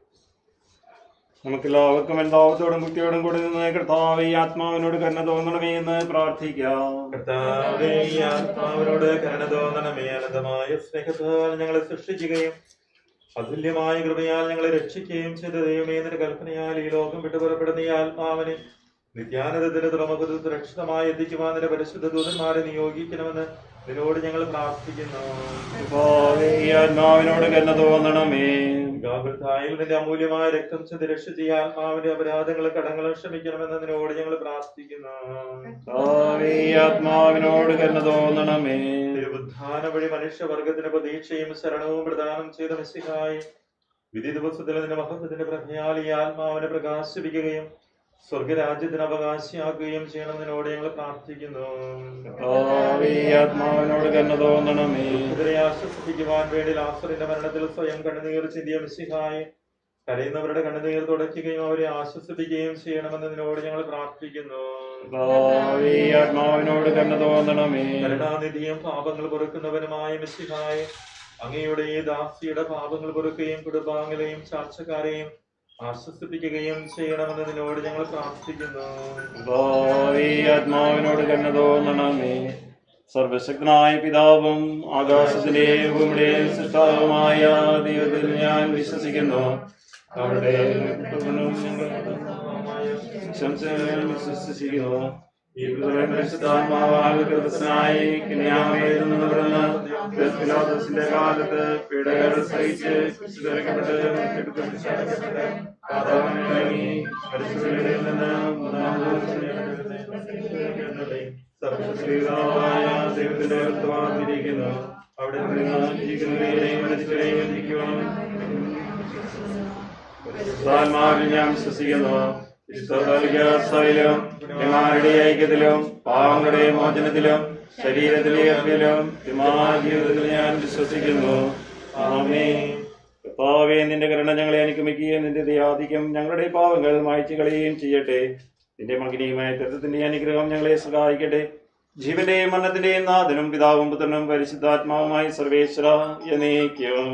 നമുക്ക് എല്ലാവർക്കും എല്ലാവരോടും കുട്ടിയോടും കൂടി നിന്ന് കർത്താവേ ആത്മാവിനോട് കരുണ തോന്നണമേ എന്ന് പ്രാർത്ഥിക്കാം. കർത്താവേ ആത്മാവിനോട് കരുണ തോന്നണമേ. അനന്തമായ സ്നേഹത്താൽ ഞങ്ങളെ സൃഷ്ടിക്കുകയും അതുല്യമായ കൃപയാൽ ഞങ്ങളെ രക്ഷിക്കുകയും ചെയ്ത ദൈവമേ, നിന്റെ കൽപ്പനയാൽ ഈ ലോകം വിട്ടു പുറപ്പെടുന്ന ഈ ആത്മാവിനെ നിത്യാനന്ദത്തിന് തുറമുഖത്ത് സുരക്ഷിതമായി എത്തിക്കുവാൻ നിന്റെ പരിശുദ്ധ ദൂതന്മാരെ നിയോഗിക്കണമെന്ന് നിന്നോട് ഞങ്ങൾ പ്രാർത്ഥിക്കുന്നു. ആത്മാവിനോട് കരുണ തോന്നണമേ. ഗാബർത്തായിൽ നിന്റെ അമൂല്യമായ രക്തം ചെന്ന് രക്ഷിച്ച ഈ ആത്മാവിന്റെ അപരാധങ്ങളും കടങ്ങളും ക്ഷമിക്കണമെന്ന് നിന്നോട് ഞങ്ങൾ പ്രാർത്ഥിക്കുന്നു. ആത്മാവിനോട് കരുണ തോന്നണമേ. തിരുവുദ്ധാന വഴി മനുഷ്യവർഗത്തിന് പ്രതീക്ഷയും ശരണവും പ്രദാനം ചെയ്ത മിശിഹായി വിധി ദിവസത്തിൽ നിന്റെ മഹത്വത്തിന്റെ പ്രജ്ഞയാൽ ഈ ആത്മാവിനെ പ്രകാശിപ്പിക്കുകയും സ്വർഗരാജ്യത്തിന് അവകാശിയാക്കുകയും ചെയ്യണമെന്നതിനോട് ഞങ്ങൾ പ്രാർത്ഥിക്കുന്നു. ആത്മാവിനോട് കരുണ തോന്നണമേ. ഇവരെ ആശ്വസിപ്പിക്കുവാൻ വേണ്ടി ലാസറിന്റെ മരണത്തിൽ സ്വയം കണ്ണുനീർ ചിന്തിയ മിശിഹായെ കരയുന്നവരുടെ കണ്ണുനീർ തുടയ്ക്കുകയും അവരെ ആശ്വസിപ്പിക്കുകയും ചെയ്യണമെന്നതിനോട് ഞങ്ങൾ പ്രാർത്ഥിക്കുന്നു. ആത്മാവിനോട് കരുണ തോന്നണമേ. കരുണാനിധിയും പാപങ്ങൾ പൊറുക്കുന്നവനുമായ മിശിഹായെ അങ്ങയുടെ ഈ ദാസിയുടെ പാപങ്ങൾ പൊറുക്കുകയും കുടുംബാംഗങ്ങളെയും ചാർച്ചക്കാരെയും ആശ്വസിപ്പിക്കുകയും ചെയ്യണമെന്നതിനോട് ഞങ്ങൾ പ്രാർത്ഥിക്കുന്നു. ആത്മാവിനോട് കരുണ തോന്നണമേ. സർവശക്തനായ പിതാവും ആകാശത്തിന്റെയും ഭൂമിയുടെയും സൃഷ്ടാവുമായ ദൈവത്തിൽ ഞാൻ വിശ്വസിക്കുന്നു. അവിടെ വിശ്വസിക്കുന്നു. ഈ പരിശുദ്ധാത്മാവായി പിലാത്തോസിന്റെ കാലത്ത് പീഡകൾ സഹിച്ച് പരിശുദ്ധയിൽ നിന്ന് സർവ്വശ്രീതാവായ ദൈവത്തിന്റെ വന്നിരിക്കുന്നു. അവിടെ ജീവിക്കുന്നവരെയും മരിച്ചവരെയും എത്തിക്കുവാൻ ഞാൻ വിശ്വസിക്കുന്നു. ിലും ഐക്യത്തിലും പാവങ്ങളുടെ മോചനത്തിലും ശരീരത്തിലെ ഉയർപ്പിലും ജീവിതത്തിൽ ഞാൻ വിശ്വസിക്കുന്നു. കർത്താവേ, നിന്റെ കരുണ ഞങ്ങളെ അനുഗമിക്കുകയും നിന്റെ ദയാധിക്യം ഞങ്ങളുടെ പാവങ്ങൾ മായ്ച്ചു കളയുകയും ചെയ്യട്ടെ. നിന്റെ മകനീയമായ തത്വത്തിന്റെ അനുഗ്രഹം ഞങ്ങളെ സഹായിക്കട്ടെ. ജീവന്റെയും മരണത്തിന്റെയും നാഥനും പിതാവും പുത്രനും പരിശുദ്ധാത്മാവുമായി സർവേശ്വര എന്നേക്കും.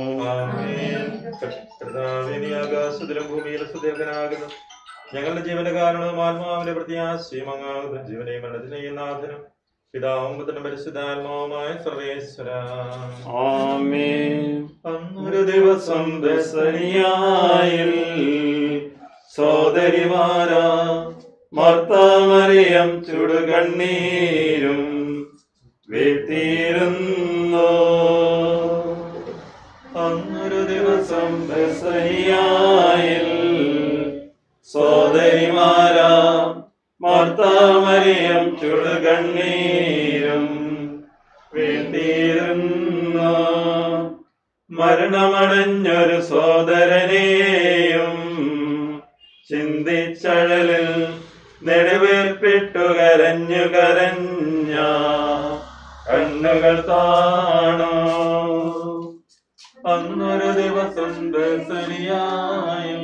ആകാശത്തിലും ഭൂമിയിലും സുദീർഘനാകുന്നു. ഞങ്ങളുടെ ജീവന്റെ കാരണവും ആത്മാവിന്റെ പ്രത്യാശയും അങ്ങാകുന്നു. ജീവനെയും മരണത്തിന്റെയും നാഥനും പിതാവും പുത്രനും പരിശുദ്ധാത്മാവുമായ സർവേശ്വര. അന്നൊരു ദിവസം ബെസനിയായിൽ സോദരിമാരാ മർത്താമറിയം ചുടുകണ്ണീരും വീഴ്ത്തിയിരുന്നു. അന്നൊരു ദിവസം ബെസനിയായിൽ സോദരിമാരാ മർത്താമറിയം ചുടുകണ്ണീരും വീഴ്ത്തിയിരുന്നു. മരണമടഞ്ഞൊരു സോദരനെയും ചിന്തിച്ചഴലിൽ നെടുവേർപ്പിട്ടു കരഞ്ഞു കരഞ്ഞ കണ്ണുകൾ താണു. അന്നൊരു ദിവസം ബെസനിയായിൽ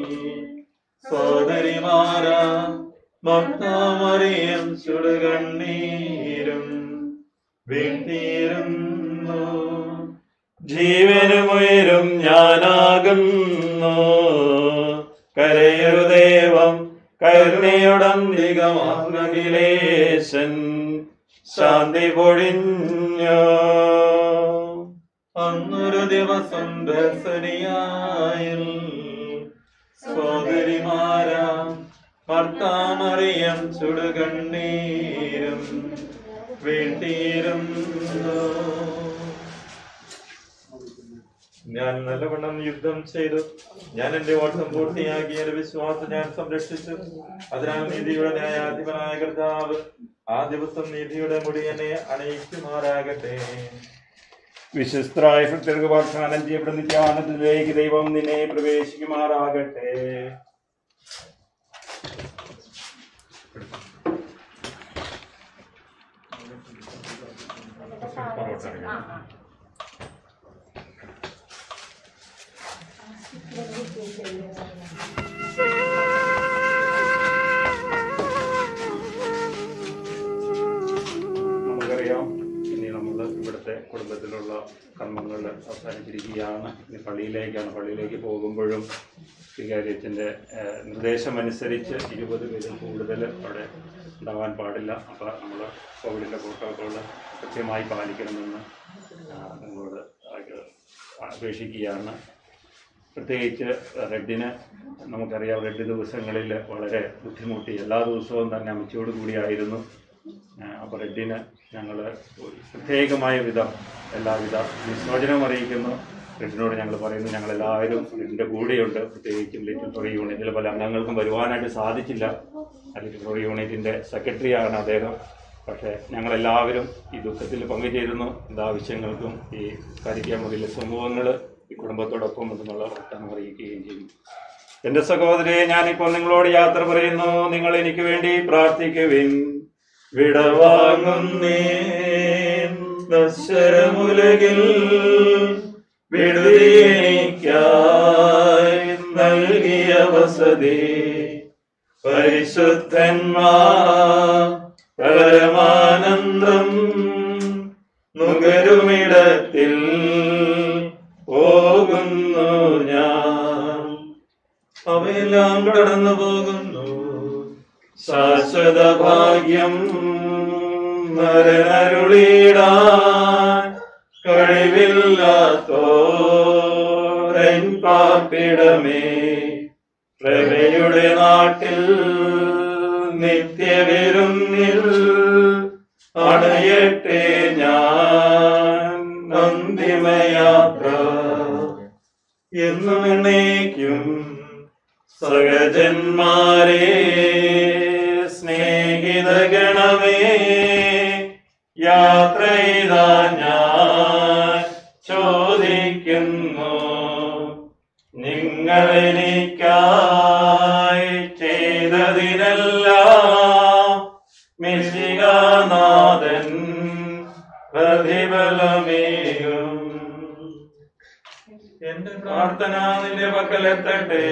സോദരിമാരാ മർത്താമറിയം ചുടുകണ്ണീരും വീഴ്ത്തിയിരുന്നു. ജീവനുമുയരും ഞാനാകുന്നു. കരയരുദേവം കരുണയുടന്തികമാർഗിലേശൻ ശാന്തി പൊഴിഞ്ഞു. അന്നൊരു ദിവസം ബെസനിയായിൽ സോദരിമാരാ മർത്താമറിയം ചുടുകണ്ണീരും വീഴ്ത്തിയിരുന്നു. ഞാൻ നല്ലവണ്ണം യുദ്ധം ചെയ്തു. ഞാൻ എന്റെ ഓട്ടം പൂർത്തിയാക്കി. എന്റെ വിശ്വാസം ഞാൻ സംരക്ഷിച്ചു. അതിനാൽ നീതിയുടെ ന്യായാധിപനായ കർത്താവ് ആ ദിവസം നീതിയുടെ മുടി എന്നെ അണയിക്കുമാറാകട്ടെ. വിശ്വസ്തരായ ഭക്തർക്ക് വാഗ്ദാനം ചെയ്യപ്പെടുന്ന ധ്യാനത്തിലേക്ക് ദൈവം നിന്നെ പ്രവേശിക്കുമാറാകട്ടെ. നമുക്കറിയാം, ഇനി നമ്മൾ ഇവിടുത്തെ കുടുംബത്തിലുള്ള കർമ്മങ്ങൾ അവസാനിച്ചിരിക്കുകയാണ്. ഇനി പള്ളിയിലേക്കാണ്. പള്ളിയിലേക്ക് പോകുമ്പോഴും വികാരിയച്ഛൻ്റെ നിർദ്ദേശമനുസരിച്ച് ഇരുപത് പേരിൽ കൂടുതൽ അവിടെ ഉണ്ടാകാൻ പാടില്ല. അപ്പോൾ നമ്മൾ കോവിഡിൻ്റെ പ്രോട്ടോക്കോൾ കൃത്യമായി പാലിക്കണമെന്ന് നിങ്ങളോട് അപേക്ഷിക്കുകയാണ്. പ്രത്യേകിച്ച് റെഡിന് നമുക്കറിയാം, റെഡ് ദിവസങ്ങളിൽ വളരെ ബുദ്ധിമുട്ടി. എല്ലാ ദിവസവും തന്നെ അമ്മച്ചോട് കൂടിയായിരുന്നു. അപ്പോൾ റെഡിന് ഞങ്ങൾ പ്രത്യേകമായ വിധം എല്ലാവിധ വിശ്വചനവും അറിയിക്കുന്നു. റെഡിനോട് ഞങ്ങൾ പറയുന്നു, ഞങ്ങളെല്ലാവരും റെഡിൻ്റെ കൂടെയുണ്ട്. പ്രത്യേകിച്ചും ലിറ്റിൽ ഫ്ലോറി യൂണിറ്റിൽ പല അംഗങ്ങൾക്കും വരുവാനായിട്ട് സാധിച്ചില്ല. ലിറ്റിൽ ഫ്ലോറി യൂണിറ്റിൻ്റെ സെക്രട്ടറിയാണ് അദ്ദേഹം. പക്ഷേ ഞങ്ങളെല്ലാവരും ഈ ദുഃഖത്തിൽ പങ്കുചേരുന്നു. എന്താവശ്യങ്ങൾക്കും ഈ കരിക്കാമുറിയിലെ സമൂഹങ്ങൾ ഈ കുടുംബത്തോടൊപ്പം എന്നുള്ള വർത്തമാനം അറിയിക്കുകയും ചെയ്യും. എന്റെ സഹോദരിയെ, ഞാനിപ്പോൾ നിങ്ങളോട് യാത്ര പറയുന്നു. നിങ്ങൾ എനിക്ക് വേണ്ടി പ്രാർത്ഥിക്കുവിൻ. വിടവാങ്ങുന്നേ നശ്വരമുലകിൽ വിടുതി എനിക്കായി നൽകിയ വസതി പരിശുദ്ധന്മാർ പരമാനന്ദം നുകരുമിടത്തിൽ പോകുന്നു ഞാൻ. അവയെല്ലാം കടന്നു പോകുന്നു. ശാശ്വത ഭാഗ്യം നരനരുളിടാൻ കഴിവില്ലാത്തോരൻ പാർപ്പിടമേ, പ്രഭയുടെ നാട്ടിൽ നിത്യവിരുന്നിൽ അണയട്ടെ ഞാൻ അന്തിമയാത്ര. എന്നും എന്നേക്കും സഹജന്മാരെ സ്നേഹിതഗണമേ, യാത്ര ചെയ്താ ഞാൻ ചോദിക്കുന്നു, നിങ്ങളെനിക്കായി ചെയ്തതിനെല്ലാം മിശിഹാനാഥൻ പ്രതിഫലമേകും. എന്റെ പ്രാർത്ഥന നിന്റെ പക്കലെത്തട്ടെ.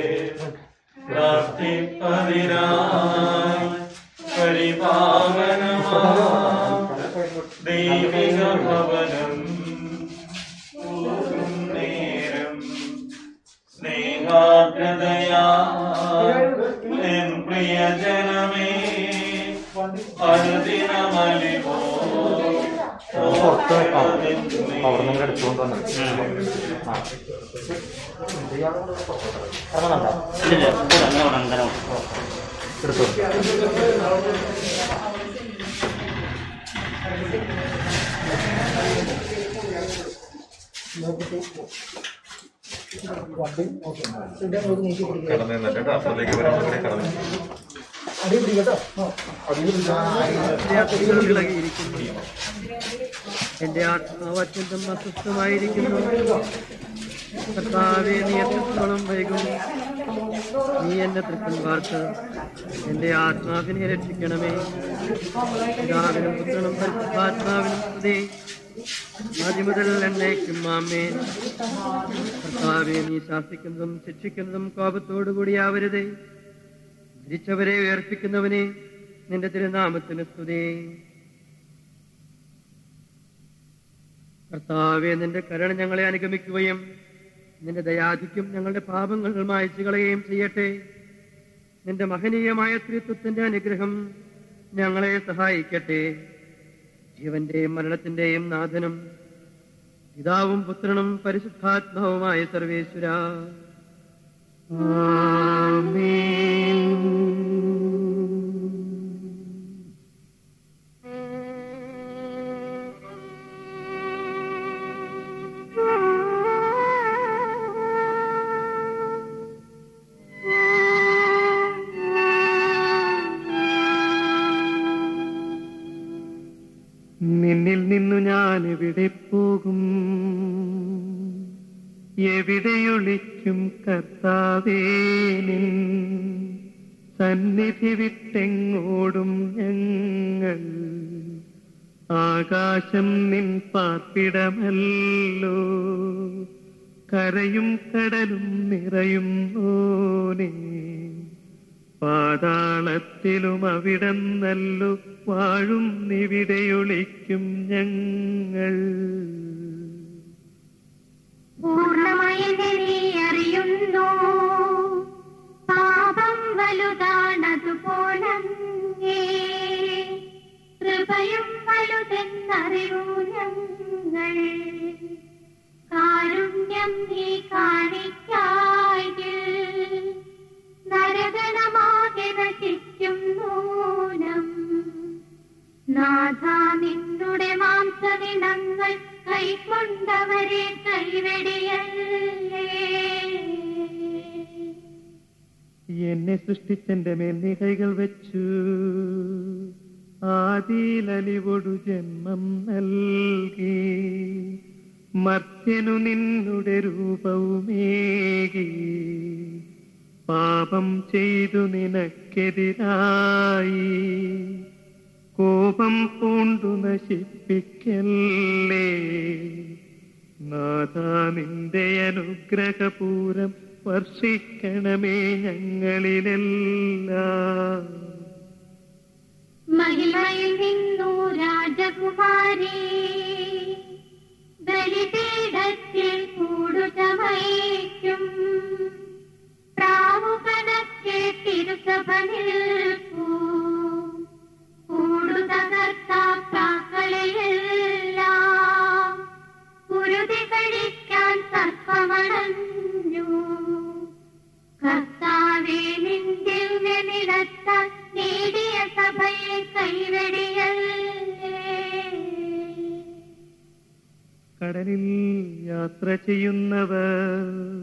പ്രാർത്ഥിപ്പതിനായി പരിപാവനമാം ദൈവിക ഭവനം പോകും നേരം സ്നേഹാർദ്രതയാ എൻ പ്രിയജനമേ, അനുദിനമലിവോ എന്റെ ആത്മാവ് അത്യന്തം അസ്വസ്ഥമായിരിക്കുന്നു. കർത്താവേ, നീ എത്രത്തോളം വൈകും? നീ എന്നെ തൃക്കൻ വാർത്ത് എന്റെ ആത്മാവിനെ രക്ഷിക്കണമേ. പിതാവിനും പുത്രനും പരിശുദ്ധാത്മാവിനും സ്തുതി, ആദ്യം മുതൽ എന്നേക്കും ആമേൻ. കർത്താവേ, നീ ശാസിക്കുന്നതും ശിക്ഷിക്കുന്നതും കോപത്തോടുകൂടിയാവരുതേ. മരിച്ചവരെ ഉയർപ്പിക്കുന്നവനെ, നിന്റെ തിരുനാമത്തിന് സ്തുതി. കർത്താവേ, നിന്റെ കരുണ ഞങ്ങളെ അനുഗമിക്കുകയും നിന്റെ ദയാധിക്യം ഞങ്ങളുടെ പാപങ്ങൾ മായ്ച്ചു കളയുകയും ചെയ്യട്ടെ. നിന്റെ മഹനീയമായ ത്രിത്വത്തിന്റെ അനുഗ്രഹം ഞങ്ങളെ സഹായിക്കട്ടെ. ജീവന്റെയും മരണത്തിന്റെയും നാഥനും പിതാവും പുത്രനും പരിശുദ്ധാത്മാവുമായ സർവേശ്വര, ആമേൻ. നിന്നിൽ നിന്നു ഞാൻ എവിടെ പോകും? എവിടെയൊളിക്കും കർത്താവേ? നിൻ സന്നിധി വിട്ടെങ്ങോടും ഞങ്ങൾ. ആകാശം നിൻ പാർപ്പിടമല്ലോ, കരയും കടലും നിറയും ഓനേ. പാതാളത്തിലും അവിടന്നല്ലോ വാഴും നിവിടെയൊളിക്കും ഞങ്ങൾ. പൂർണ്ണമായി നീ അറിയുന്നു, പാപം വലുതാണതുപോലെ കൃപയും വലുതെന്നറിവൂ ഞങ്ങൾ. കാരുണ്യം നീ കാണിക്കായി നരകണമാകെ നശിക്കും നൂനം. നാഥ, നിന്നുടെ മാംസദിനങ്ങൾ കൈക്കൊണ്ടവരെ കൈവെടിയല്ലേ. എന്നെ സൃഷ്ടിച്ചെന്റെ മേൽ നീ കൈകൾ വെച്ചു, ആദിയിലലിവൊടു ജന്മം നൽകി. മർത്യനു നിന്നുടെ രൂപവുമേകി, പാപം ചെയ്തു നിനക്കെതിരായി കോപം പൂണ്ടു നശിപ്പിക്കല്ലേ. നാഥാ നിന്റെ അനുഗ്രഹപൂരം വർഷിക്കണമേ ഞങ്ങളിലെല്ലാം. മഹിമയിൽ നിന്നു രാജകുമാരി ബലിപീഠത്തിൽ കൂടുചമയ്ക്കും. പ്രാവുകണക്കെ തിരുസഭ നിൽപ്പൂ കൂടുതകർത്ത പ്രാക്കളെയെല്ലാം കുരുതി കഴിക്കാൻ സർപ്പമണഞ്ഞു. കർത്താവേ നിന്റെ നിലത്താൽ നേടിയ സഭയെ കൈവെടിയല്ലേ. കടലിൽ യാത്ര ചെയ്യുന്നവർ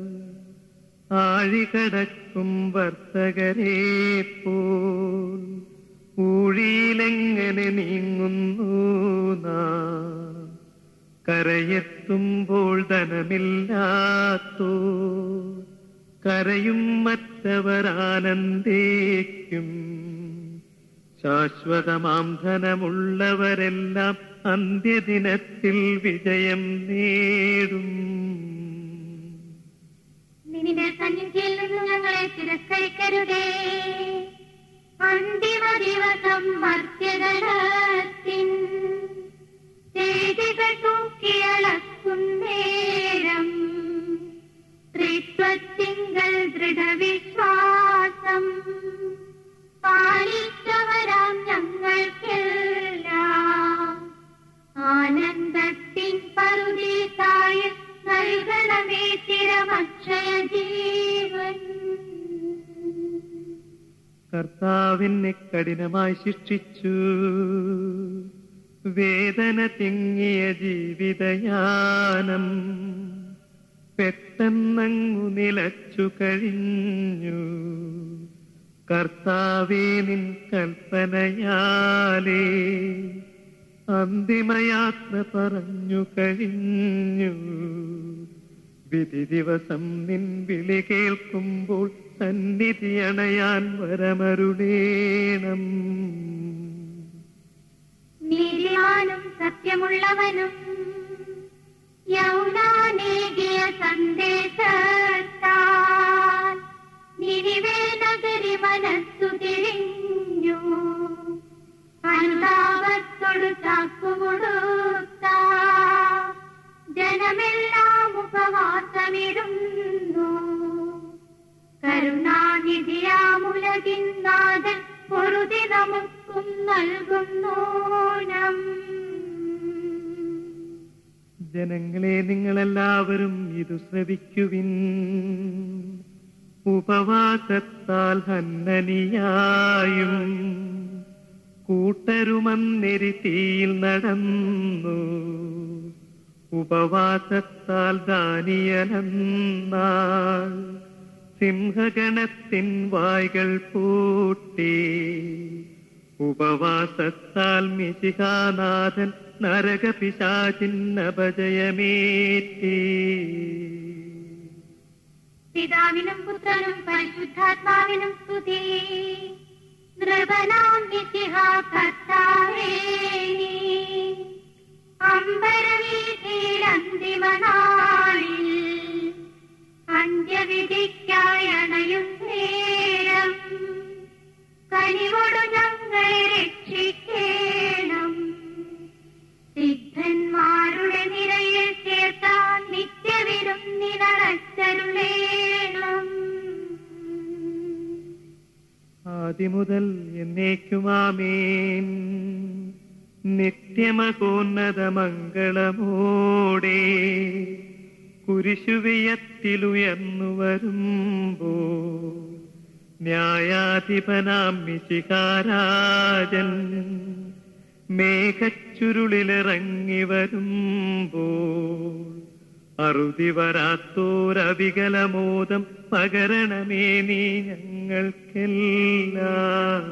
ആഴികടക്കും വർത്തകരെ പോൽ ഊഴിയിലെങ്ങനെ നീങ്ങുന്നു നാം. കരയെത്തുമ്പോൾ ധനമില്ലാത്തോ കരയും മറ്റവർ ആനന്ദിക്കും. ശാശ്വതമാം ധനമുള്ളവരെല്ലാം അന്ത്യദിനത്തിൽ വിജയം നേടും. നിന്റെ സന്നിധിയിൽ നിന്ന് ഞങ്ങളെ തിരസ്കരിക്കരുതേ. അന്തിമ ദിവസം മർത്യഗണത്തിൻ ചെയ്തികൾ തൂക്കിയളക്കും നേരം ത്രിത്വത്തിങ്കൽ ദൃഢവിശ്വാസം പാലിച്ചവരാം ഞങ്ങൾക്കെല്ലാം ആനന്ദത്തിൻ പറുദീസായ നൽകണമേ ചിരമക്ഷയ ജീവൻ. കർത്താവിനെ കഠിനമായി ശിക്ഷിച്ചു, വേദന തിങ്ങിയ ജീവിതയാനം പെട്ടെന്നങ്ങു നിലച്ചു കഴിഞ്ഞു. കർത്താവേ നിൻ കൽപ്പനയാലേ അന്തിമയാത്ര പറഞ്ഞു കഴിഞ്ഞു. വിധി ദിവസം നിൻ വിളി കേൾക്കുമ്പോൾ സന്നിധി അണയാൻ വരമരുളേണം. നീതിമാനും സത്യമുള്ളവനും യൗനാനേകിയ സന്ദേശത്താൽ നിനിവേ നഗരി മനസ്സു തിരിഞ്ഞു. അനുതാപത്തോടു ചാക്കുമുടുത്ത ജനമെല്ലാം ഉപവാസമിരുന്നു. കരുണാനിധിയാമുലകിൻ നാഥൻ പൊറുതി നമുക്കും നൽകുന്നോണം. ജനങ്ങളെ നിങ്ങളെല്ലാവരും ഇത് ശ്രവിക്കുവിൻ. ഉപവാസത്താൽ ഹന്നനിയായും കൂട്ടരുമന്നെരി തീയിൽ നടന്നു. ഉപവാസത്താൽ ദാനിയലെന്നാൾ സിംഹഗണത്തിൻ വായ്കൾ പൂട്ടി. ഉപവാസത്താൽ മിശിഹാനാഥൻ നരകപിശാചിൻ അപജയമേറ്റി. പിതാവിനും പുത്രനും പരിശുദ്ധാത്മാവിനും സ്തുതി. നൃപനാം മിശിഹാ കർത്താവേ നീ അമ്പരവീഥിയിൽ അന്തിമനാളിൽ അന്ത്യവിധിക്കായി അണയും നേരം കനിവോടു ഞങ്ങളെ രക്ഷിക്കേണം. സിദ്ധന്മാരുടെ നിരയിൽ ചേർത്താൻ നിത്യവിരുന്നിനടച്ചരുളേണം. ആദിമുതൽ എന്നേക്കുമാമേൻ. നിത്യമകോന്നതമംഗളമോടെ കുരിശുവിയത്തിലുയർന്നു വരുമ്പോ ന്യായാധിപനാം മിശിഹാരാജൻ മേഘച്ചുരുളിലിറങ്ങി വരുമ്പോൾ അറുതി വരാത്തോരവികലമോദം പകരണമേ നീ ഞങ്ങൾക്കെല്ലാം.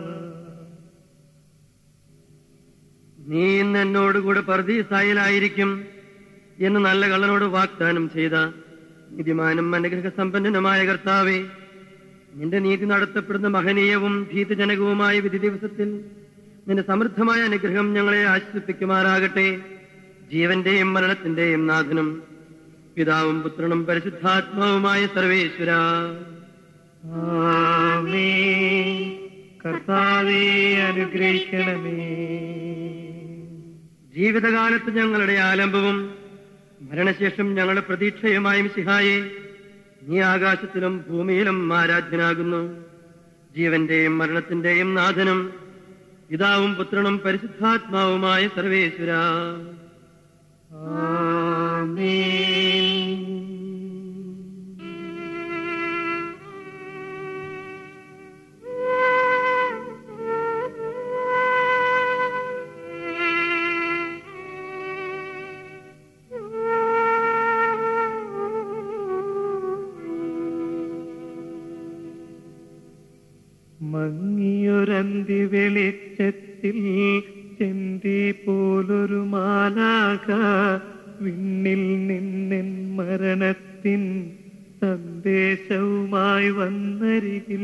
നീ ഇന്ന് എന്നോടുകൂടെ പർദീസായിലായിരിക്കും എന്ന് നല്ല കള്ളനോട് വാഗ്ദാനം ചെയ്ത നീതിമാനും അനുഗ്രഹ സമ്പന്നനുമായ കർത്താവേ, നിന്റെ നീതി നടത്തപ്പെടുന്ന മഹനീയവും ഭീതജനകവുമായ വിധി ദിവസത്തിൽ നിന്റെ സമൃദ്ധമായ അനുഗ്രഹം ഞങ്ങളെ ആശ്വസിപ്പിക്കുമാറാകട്ടെ. ജീവന്റെയും മരണത്തിന്റെയും നാഥനും പിതാവും പുത്രനും പരിശുദ്ധാത്മാവുമായ സർവേശ്വര. ആമേൻ. കർത്താവേ അനുഗ്രഹിക്കണമേ. ജീവിതകാലത്ത് ഞങ്ങളുടെ ആലംബവും മരണശേഷം ഞങ്ങളുടെ പ്രതീക്ഷയുമായ മിശിഹായെ, നീ ആകാശത്തിലും ഭൂമിയിലും ആരാധ്യനാകുന്നു. ജീവന്റെയും മരണത്തിന്റെയും നാഥനും പിതാവും പുത്രനും പരിശുദ്ധാത്മാവുമായ സർവേശ്വര. ആമേൻ. മങ്ങിയൊരന്തി വെളിച്ചത്തിൽ ചെന്തി പോലൊരു മാലാക വിണ്ണിൽ നിന്നെൻ മരണത്തിൻ സന്ദേശവുമായി വന്നരികിൽ.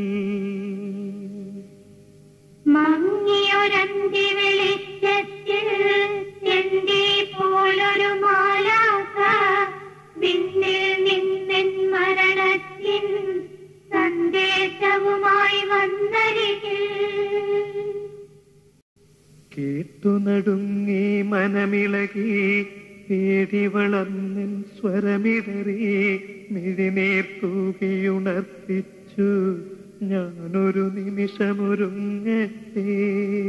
മങ്ങിയൊരന്തി വെളിച്ചത്തിൽ ചെന്തി പോലൊരു മാലാക വിണ്ണിൽ നിന്നെൻ മരണത്തിൻ സന്ദേശവുമായി വന്നരികിൽ. കേട്ടു നടുങ്ങി മനമിളകി പേടി വളർന്നിൻ സ്വരമിടറി മിഴിനീർ തൂകിയുണർത്തിച്ചു ഞാനൊരു നിമിഷമൊരുങ്ങട്ടെ.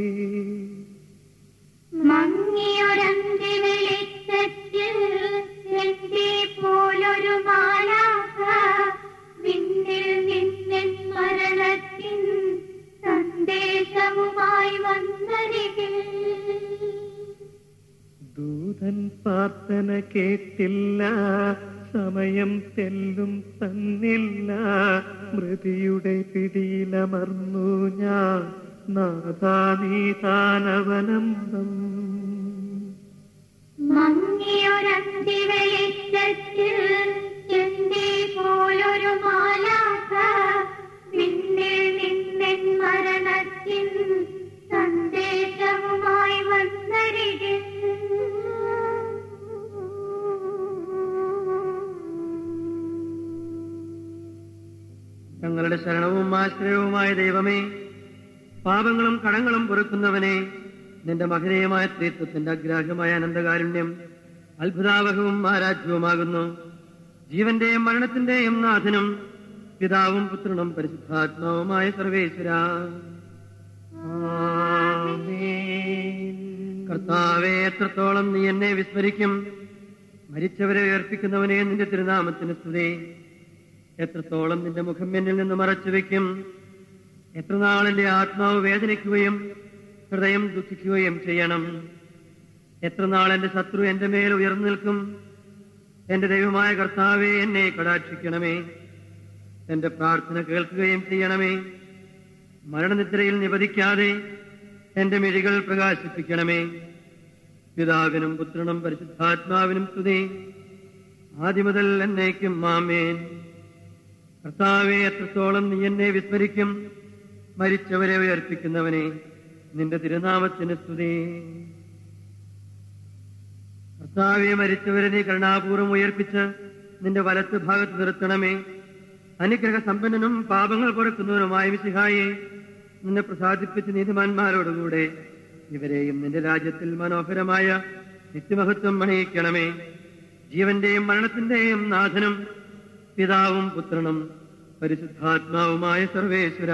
മങ്ങിയൊരന്തി വെളിച്ചത്തിൽ ചെന്തി പോലൊരു മാലാക വിണ്ണിൽ നിന്നെൻ മരണത്തിൻ സന്ദേശവുമായി വന്നരികിൽ. ദൂതൻ പ്രാർത്ഥന കേട്ടില്ല, സമയം തെല്ലും തന്നില്ല, മൃതിയുടെ പിടിയിലമർന്നു ഞാൻ നാഥാ നീതാനവലംബം. മങ്ങിയൊരന്തി വെളിച്ചത്തിൽ ചെന്തി പോലൊരു മാലാക വിണ്ണിൽ നിന്നെൻ മരണത്തിൻ സന്ദേശവുമായി വന്നരികിൽ. ഞങ്ങളുടെ ശരണവും ആശ്രയവുമായ ദൈവമേ, പാപങ്ങളും കടങ്ങളും പൊറുക്കുന്നവനെ, നിന്റെ മഹനീയമായ ത്രിത്വത്തിന്റെ അഗ്രാഹ്യമായ അനന്തകാരുണ്യം അത്ഭുതാവഹവും ആരാധ്യവുമാകുന്നു. ജീവന്റെയും മരണത്തിന്റെയും നാഥനും പിതാവും പുത്രനും പരിശുദ്ധാത്മാവുമായ സർവേശ്വര. കർത്താവേ, എത്രത്തോളം നീ എന്നെ വിസ്മരിക്കും. മരിച്ചവരെ ഉയർപ്പിക്കുന്നവനെ നിന്റെ തിരുനാമത്തിന് സ്തുതി. എത്രത്തോളം നിന്റെ മുഖം എന്നിൽ നിന്ന് മറച്ചു വെക്കും. എത്ര നാൾ എന്റെ ആത്മാവ് വേദനിക്കുകയും ഹൃദയം ദുഃഖിക്കുകയും ചെയ്യണം. എത്ര നാൾ എന്റെ ശത്രു എന്റെ മേൽ ഉയർന്നു നിൽക്കും. എന്റെ ദൈവമായ കർത്താവേ, എന്നെ കടാക്ഷിക്കണമേ. എന്റെ പ്രാർത്ഥന കേൾക്കുകയും ചെയ്യണമേ. മരണനിദ്രയിൽ നിപതിക്കാതെ എന്റെ മിഴികൾ പ്രകാശിപ്പിക്കണമേ. പിതാവിനും പുത്രനും പരിശുദ്ധാത്മാവിനും സ്തുതി, ആദിമുതൽ എന്നേക്കും ആമേൻ. കർത്താവേ, എത്രത്തോളം നീ എന്നെ വിസ്മരിക്കും. മരിച്ചവരെ ഉയർപ്പിക്കുന്നവനെ, നിന്റെ തിരുനാമത്തിന് സ്തുതി. കർത്താവേ, മരിച്ചവരെ നീ കരുണാപൂർവ്വം ഉയർപ്പിച്ച് നിന്റെ വലത്ത് ഭാഗത്ത് നിർത്തണമേ. അനുഗ്രഹ സമ്പന്നനും പാപങ്ങൾ പൊറുക്കുന്നവനുമായ മിശിഹായെ, നിന്നെ പ്രസാദിപ്പിച്ച് നീതിമാന്മാരോടുകൂടെ ഇവരെയും നിന്റെ രാജ്യത്തിൽ മനോഹരമായ നിത്യമഹത്വം അണിയിക്കണമേ. ജീവന്റെയും മരണത്തിന്റെയും നാഥനും പിതാവും പുത്രനും പരിശുദ്ധാത്മാവുമായ സർവേശ്വര.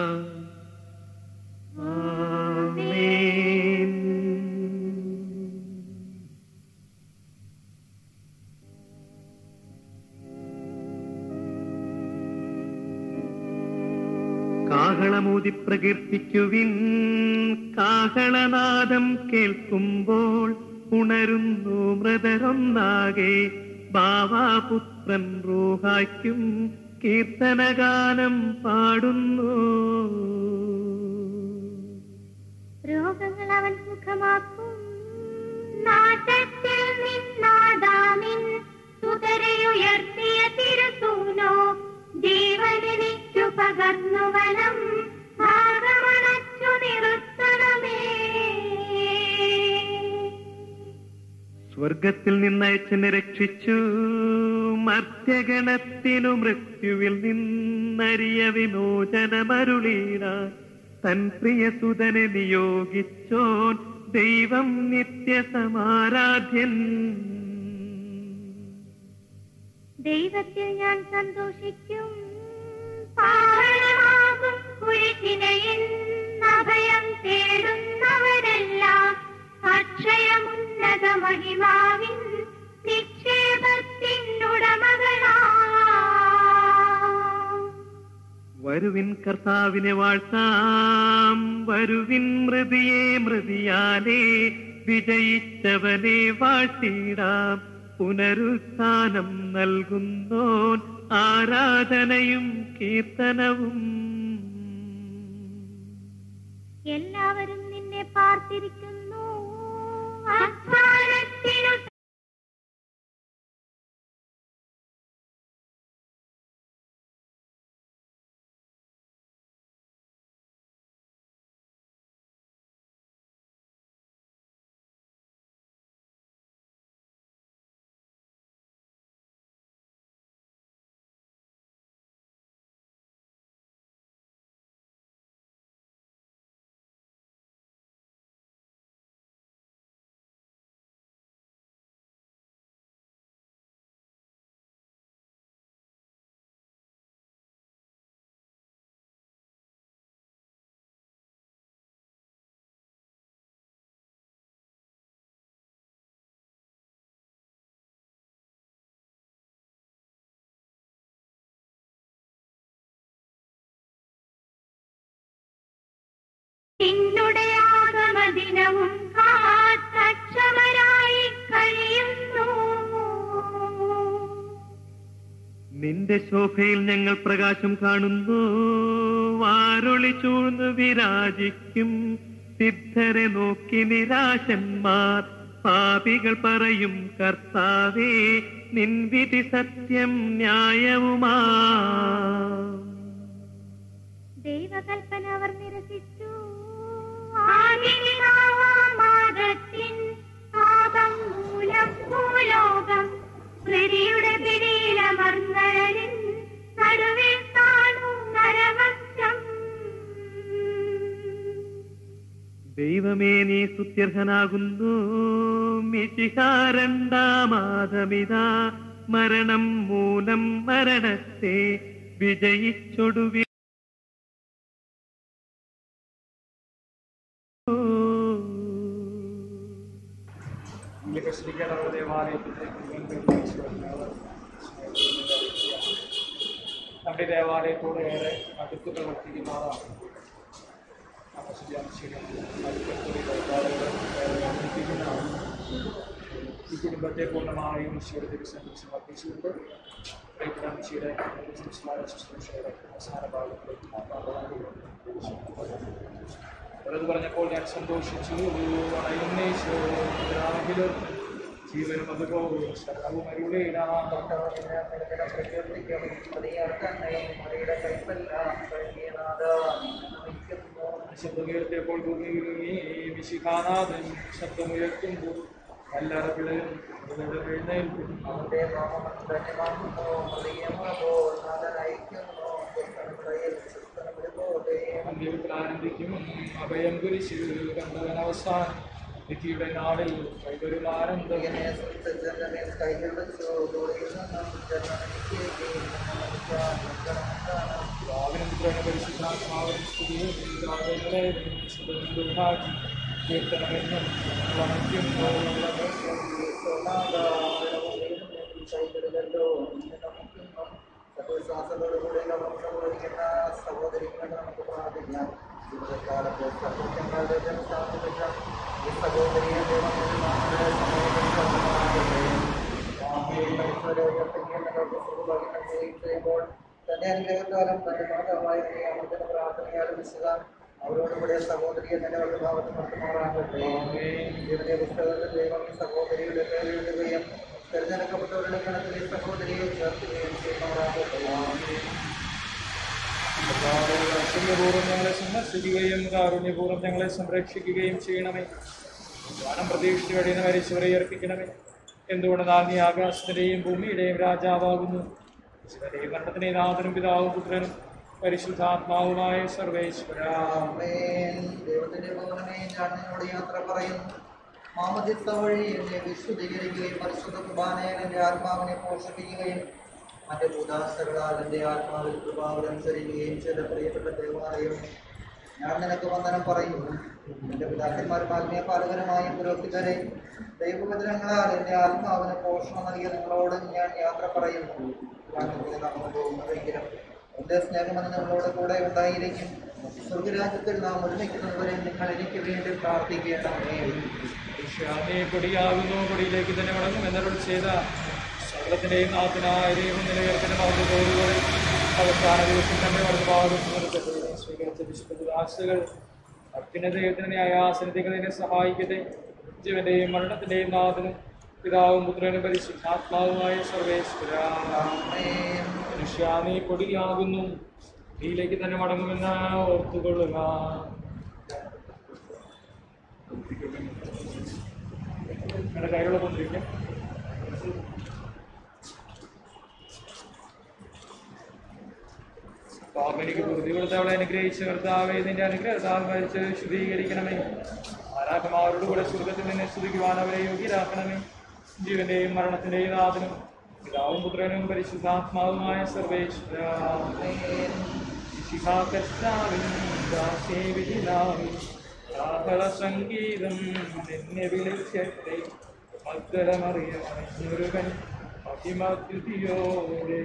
ആമേൻ. കാഹളമൂതി പ്രകീർത്തിക്കുവിൻ, കാഹളനാദം കേൾക്കുമ്പോൾ ഉണരുന്നു മൃതരൊന്നാകെ. ബാവാപുത്രൻ റൂഹായ്ക്കും കീർത്തനഗാനം പാടുന്നു. രോഗങ്ങൾ അവൻ സുഖമാക്കും. നാട്ടത്തിൽ നിന്നാദാമിൻ സുതരയുയർത്തിയ തിരുസൂനോ ജീവനെനിക്കു പകർന്നു വനം ഭാഗമണച്ചു നിർത്തണമേ. സ്വർഗത്തിൽ നിന്നയച്ചെന്നെ രക്ഷിച്ചു, മർത്യഗണത്തിനു മൃത്യുവിൽ നിന്നരിയ വിമോചനമരുളീട. തൻ പ്രിയസുതനെ നിയോഗിച്ചോൻ ദൈവം നിത്യസമാരാധ്യൻ. ദൈവത്തിൽ ഞാൻ സന്തോഷിക്കും, പാവനമാകും കുരിശിനയിൽ അഭയം തേടുന്നവരെല്ലാം അക്ഷയമുന്നത മഹിമാവിൻ നിക്ഷേപത്തിനുടമകളാ. വരുവിൻ കർത്താവിനെ വാഴ്ത്താം, വരുവിൻ മൃതിയെ മൃതിയാലേ വിജയിച്ചവനെ വാഴ്ത്തിടാം. പുനരുത്ഥാനം നൽകുന്നോൻ ആരാധനയും കീർത്തനവും. എല്ലാവരും നിന്നെ പാർത്തിരിക്കുന്നു, അധ്വാനത്തിനു നിന്നുടെ ആഗമദിനവും കാത്തക്ഷമരായി കഴിയുന്നു. നിന്റെ ശോഭയിൽ ഞങ്ങൾ പ്രകാശം കാണുന്നു, വാരൊളി ചൂഴ്ന്നു വിരാജിക്കും. സിദ്ധരെ നോക്കി നിരാശന്മാർ പാപികൾ പറയും, കർത്താവേ നിൻ വിധി സത്യം ന്യായവുമാ. ദൈവകൽപ്പന അവർ നിരസിച്ചു, ആദിപിതാവാമാദത്തിൻ പാപം മൂലം ഭൂലോകം പ്രതിയുടെ പിടിയിലമർന്നലിൻ നടുവിൽ കാണൂ നരവംശം. ദൈവമേ നീ സ്തുത്യർഹനാകുന്നു, മിശിഹാരണ്ടാമാതമിതാ മരണം മൂലം മരണത്തെ വിജയിച്ചൊടുവി. നമ്മുടെ ദേവാലയത്തോട് ഏറെ അടുത്ത് പ്രവർത്തിക്കുന്നതാണ്. ഈ കുടുംബത്തെ പൂർണ്ണമായും ഈശോയുടെ തിരുസന്നിധിയിൽ സമർപ്പിച്ചുകൊണ്ട് ഈശോയുടെ സംസ്കാര ശുശ്രൂഷയുടെ അവസാന ഭാഗത്തേക്ക് അത് പറഞ്ഞപ്പോൾ ഞാൻ സന്തോഷിച്ചു. വളയുന്നേശോ ജീവനും അതുപോലെ ശരണവും ശബ്ദമുയർത്തിയപ്പോൾ വിശിഖാനാഥൻ ശബ്ദമുയർത്തുമ്പോൾ കല്ലറ പിളരും എഴുന്നേൽക്കും. അവന്റെ ആരംഭിക്കും അഭയം കുരിശിൽ കണ്ടവൻ അവസാനം വിധിയുടെ നാളിൽ കൈതൊരു ആനന്ദം. പരിശുദ്ധാത്മാവിൻ സ്തുതിയും കീർത്തനമെന്നും സത്യവിശ്വാസത്തോടുകൂടി നമുക്ക് സംഭവിക്കുന്ന സഹോദരികളെ നമുക്ക് പ്രാർത്ഥിക്കാം. ജീവിതകാലത്ത് സത്യങ്ങളുടെ ജനസ്ഥാപിച്ച ഈ സഹോദരിയെ ചെയ്യുമ്പോൾ തന്റെ അനുഗ്രഹക്കാലം തന്റെ മാതാവായ അമൃതന പ്രാർത്ഥനയാലും വിശദാം അവരോടുകൂടെ സഹോദരിയെ നിലവരുടെ ഭാവത്ത് നടത്തുമാറാകട്ടെ. ജീവന്റെ പുസ്തകത്തിൽ ദൈവം സഹോദരിയുടെ പേരെഴുതുകയും തിരഞ്ഞെടുക്കപ്പെട്ടവരുടെ ഗണത്തിൽ സഹോദരിയെ ചേർക്കുകയും ചെയ്യുമാറാകട്ടെ. ഐശ്വര്യപൂർവ്വം ഞങ്ങളെ സന്ദർശിക്കുകയും കാരുണ്യപൂർവ്വം ഞങ്ങളെ സംരക്ഷിക്കുകയും ചെയ്യണമേ. ജ്ഞാനം പ്രതീക്ഷിച്ച് കഴിയുന്ന മരിച്ചവരെ ഏർപ്പിക്കണമേ. എന്തുകൊണ്ടെന്നാൽ നീ ആകാശത്തിന്റെയും ഭൂമിയുടെയും രാജാവാകുന്നു. ശിവന്റെയും മരണത്തിന്റെയും നാഥനും പിതാവും പുത്രനും പരിശുദ്ധാത്മാവുമായ സർവേശ്വരാ. ദൈവത്തിന്റെ ഭവനമേ, ഞാൻ നിന്നോട് യാത്ര പറയുന്നു. മാമോദിസ വഴി എന്നെ വിശുദ്ധീകരിക്കുകയും പരിശുദ്ധ കുർബാനയിൽ എന്റെ ആത്മാവിനെ പോഷിപ്പിക്കുകയും മറ്റു ഭൂതാശകളാൽ എന്റെ ആത്മാവിൽ കൃപാവരനുസരിക്കുകയും ചെയ്ത പ്രിയപ്പെട്ട ദൈവമാലയമേ, ഞാൻ നിനക്ക് വന്ദനം പറയുന്നു. എന്റെ പിതാക്കന്മാരും ആത്മീയപാലകരുമായ പുരോഹിതരെ, ദൈവവചനങ്ങളാൽ എന്റെ ആത്മാവിന് പോഷണം നൽകിയ നിങ്ങളോട് ഞാൻ യാത്ര പറയുന്നു. നമ്മൾ പോകുന്നതെങ്കിലും എന്റെ സ്നേഹമെന്ന് നിങ്ങളോട് കൂടെ ഉണ്ടായിരിക്കും. സ്വർഗരാജ്യത്തിൽ നാം ഒരുമിക്കുന്നതുവരെ നിങ്ങൾ എനിക്ക് വേണ്ടി പ്രാർത്ഥിക്കണമേ. നീ കൊടിയാകുന്നു, കൊടിയിലേക്ക് തന്നെ മടങ്ങും എന്നോട് ചെയ്ത സകലത്തിന്റെയും നാഥനായ ദൈവം നിലനിർത്തണം. അവരുടെ തോടുകൾ അവസാന ദിവസം തന്നെ വളരെ ഭാഗം സ്വീകരിച്ച വിശുദ്ധദാസുകൾ അർപ്പിന ദൈവത്തിന് ന്യായാസനത്തികളെ സഹായിക്കട്ടെ. ജീവന്റെയും മരണത്തിന്റെയും നാഥനും പിതാവും പുത്രനും പരിശുദ്ധാത്മാവുമായ സർവേശ്വരാ. മനുഷ്യ നീ കൊടിയാകുന്നു, നീയിലേക്ക് തന്നെ മടങ്ങുമെന്ന് ഓർത്തുകൊള്ളുക. നിങ്ങളുടെ കൈകളെ കൊണ്ടിരിക്കാം. പാപനിക്ക് ബുദ്ധി കൊടുത്തവളെ അനുഗ്രഹിച്ച കർത്താവേ, നിന്റെ അനുഗ്രഹത്താൽ മരിച്ച് ശുദ്ധീകരിക്കണമേ. ആരാധമാരോട് കൂടെ സ്വർഗത്തിൽ നിന്നെ സ്തുതിക്കുവാൻ അവരെ യോഗ്യരാക്കണമേ. ജീവന്റെയും മരണത്തിന്റെയും നാഥനും പിതാവും പുത്രനും പരിശുദ്ധാത്മാവുമായ സർവേശ്വരാ. സംഗീതം എന്നെ വിളിച്ചട്ടെ, മഗ്ദലമറിയാൻ അഭിമദ്യുതിയോടെ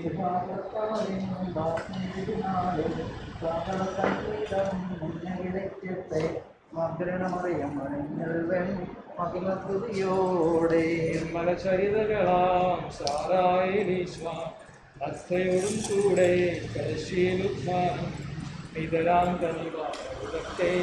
മഹിമസ്തുതിയോടെ മലചരിതകളാം സാറായിലീശ്വ അസ്ഥയോടും കൂടെ കരശീലുദ്ധാനം നിതരാം കനിവാത്തെ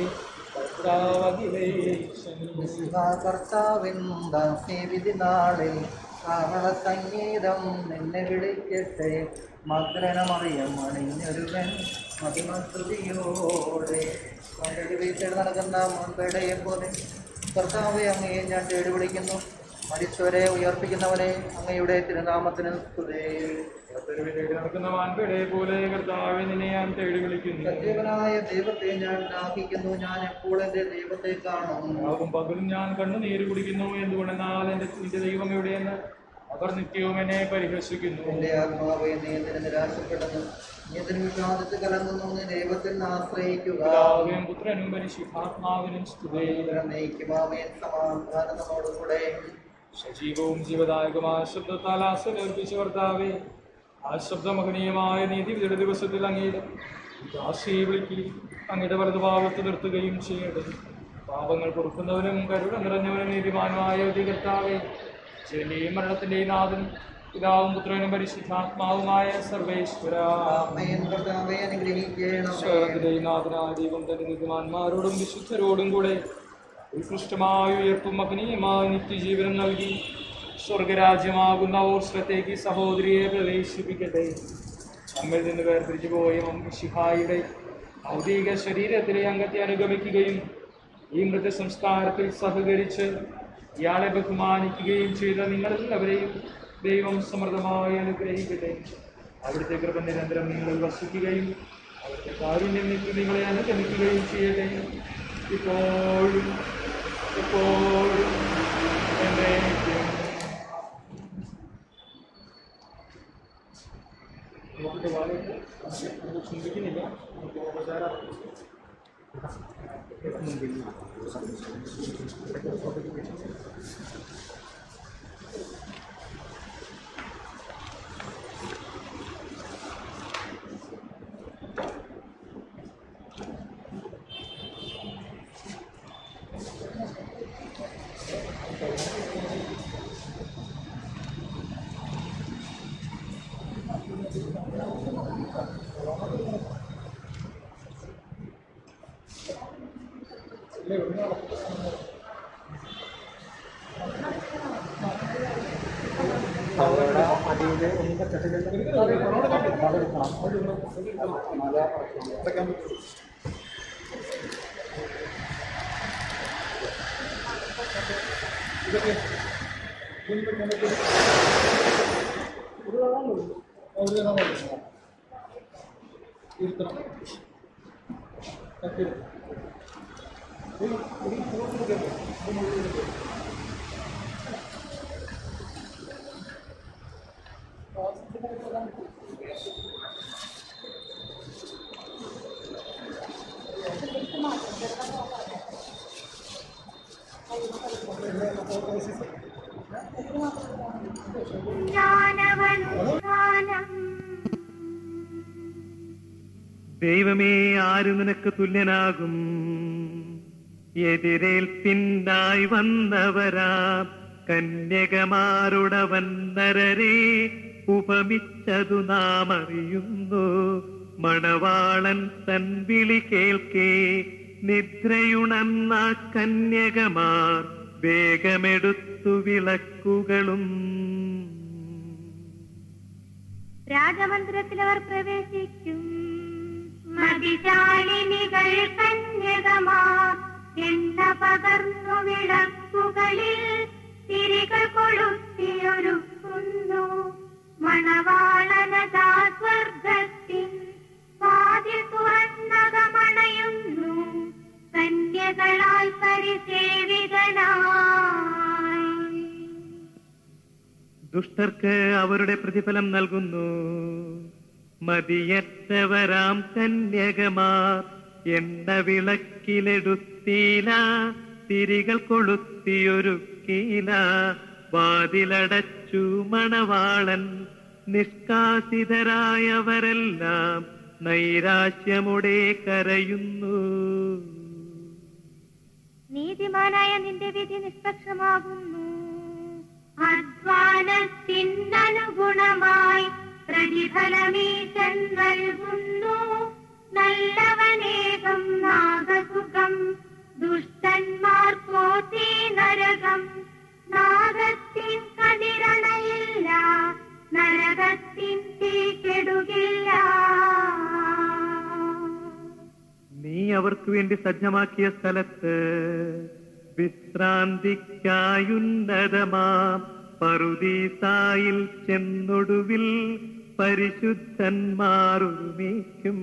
കർത്താവിന്ദാസേവിധി നാളിൽ കാഹള സംഗീതം നിന്നെ വിളിക്കട്ടെ, മഗ്ദലമറിയം അണിഞ്ഞൊരുവൻ മഹിമസ്തുതിയോടെ. വീട്ടിൽ നടക്കുന്ന മുൻപേടയെ പോലെ കർത്താവെ, അങ്ങയെ ഞാൻ തേടി വിളിക്കുന്നു. മരിച്ചവരെ ഉയർപ്പിക്കുന്നവനെ, അങ്ങയുടെ തിരുനാമത്തിന് സ്തുതി. നടക്കുന്ന മാൻപേടയെ പോലെ കർത്താവെ, നിന്നെ ഞാൻ തേടി വിളിക്കുന്നു. സജീവനായ ദൈവത്തെ ഞാൻ ആഹിക്കുന്നു, ഞാൻ എപ്പോൾ എന്റെ ദൈവത്തെ കാണും. രാവും പകലും ഞാൻ കണ്ണുനീര് കുടിക്കുന്നു. എന്തുകൊണ്ടെന്നാൽ എന്റെ നിന്റെ ദൈവം എവിടെയെന്ന് അവർ നിത്യവും എന്നെ പരിഹസിക്കുന്നു. എന്റെ ആത്മാവെ, നീ എന്തിന് നിരാശപ്പെടുന്നു? നീ എന്തിന് വിഷാദത്തിൽ കലങ്ങുന്നു? നീ ദൈവത്തിൽ ആശ്രയിക്കുക. പിതാവിനും പുത്രനും പരിശുദ്ധാത്മാവിനും സ്തുതി. നയിക്കുമാമേൻ സമാധാനം നമ്മോടുകൂടെ. സജീവവും ജീവദായകമായ ശബ്ദത്താൽ ആശ്രയിച്ച കർത്താവേ, ആ ശബ്ദമഹനീയമായ നീതിവിധിയുടെ ദിവസത്തിൽ അങ്ങയുടെ ദാസിയെ വിളിക്കി അങ്ങയുടെ വലതുഭാഗത്ത് നിർത്തുകയും ചെയ്യട്ടെ. പാപങ്ങൾ പൊറുക്കുന്നവനും കരുണ നിറഞ്ഞവനും നീതിമാനുമായ കർത്താവേ, ജീവന്റെയും മരണത്തിന്റെയും നാഥനും പിതാവും പുത്രനും പരിശുദ്ധാത്മാവുമായ സർവേശ്വരാ. സ്വർഗ്ഗത്തിന്റെയും നാഥനായ ദൈവം തന്റെ നീതിമാന്മാരോടും വിശുദ്ധരോടും കൂടെ ഉത്കൃഷ്ടമായ ഉയർപ്പും മഹനീയമായ നിത്യജീവനം നൽകി സ്വർഗരാജ്യമാകുന്ന ഓർശ്രത്തേക്ക് സഹോദരിയെ പ്രവേശിപ്പിക്കട്ടെ. നമ്മിൽ നിന്ന് വേർതിരിച്ചു പോയ മിശിഹായുടെ ഭൗതിക ശരീരത്തിലെ അംഗത്തെ അനുഗമിക്കുകയും ഈ മൃതസംസ്കാരത്തിൽ സഹകരിച്ച് ഇയാളെ ബഹുമാനിക്കുകയും ചെയ്ത നിങ്ങളെല്ലാവരെയും ദൈവം സമൃദ്ധമായി അനുഗ്രഹിക്കട്ടെ. അവിടുത്തെ കൃപ നിരന്തരം നിങ്ങളിൽ വസിക്കുകയും അവിടുത്തെ കാരുണ്യം നിത്യം നിങ്ങളെ അനുഗമിക്കുകയും ചെയ്യട്ടെ. ഇപ്പോഴും എപ്പോഴും എന്നേക്കും. നമുക്ക് വളരെ ചിന്തിക്കുന്നില്ല. നമുക്ക് ഉപചാരം അവരുടെ അടിയിൽ ദൈവമേ, ആരു നിനക്ക് തുല്യനാകും? എതിരേൽപ്പിന്നായി വന്നവരാ കന്യകമാരുടവൻ നരരെ ഉപമിച്ചതു നാം അറിയുന്നു. മണവാളൻ തൻ വിളി കേൾക്കേ നിദ്രയുണർന്ന കന്യകമാർ വേഗമെടുത്തു വിളക്കുകളും. രാജമന്ദിരത്തിൽ അവർ പ്രവേശിക്കും. മതിശാലിനികൾ കന്യകമാർ എണ്ണ പകർന്നു വിളക്കുകളിൽ തിരികൾ കൊളുത്തിയൊരുക്കുന്നു. മണവാളനതാ സ്വർഗത്തിൻ വാതിൽ തുറന്നകമണയുന്നു. കന്യകളാൽ പരിസേവിതനായി. ദുഷ്ടർക്ക് അവരുടെ പ്രതിഫലം നൽകുന്നു. മതിയറ്റവരാം കന്യകമാർ എണ്ണ വിളക്കിലെടുത്തീല, തിരികൾ കൊളുത്തിയൊരുക്കീല. വാതിലടച്ചു മണവാളൻ, നിഷ്കാസിതരായവരെല്ലാം നൈരാശ്യമുടെ കരയുന്നു. നീതിമാനായ നിന്റെ വിധി നിഷ്പക്ഷമാകുന്നു. അധ്വാനത്തിനനുഗുണമായി പ്രതിഫലമീശൻ നൽകുന്നു. നല്ലവനേകം നാഗസുഖം, ദുഷ്ടന്മാർക്കോ തീ നരകം. നാഗത്തിൻ കതിരണയില്ല, നരകത്തിൻ തീ കെടുകില്ല. നീ അവർക്ക് വേണ്ടി സജ്ജമാക്കിയ സ്ഥലത്ത് വിശ്രാന്തിക്കായുന്നതമാം പറുദീസായിൽ ചെന്നൊടുവിൽ പരിശുദ്ധന്മാരൊരുമിക്കും.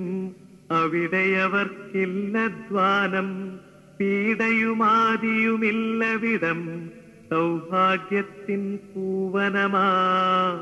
അവിടെയവർക്കില്ലധ്വാനം, പീഡയുമാദിയുമില്ലവിടം. സൗഭാഗ്യത്തിൻ പൂവനമാം.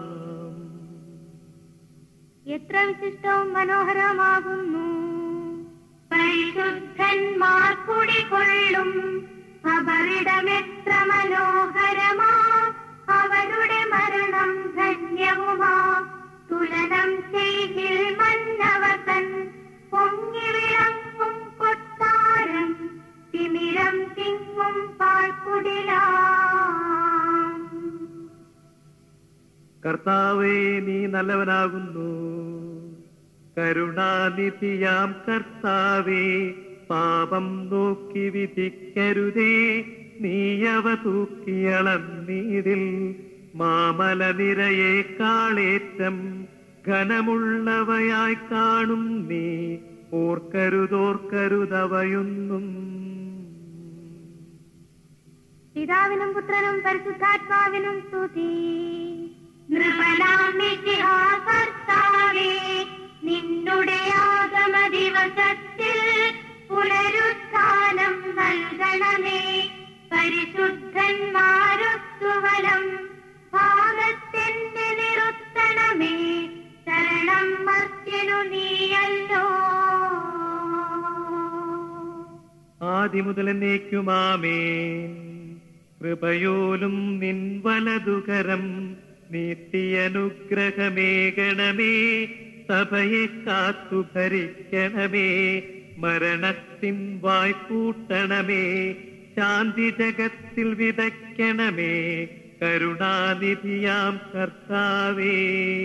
എത്ര വിശിഷ്ടവും മനോഹരമാകുന്നു പരിശുദ്ധന്മാർ കുടികൊള്ളും അവരിടമെത്ര മനോഹരമാ. അവരുടെ മരണം ധന്യവുമാ. തുലനം ചെയ്തിൽ മന്നവതൻ പൊങ്ങി വിളങ്ങും കൊട്ടാരം. തിമിരം തിങ്ങും പാഴ്ക്കുടിലാം. കർത്താവേ, നീ നല്ലവനാകുന്നു. കരുണാനിധിയാം കർത്താവേ, പാപം നോക്കി വിധിക്കരുതേ. നീയവ തൂക്കിയളന്നീടിൽ മാമല നിരയെ കാളേറ്റം ഘനമുള്ളവയായി കാണും നീ. ഓർക്കരുതോർക്കരുതവയൊന്നും. പിതാവിനും പുത്രനും പരിശുദ്ധാത്മാവിനും സ്തുതി. നൃപനാം മിശിഹാ കർത്താവേ, നിന്നുടെ ആഗമ ദിവസത്തിൽ പുനരുത്ഥാനം നൽകണമേ. പരിശുദ്ധന്മാരൊത്തുവലം ഭാഗത്തിന്റെ നിറുത്തണമേ. ശരണം മർത്യനു നീയല്ലോ. ആദിമുതൽ എന്നേക്കുമാമേൻ. കൃപയോലും നിൻ വലതുകരം നീട്ടിയനുഗ്രഹമേകണമേ. സഭയെ കാത്തു ഭരിക്കണമേ. മരണത്തിൻ വായ്പൂട്ടണമേ. ശാന്തി ജഗത്തിൽ വിതയ്ക്കണമേ. കരുണാനിധിയാം കർത്താവേ.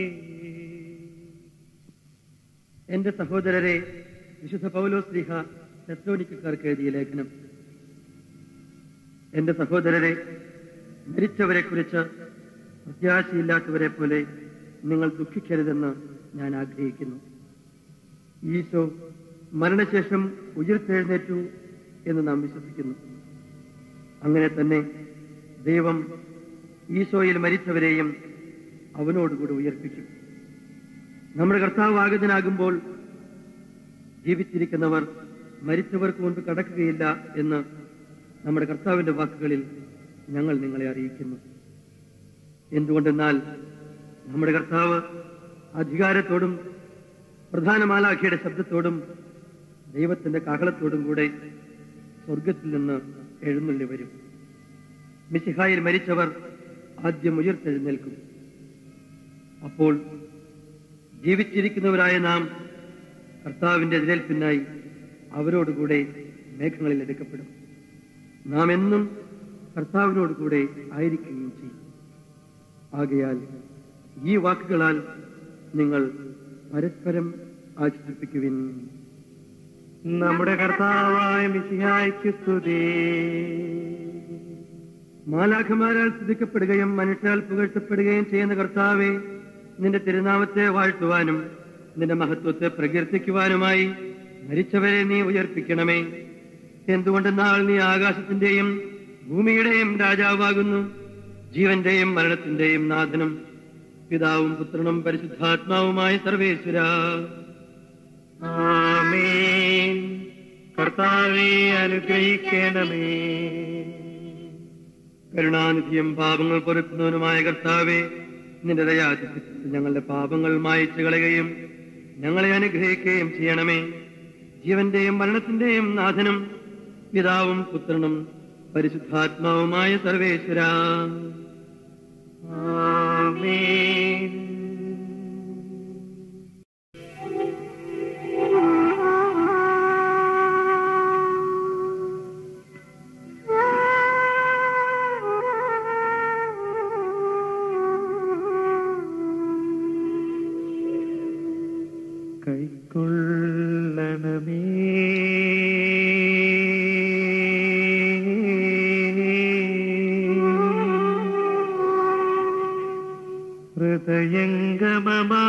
എന്റെ സഹോദരരെ, വിശുദ്ധ പൗലോസ്ലീഹ തെസ്സലോനിക്കക്കാർക്ക് എഴുതിയ ലേഖനം. എന്റെ സഹോദരരെ, മരിച്ചവരെ കുറിച്ച് പ്രത്യാശയില്ലാത്തവരെ പോലെ നിങ്ങൾ ദുഃഖിക്കരുതെന്ന് ഞാൻ ആഗ്രഹിക്കുന്നു. ഈശോ മരണശേഷം ഉയർത്തെഴുന്നേറ്റു എന്ന് നാം വിശ്വസിക്കുന്നു. അങ്ങനെ തന്നെ ദൈവം ഈശോയിൽ മരിച്ചവരെയും അവനോടുകൂടി ഉയർപ്പിക്കും. നമ്മുടെ കർത്താവ് ആഗതനാകുമ്പോൾ ജീവിച്ചിരിക്കുന്നവർ മരിച്ചവർക്ക് മുൻപ് കടക്കുകയില്ല എന്ന് നമ്മുടെ കർത്താവിന്റെ വാക്കുകളിൽ ഞങ്ങൾ നിങ്ങളെ അറിയിക്കുന്നു. എന്തുകൊണ്ടെന്നാൽ നമ്മുടെ കർത്താവ് അധികാരത്തോടും പ്രധാന മാലാഖയുടെ ശബ്ദത്തോടും ദൈവത്തിന്റെ കാഹളത്തോടും കൂടെ സ്വർഗത്തിൽ നിന്ന് എഴുന്നള്ളി വരും. മിശിഹായിൽ മരിച്ചവർ ആദ്യം ഉയർത്തെഴുന്നേൽക്കും. അപ്പോൾ ജീവിച്ചിരിക്കുന്നവരായ നാം കർത്താവിന്റെ എതിരേൽപ്പിനായി അവരോടുകൂടെ മേഘങ്ങളിൽ എടുക്കപ്പെടും. നാം എന്നും കർത്താവിനോടുകൂടെ ആയിരിക്കുകയും ചെയ്യും. ആകയാൽ ഈ വാക്കുകളാൽ നിങ്ങൾ പരസ്പരം ആശ്വസിപ്പിക്കുവിൻ. നമ്മുടെ കർത്താവായ മിശിഹായ്ക്ക് സ്തുതി. മാലാഖമാരാൽ സ്തുതിക്കപ്പെടുകയും മനുഷ്യരാൽ പുകഴ്ത്തപ്പെടുകയും ചെയ്യുന്ന കർത്താവെ, നിന്റെ തിരുനാമത്തെ വാഴ്ത്തുവാനും നിന്റെ മഹത്വത്തെ പ്രകീർത്തിക്കുവാനുമായി മരിച്ചവരെ നീ ഉയർപ്പിക്കണമേ. എന്തുകൊണ്ടെന്നാൽ നീ ആകാശത്തിന്റെയും ഭൂമിയുടെയും രാജാവാകുന്നു. ജീവന്റെയും മരണത്തിന്റെയും നാഥനും പിതാവും പുത്രനും പരിശുദ്ധാത്മാവുമായ സർവേശ്വര. ആമേൻ. കർത്താവേ അനുഗ്രഹിക്കണമേ. കരുണാനിധിയും പാപങ്ങൾ പൊറുക്കുന്നവനുമായ കർത്താവേ, നിന്റെ ദയാധിപത്യത്തിൽ ഞങ്ങളുടെ പാപങ്ങൾ മായച്ചു കളയുകയും ഞങ്ങളെ അനുഗ്രഹിക്കുകയും ചെയ്യണമേ. ജീവന്റെയും മരണത്തിന്റെയും നാഥനും പിതാവും പുത്രനും പരിശുദ്ധാത്മാവുമായ സർവേശ്വര. ആമേൻ. കൈക്കൊള്ളണമേ ഹൃദയംഗമമാ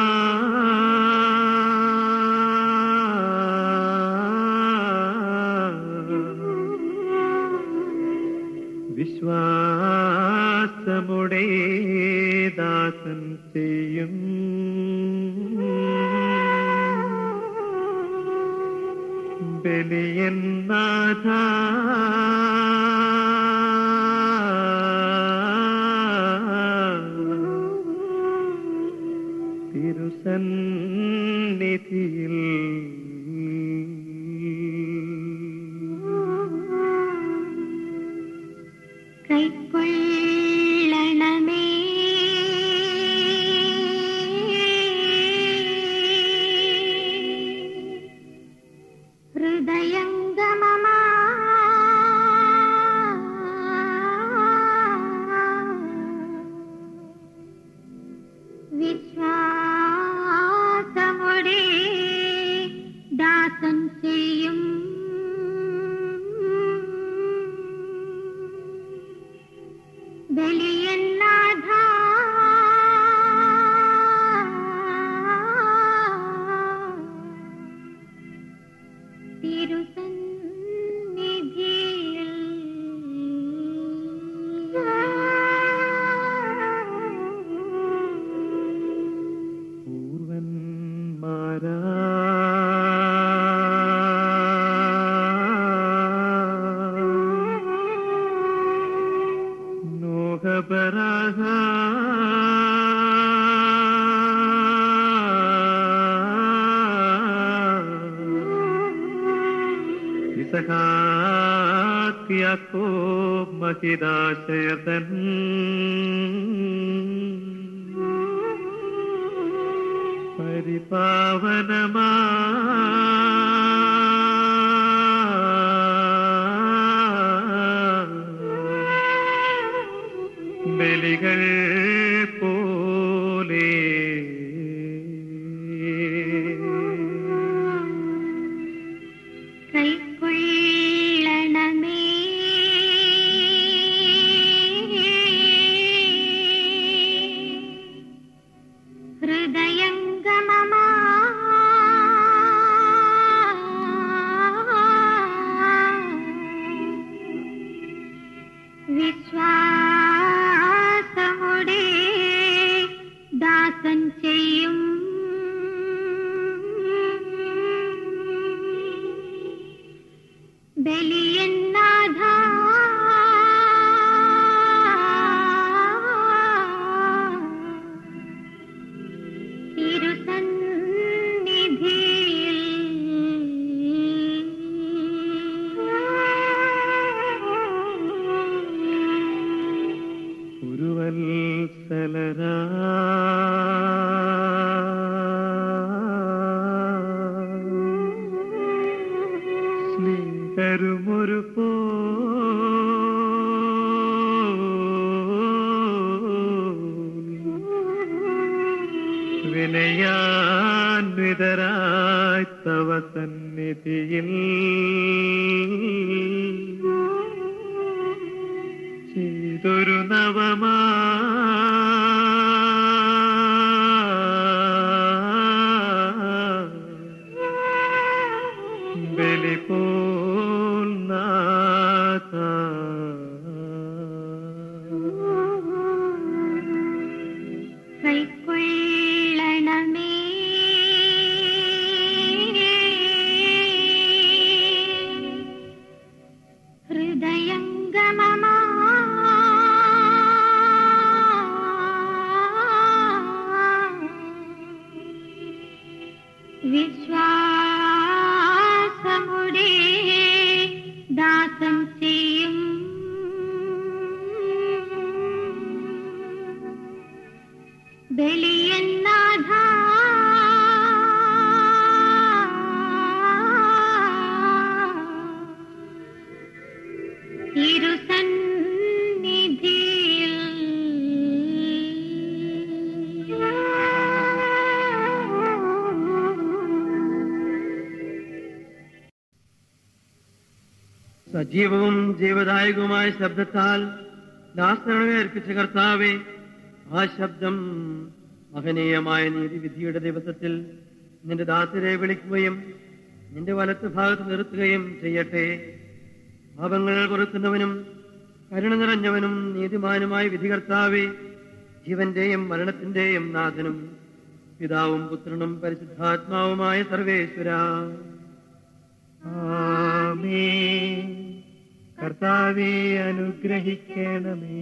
വിശ്വാസമുടെ ദാസൻ ചെയ്യും ബലിയൻ നാഥ. തിരുസന്നിധിയിൽ കൈക്കൊള്ളണമേ ഹൃദയംഗമമാ വിശ്വാസമുടെ ദാസൻ ചെയ്യും ബലിയൻ നാഥ. തിരുസന്നിധിയിൽ പൂർവന്മാരാ നോഹബരാഹ ഇസഹാക്ക് യാക്കോബ് മഹിദാശയതൻ പരിപാവനമാ ബലികൾ പോലെ കൈക്കൊള്ളണമേ ഹൃദയംഗമമാ ബലിയന്നാഥ തിരുസന്നിധിയിൽ ഗുരുവത്സലരാ സ്നേഹരുമൊരു പോ വിനയാന്വിതരായി തവ സന്നിധിയിൽ ചെയ്തൊരു നവമാ ബലി പോൽ നാഥ കൈക്കൊള്ളണമേ ഹൃദയംഗമമാ വിശ്വാസമുടെ ദാസം ചെയ്യും ബലിയന്നാഥ തിരുസന്നിധിയിൽ സജീവവും ജീവദായകവുമായ ശബ്ദത്താൽ ദാസനെ അർപ്പിച്ച കർത്താവേ, ആ ശബ്ദം മഹനീയമായ നീതിവിധിയുടെ ദിവസത്തിൽ നിന്റെ ദാസരെ വിളിക്കുകയും നിന്റെ വലത്ത് ഭാഗത്ത് നിർത്തുകയും ചെയ്യട്ടെ. പാപങ്ങൾ പൊറുക്കുന്നവനും കരുണ നിറഞ്ഞവനും നീതിമാനുമായ വിധികർത്താവേ, ജീവന്റെയും മരണത്തിന്റെയും നാഥനും പിതാവും പുത്രനും പരിശുദ്ധാത്മാവുമായ സർവേശ്വര, ആമേൻ. കർത്താവേ അനുഗ്രഹിക്കണമേ.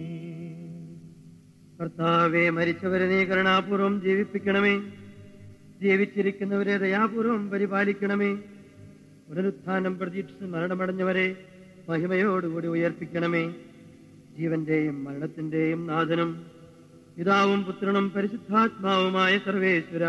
കർത്താവെ, മരിച്ചവരെ നീ കരുണാപൂർവം ജീവിപ്പിക്കണമേ. ജീവിച്ചിരിക്കുന്നവരെ ദയാപൂർവം പരിപാലിക്കണമേ. പുനരുത്ഥാനം പ്രതീക്ഷിച്ച് മരണമടഞ്ഞവരെ മഹിമയോടുകൂടി ഉയർപ്പിക്കണമേ. ജീവന്റെയും മരണത്തിന്റെയും നാഥനും പിതാവും പുത്രനും പരിശുദ്ധാത്മാവുമായ സർവേശ്വര,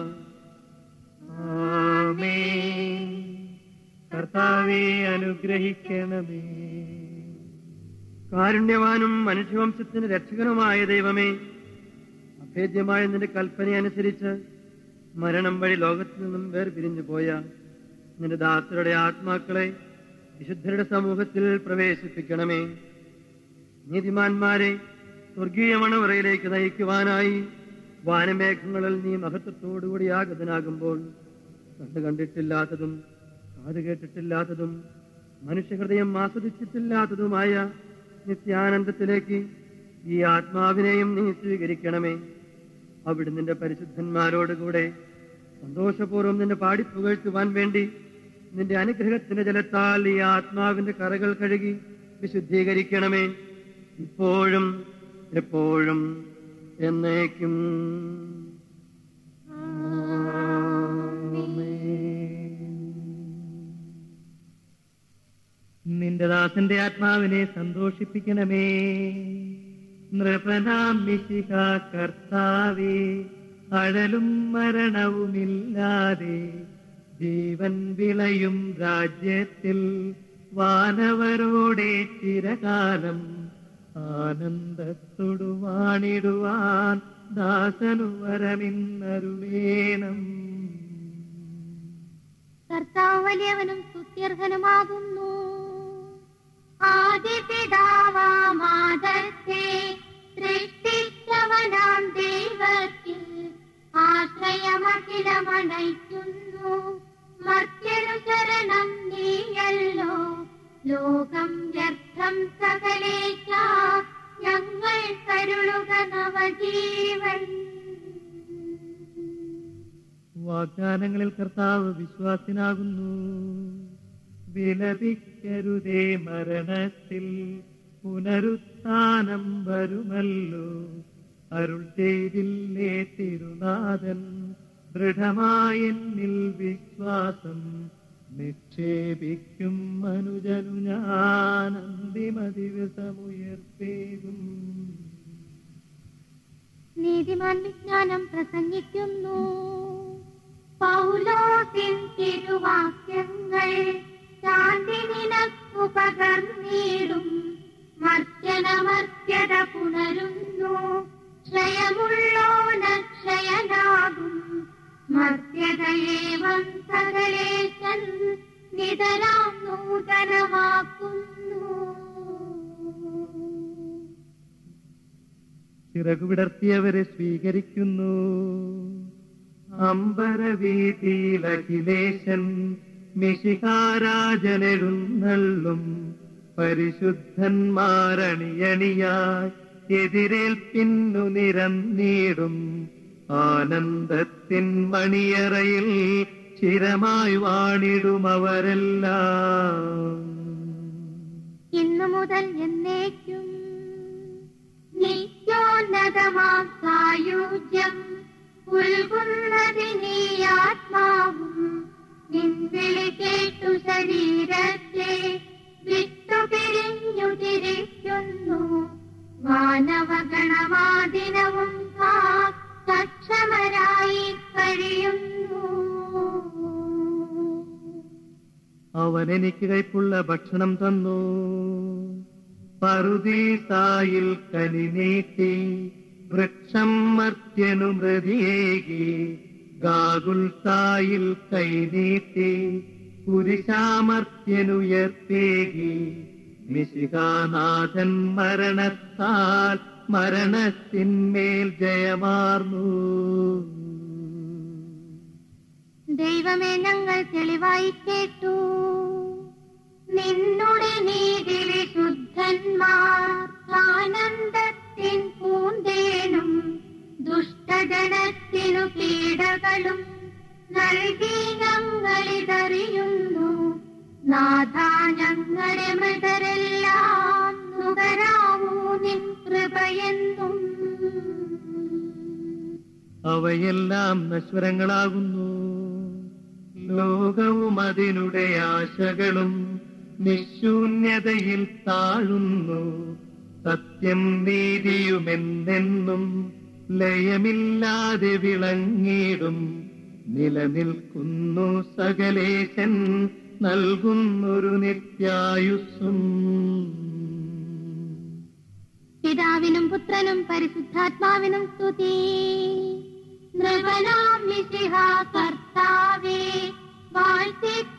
ആമേൻ. കർത്താവേ അനുഗ്രഹിക്കണമേ. കാരുണ്യവാനും മനുഷ്യവംശത്തിന് രക്ഷകനുമായ ദൈവമേ, അഭേദ്യമായ നിന്റെ കൽപ്പനയനുസരിച്ച് മരണം വഴി ലോകത്തിൽ നിന്നും വേർപിരിഞ്ഞു പോയ നിന്റെ ദാസരുടെ ആത്മാക്കളെ വിശുദ്ധരുടെ സമൂഹത്തിൽ പ്രവേശിപ്പിക്കണമേ. നീതിമാന്മാരെ സ്വർഗീയ മണവറയിലേക്ക് നയിക്കുവാനായി വാനമേഘങ്ങളിൽ നീ മഹത്വത്തോടുകൂടി ആഗതനാകുമ്പോൾ കണ്ടു കണ്ടിട്ടില്ലാത്തതും കാത് കേട്ടിട്ടില്ലാത്തതും മനുഷ്യഹൃദയം ആസ്വദിച്ചിട്ടില്ലാത്തതുമായ നിത്യാനന്ദത്തിലേക്ക് ഈ ആത്മാവിനെയും നീ സ്വീകരിക്കണമേ. അവിടെ നിന്റെ പരിശുദ്ധന്മാരോടുകൂടെ സന്തോഷപൂർവ്വം നിന്റെ പാടിപ്പുകഴ്ത്തുവാൻ വേണ്ടി നിന്റെ അനുഗ്രഹത്തിന്റെ ജലത്താൽ ഈ ആത്മാവിന്റെ കറകൾ കഴുകി വിശുദ്ധീകരിക്കണമേ. ഇപ്പോഴും എപ്പോഴും എന്നേക്കും. നിന്റെ ദാസന്റെ ആത്മാവിനെ സന്തോഷിപ്പിക്കണമേ. നൃപനാം മിശിഹ കർത്താവേ, അഴലും മരണവുമില്ലാതെ ജീവൻ വിളയും രാജ്യത്തിൽ വാനവരോടെ ചിരകാലം ആനന്ദത്തോടു വാണിടുവാൻ ദാസനു വരമിന്നരുളേണം. കർത്താവ് വലിയവനും സ്തുത്യർഹനുമാകുന്നു. ആദിപിതാവാമാദത്തെ സൃഷ്ടിച്ചവനാം ദൈവത്തിൽ ആശ്രയമഖിലമണയ്ക്കുന്നു. മർത്യനു ശരണം നീയല്ലോ, ലോകം വ്യർത്ഥം സകലേശ, ഞങ്ങൾ കരുളുക നവജീവൻ. വാഗ്ദാനങ്ങളിൽ കർത്താവ് വിശ്വാസിനാകുന്നു. വിലപിക്കരുതേ മരണത്തിൽ പുനരുത്ഥാനം വരുമല്ലോ. അരുൾ ചെയ്തില്ലേ തിരുനാഥൻ ദൃഢമായെന്നിൽ വിശ്വാസം നിക്ഷേപിക്കും മനുജനു ഞാൻ അന്തിമ ദിവസമുയർത്തേകും. നീതിമാൻ വിജ്ഞാനം പ്രസംഗിക്കുന്നു, പൗലോസിൻ തിരുവാക്യങ്ങൾ ശാന്തി നിനക്കു പകർന്നിടും. മർത്യനമർത്യത പുണരുന്നു, ക്ഷയമുള്ളോനക്ഷയനാകും. മർത്യതയേവം സകലേശൻ നിതരാം നൂതനമാക്കുന്നു. ചിറകുവിടർത്തിയവരെ സ്വീകരിക്കുന്നു, അമ്പരവീതിയിൽ അഖിലേശൻ മിശിഹാരാജനെഴുന്നള്ളും. പരിശുദ്ധന്മാരണിയണിയായി എതിരേൽപ്പിന്നു നിരന്നീടും. ആനന്ദത്തിൻ മണിയറയിൽ ചിരമായി വാണിടും അവരെല്ലാം. ഇന്നു മുതൽ എന്നേക്കും നിത്യോന്നതമാം സായുജ്യം ഉൾകുന്നതിനീ ആത്മാവും. നിൻവിളി കേട്ടു ശരീരത്തെ വിട്ടുപിരിഞ്ഞു തിരിക്കുന്നു. മാനവഗണമാദിനവും സക്ഷമരായി കഴിയുന്നു. അവൻ എനിക്ക് കൈപ്പുള്ള ഭക്ഷണം തന്നു, പറുദീസായിൽ കനി നീട്ടി. വൃക്ഷം മർത്യനു മൃതിയേകി, ഗാഗുൽത്തായിൽ കൈനീട്ടി. കുരിശാമർത്യനുയർത്തേകി, മിശിഹാനാഥൻ മരണത്താൽ മരണത്തിന്മേൽ ജയമാർന്നു. ദൈവമേ, ഞങ്ങൾ തെളിവായി കേട്ടു നിന്നുടെ നീതി വിശുദ്ധന്മാർ ആനന്ദത്തിൻ പൂന്തേനും. ദുഷ്ടജനത്തിനു പീഡകളും നൽകി ഞങ്ങളിതറിയുന്നു. നാഥ, ഞങ്ങളെ മൃതരെല്ലാം നുകരാവൂ നിൻ കൃപയെന്നും. അവയെല്ലാം നശ്വരങ്ങളാകുന്നു, ലോകവും അതിനുടെ ആശകളും നിശൂന്യതയിൽ താഴുന്നു. സത്യം നീതിയുമെന്നെന്നും ലയമില്ലാതെ വിളങ്ങിടും. നിലനിൽക്കുന്നു സകലേശൻ നൽകുന്നൊരു നിത്യായുസ്സും. പിതാവിനും പുത്രനും പരിശുദ്ധാത്മാവിനും സ്തുതി. നൃപനാം മിശിഹാ കർത്താവേ, വാഴ്ത്തി